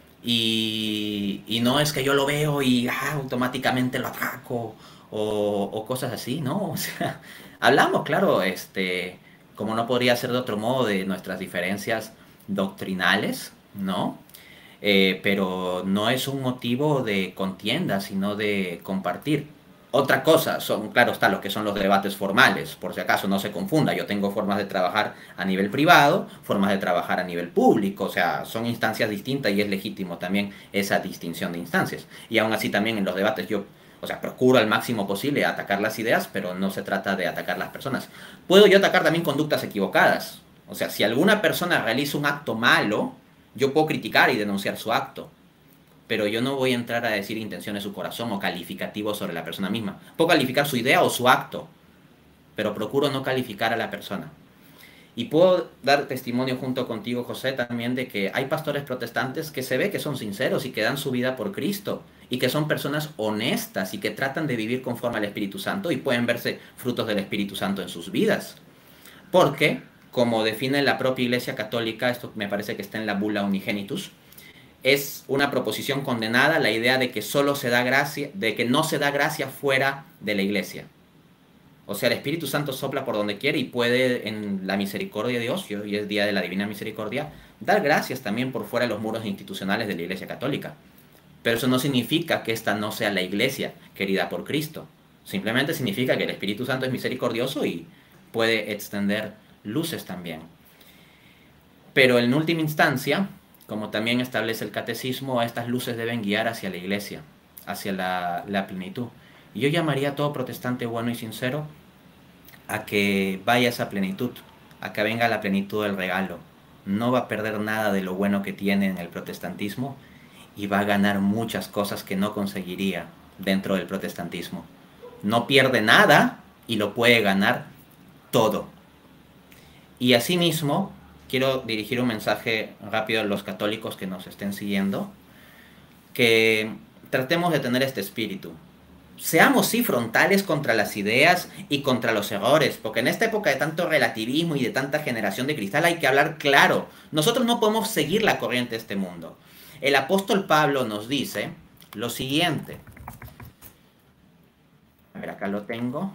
Y no es que yo lo veo y automáticamente lo ataco o cosas así, ¿no? O sea, hablamos, claro, como no podría ser de otro modo, de nuestras diferencias doctrinales, ¿no? Pero no es un motivo de contienda, sino de compartir. Otra cosa, claro está, lo que son los debates formales, por si acaso no se confunda, yo tengo formas de trabajar a nivel privado, formas de trabajar a nivel público, o sea, son instancias distintas y es legítimo también esa distinción de instancias. Y aún así también en los debates yo, o sea, procuro al máximo posible atacar las ideas, pero no se trata de atacar las personas. Puedo yo atacar también conductas equivocadas, o sea, si alguna persona realiza un acto malo, yo puedo criticar y denunciar su acto. Pero yo no voy a entrar a decir intenciones de su corazón o calificativos sobre la persona misma. Puedo calificar su idea o su acto, pero procuro no calificar a la persona. Y puedo dar testimonio junto contigo, José, también de que hay pastores protestantes que se ve que son sinceros y que dan su vida por Cristo y que son personas honestas y que tratan de vivir conforme al Espíritu Santo y pueden verse frutos del Espíritu Santo en sus vidas. Porque, como define la propia Iglesia Católica, esto me parece que está en la Bula Unigenitus, es una proposición condenada la idea de que solo se da gracia, de que no se da gracia fuera de la iglesia. O sea, el Espíritu Santo sopla por donde quiere y puede, en la misericordia de Dios, y hoy es día de la Divina Misericordia, dar gracias también por fuera de los muros institucionales de la Iglesia Católica. Pero eso no significa que esta no sea la iglesia querida por Cristo. Simplemente significa que el Espíritu Santo es misericordioso y puede extender luces también. Pero en última instancia, como también establece el catecismo, estas luces deben guiar hacia la iglesia, hacia la plenitud. Y yo llamaría a todo protestante bueno y sincero a que vaya a esa plenitud, a que venga a la plenitud del regalo. No va a perder nada de lo bueno que tiene en el protestantismo y va a ganar muchas cosas que no conseguiría dentro del protestantismo. No pierde nada y lo puede ganar todo. Y asimismo, quiero dirigir un mensaje rápido a los católicos que nos estén siguiendo, que tratemos de tener este espíritu. Seamos sí frontales contra las ideas y contra los errores, porque en esta época de tanto relativismo y de tanta generación de cristal hay que hablar claro. Nosotros no podemos seguir la corriente de este mundo. El apóstol Pablo nos dice lo siguiente. A ver, acá lo tengo.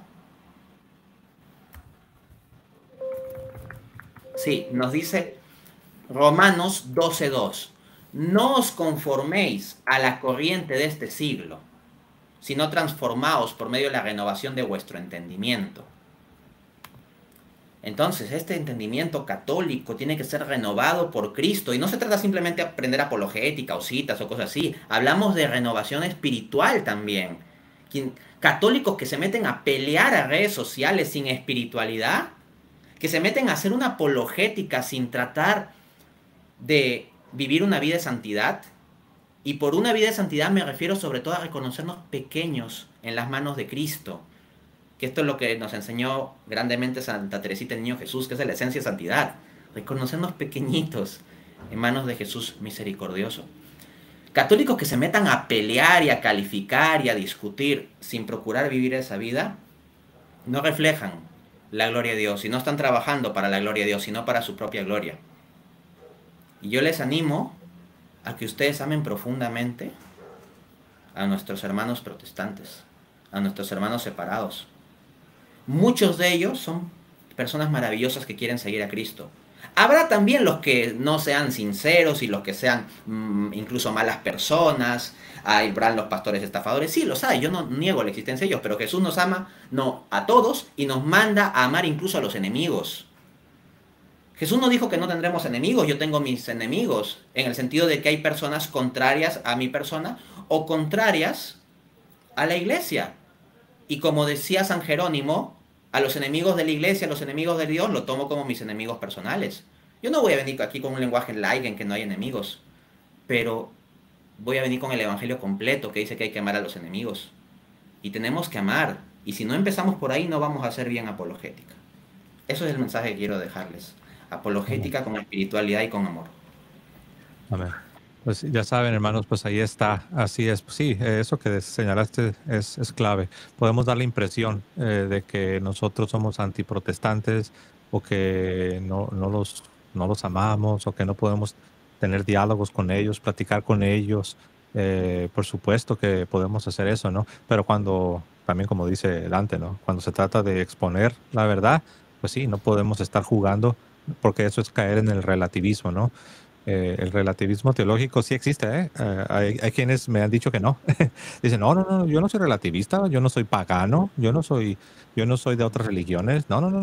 Sí, nos dice Romanos 12:2. No os conforméis a la corriente de este siglo, sino transformaos por medio de la renovación de vuestro entendimiento. Entonces, este entendimiento católico tiene que ser renovado por Cristo. Y no se trata simplemente de aprender apologética o citas o cosas así. Hablamos de renovación espiritual también. Católicos que se meten a pelear a redes sociales sin espiritualidad, que se meten a hacer una apologética sin tratar de vivir una vida de santidad. Y por una vida de santidad me refiero sobre todo a reconocernos pequeños en las manos de Cristo. Que esto es lo que nos enseñó grandemente Santa Teresita del Niño Jesús, que es la esencia de santidad. Reconocernos pequeñitos en manos de Jesús misericordioso. Católicos que se metan a pelear y a calificar y a discutir sin procurar vivir esa vida, no reflejan la gloria de Dios y no están trabajando para la gloria de Dios, sino para su propia gloria. Y yo les animo a que ustedes amen profundamente a nuestros hermanos protestantes, a nuestros hermanos separados. Muchos de ellos son personas maravillosas que quieren seguir a Cristo. Habrá también los que no sean sinceros y los que sean incluso malas personas. Habrán los pastores estafadores. Sí, los hay. Yo no niego la existencia de ellos, pero Jesús nos ama no a todos y nos manda a amar incluso a los enemigos. Jesús no dijo que no tendremos enemigos, yo tengo mis enemigos, en el sentido de que hay personas contrarias a mi persona o contrarias a la iglesia. Y como decía San Jerónimo, a los enemigos de la iglesia, a los enemigos de Dios, lo tomo como mis enemigos personales. Yo no voy a venir aquí con un lenguaje light en que no hay enemigos, pero voy a venir con el evangelio completo que dice que hay que amar a los enemigos. Y tenemos que amar. Y si no empezamos por ahí, no vamos a hacer bien apologética. Eso es el mensaje que quiero dejarles. Apologética con espiritualidad y con amor. Amén. Pues ya saben, hermanos, pues ahí está. Así es. Pues sí, eso que señalaste es clave. Podemos dar la impresión de que nosotros somos antiprotestantes o que no los amamos o que no podemos tener diálogos con ellos, platicar con ellos. Por supuesto que podemos hacer eso, ¿no? Pero cuando, también como dice Dante, ¿no? Cuando se trata de exponer la verdad, pues sí, no podemos estar jugando porque eso es caer en el relativismo, ¿no? El relativismo teológico sí existe, ¿eh? Hay quienes me han dicho que no. Dicen, no, yo no soy relativista, yo no soy pagano, yo no soy de otras religiones.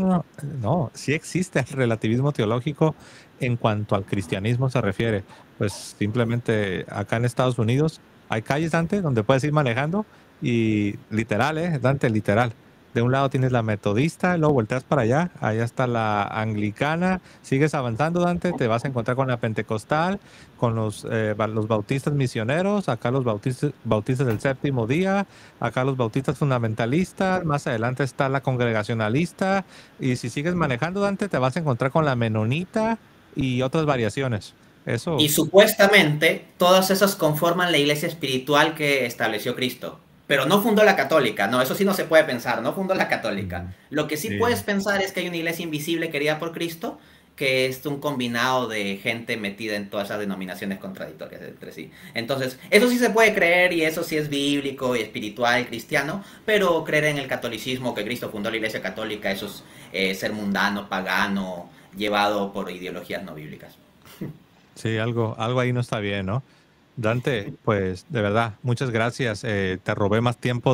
No, sí existe el relativismo teológico en cuanto al cristianismo se refiere. Pues simplemente acá en Estados Unidos hay calles, Dante, donde puedes ir manejando y literal, Dante, literal. De un lado tienes la metodista, luego volteas para allá, allá está la anglicana, sigues avanzando, Dante, te vas a encontrar con la pentecostal, con los bautistas misioneros, acá los bautistas del séptimo día, acá los bautistas fundamentalistas, más adelante está la congregacionalista, y si sigues manejando, Dante, te vas a encontrar con la menonita y otras variaciones. Eso. Y supuestamente todas esas conforman la iglesia espiritual que estableció Cristo. Pero no fundó la católica, no, eso sí no se puede pensar, no fundó la católica. Lo que sí puedes pensar es que hay una iglesia invisible querida por Cristo, que es un combinado de gente metida en todas esas denominaciones contradictorias entre sí. Entonces, eso sí se puede creer y eso sí es bíblico y espiritual y cristiano, pero creer en el catolicismo, que Cristo fundó la iglesia católica, eso es ser mundano, pagano, llevado por ideologías no bíblicas. Sí, algo ahí no está bien, ¿no? Dante, pues de verdad, muchas gracias. Te robé más tiempo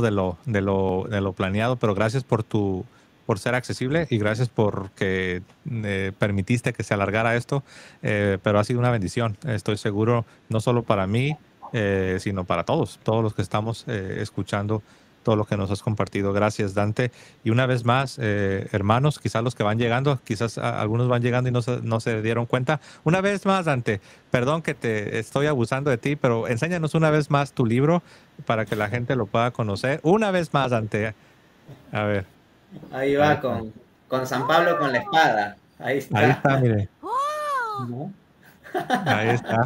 de lo planeado, pero gracias por ser accesible y gracias porque permitiste que se alargara esto. Pero ha sido una bendición, estoy seguro, no solo para mí, sino para todos los que estamos escuchando todo lo que nos has compartido. Gracias, Dante. Y una vez más, hermanos, quizás los que van llegando, quizás algunos van llegando y no se dieron cuenta. Una vez más, Dante, perdón que te estoy abusando de ti, pero enséñanos una vez más tu libro para que la gente lo pueda conocer. Una vez más, Dante. A ver. Ahí Ahí va está. con San Pablo con la espada. Ahí Ahí está. está, mire. ¿No? Ahí está.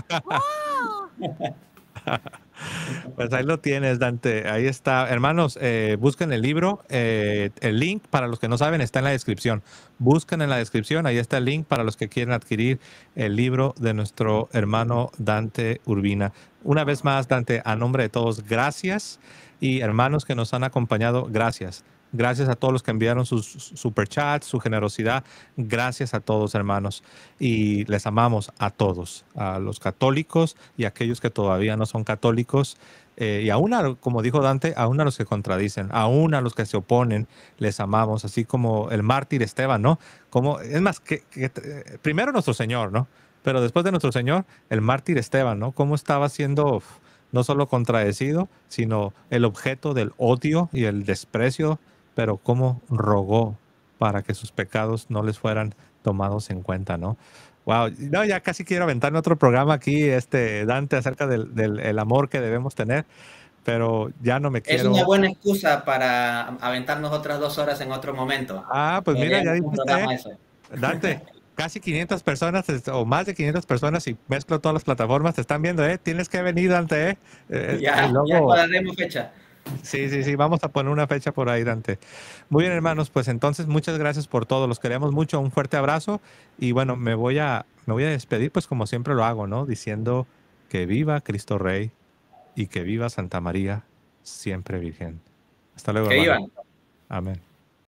Pues ahí lo tienes, Dante. Ahí está. Hermanos, busquen el libro. El link, para los que no saben, está en la descripción. Busquen en la descripción. Ahí está el link para los que quieren adquirir el libro de nuestro hermano Dante Urbina. Una vez más, Dante, a nombre de todos, gracias. Y hermanos que nos han acompañado, gracias. Gracias a todos los que enviaron sus superchats, su generosidad. Gracias a todos, hermanos. Y les amamos a todos, a los católicos y a aquellos que todavía no son católicos. Y aún, como dijo Dante, aún a los que contradicen, aún a los que se oponen, les amamos, así como el mártir Esteban, ¿no? Como, es más, primero nuestro Señor, ¿no? Pero después de nuestro Señor, el mártir Esteban, ¿no? Cómo estaba siendo no solo contradecido, sino el objeto del odio y el desprecio, pero cómo rogó para que sus pecados no les fueran tomados en cuenta, ¿no? Wow, no, ya casi quiero aventarme otro programa aquí, Dante, acerca del el amor que debemos tener, pero ya no me Es una quiero. buena excusa para aventarnos otras 2 horas en otro momento. Ah, pues mira, ya Podríamos un dijiste, programa de eso. Dante, casi 500 personas o más de 500 personas y mezclo todas las plataformas, te están viendo, ¿eh? Tienes que venir, Dante, ¿eh? Ya Luego, cuadraremos fecha. sí, vamos a poner una fecha por ahí, Dante. Muy bien, hermanos, pues entonces muchas gracias por todo, los queremos mucho, un fuerte abrazo y bueno, me voy a despedir pues como siempre lo hago, ¿no? Diciendo que viva Cristo Rey y que viva Santa María, siempre Virgen. Hasta luego, Que hermanos. vivan. Amén.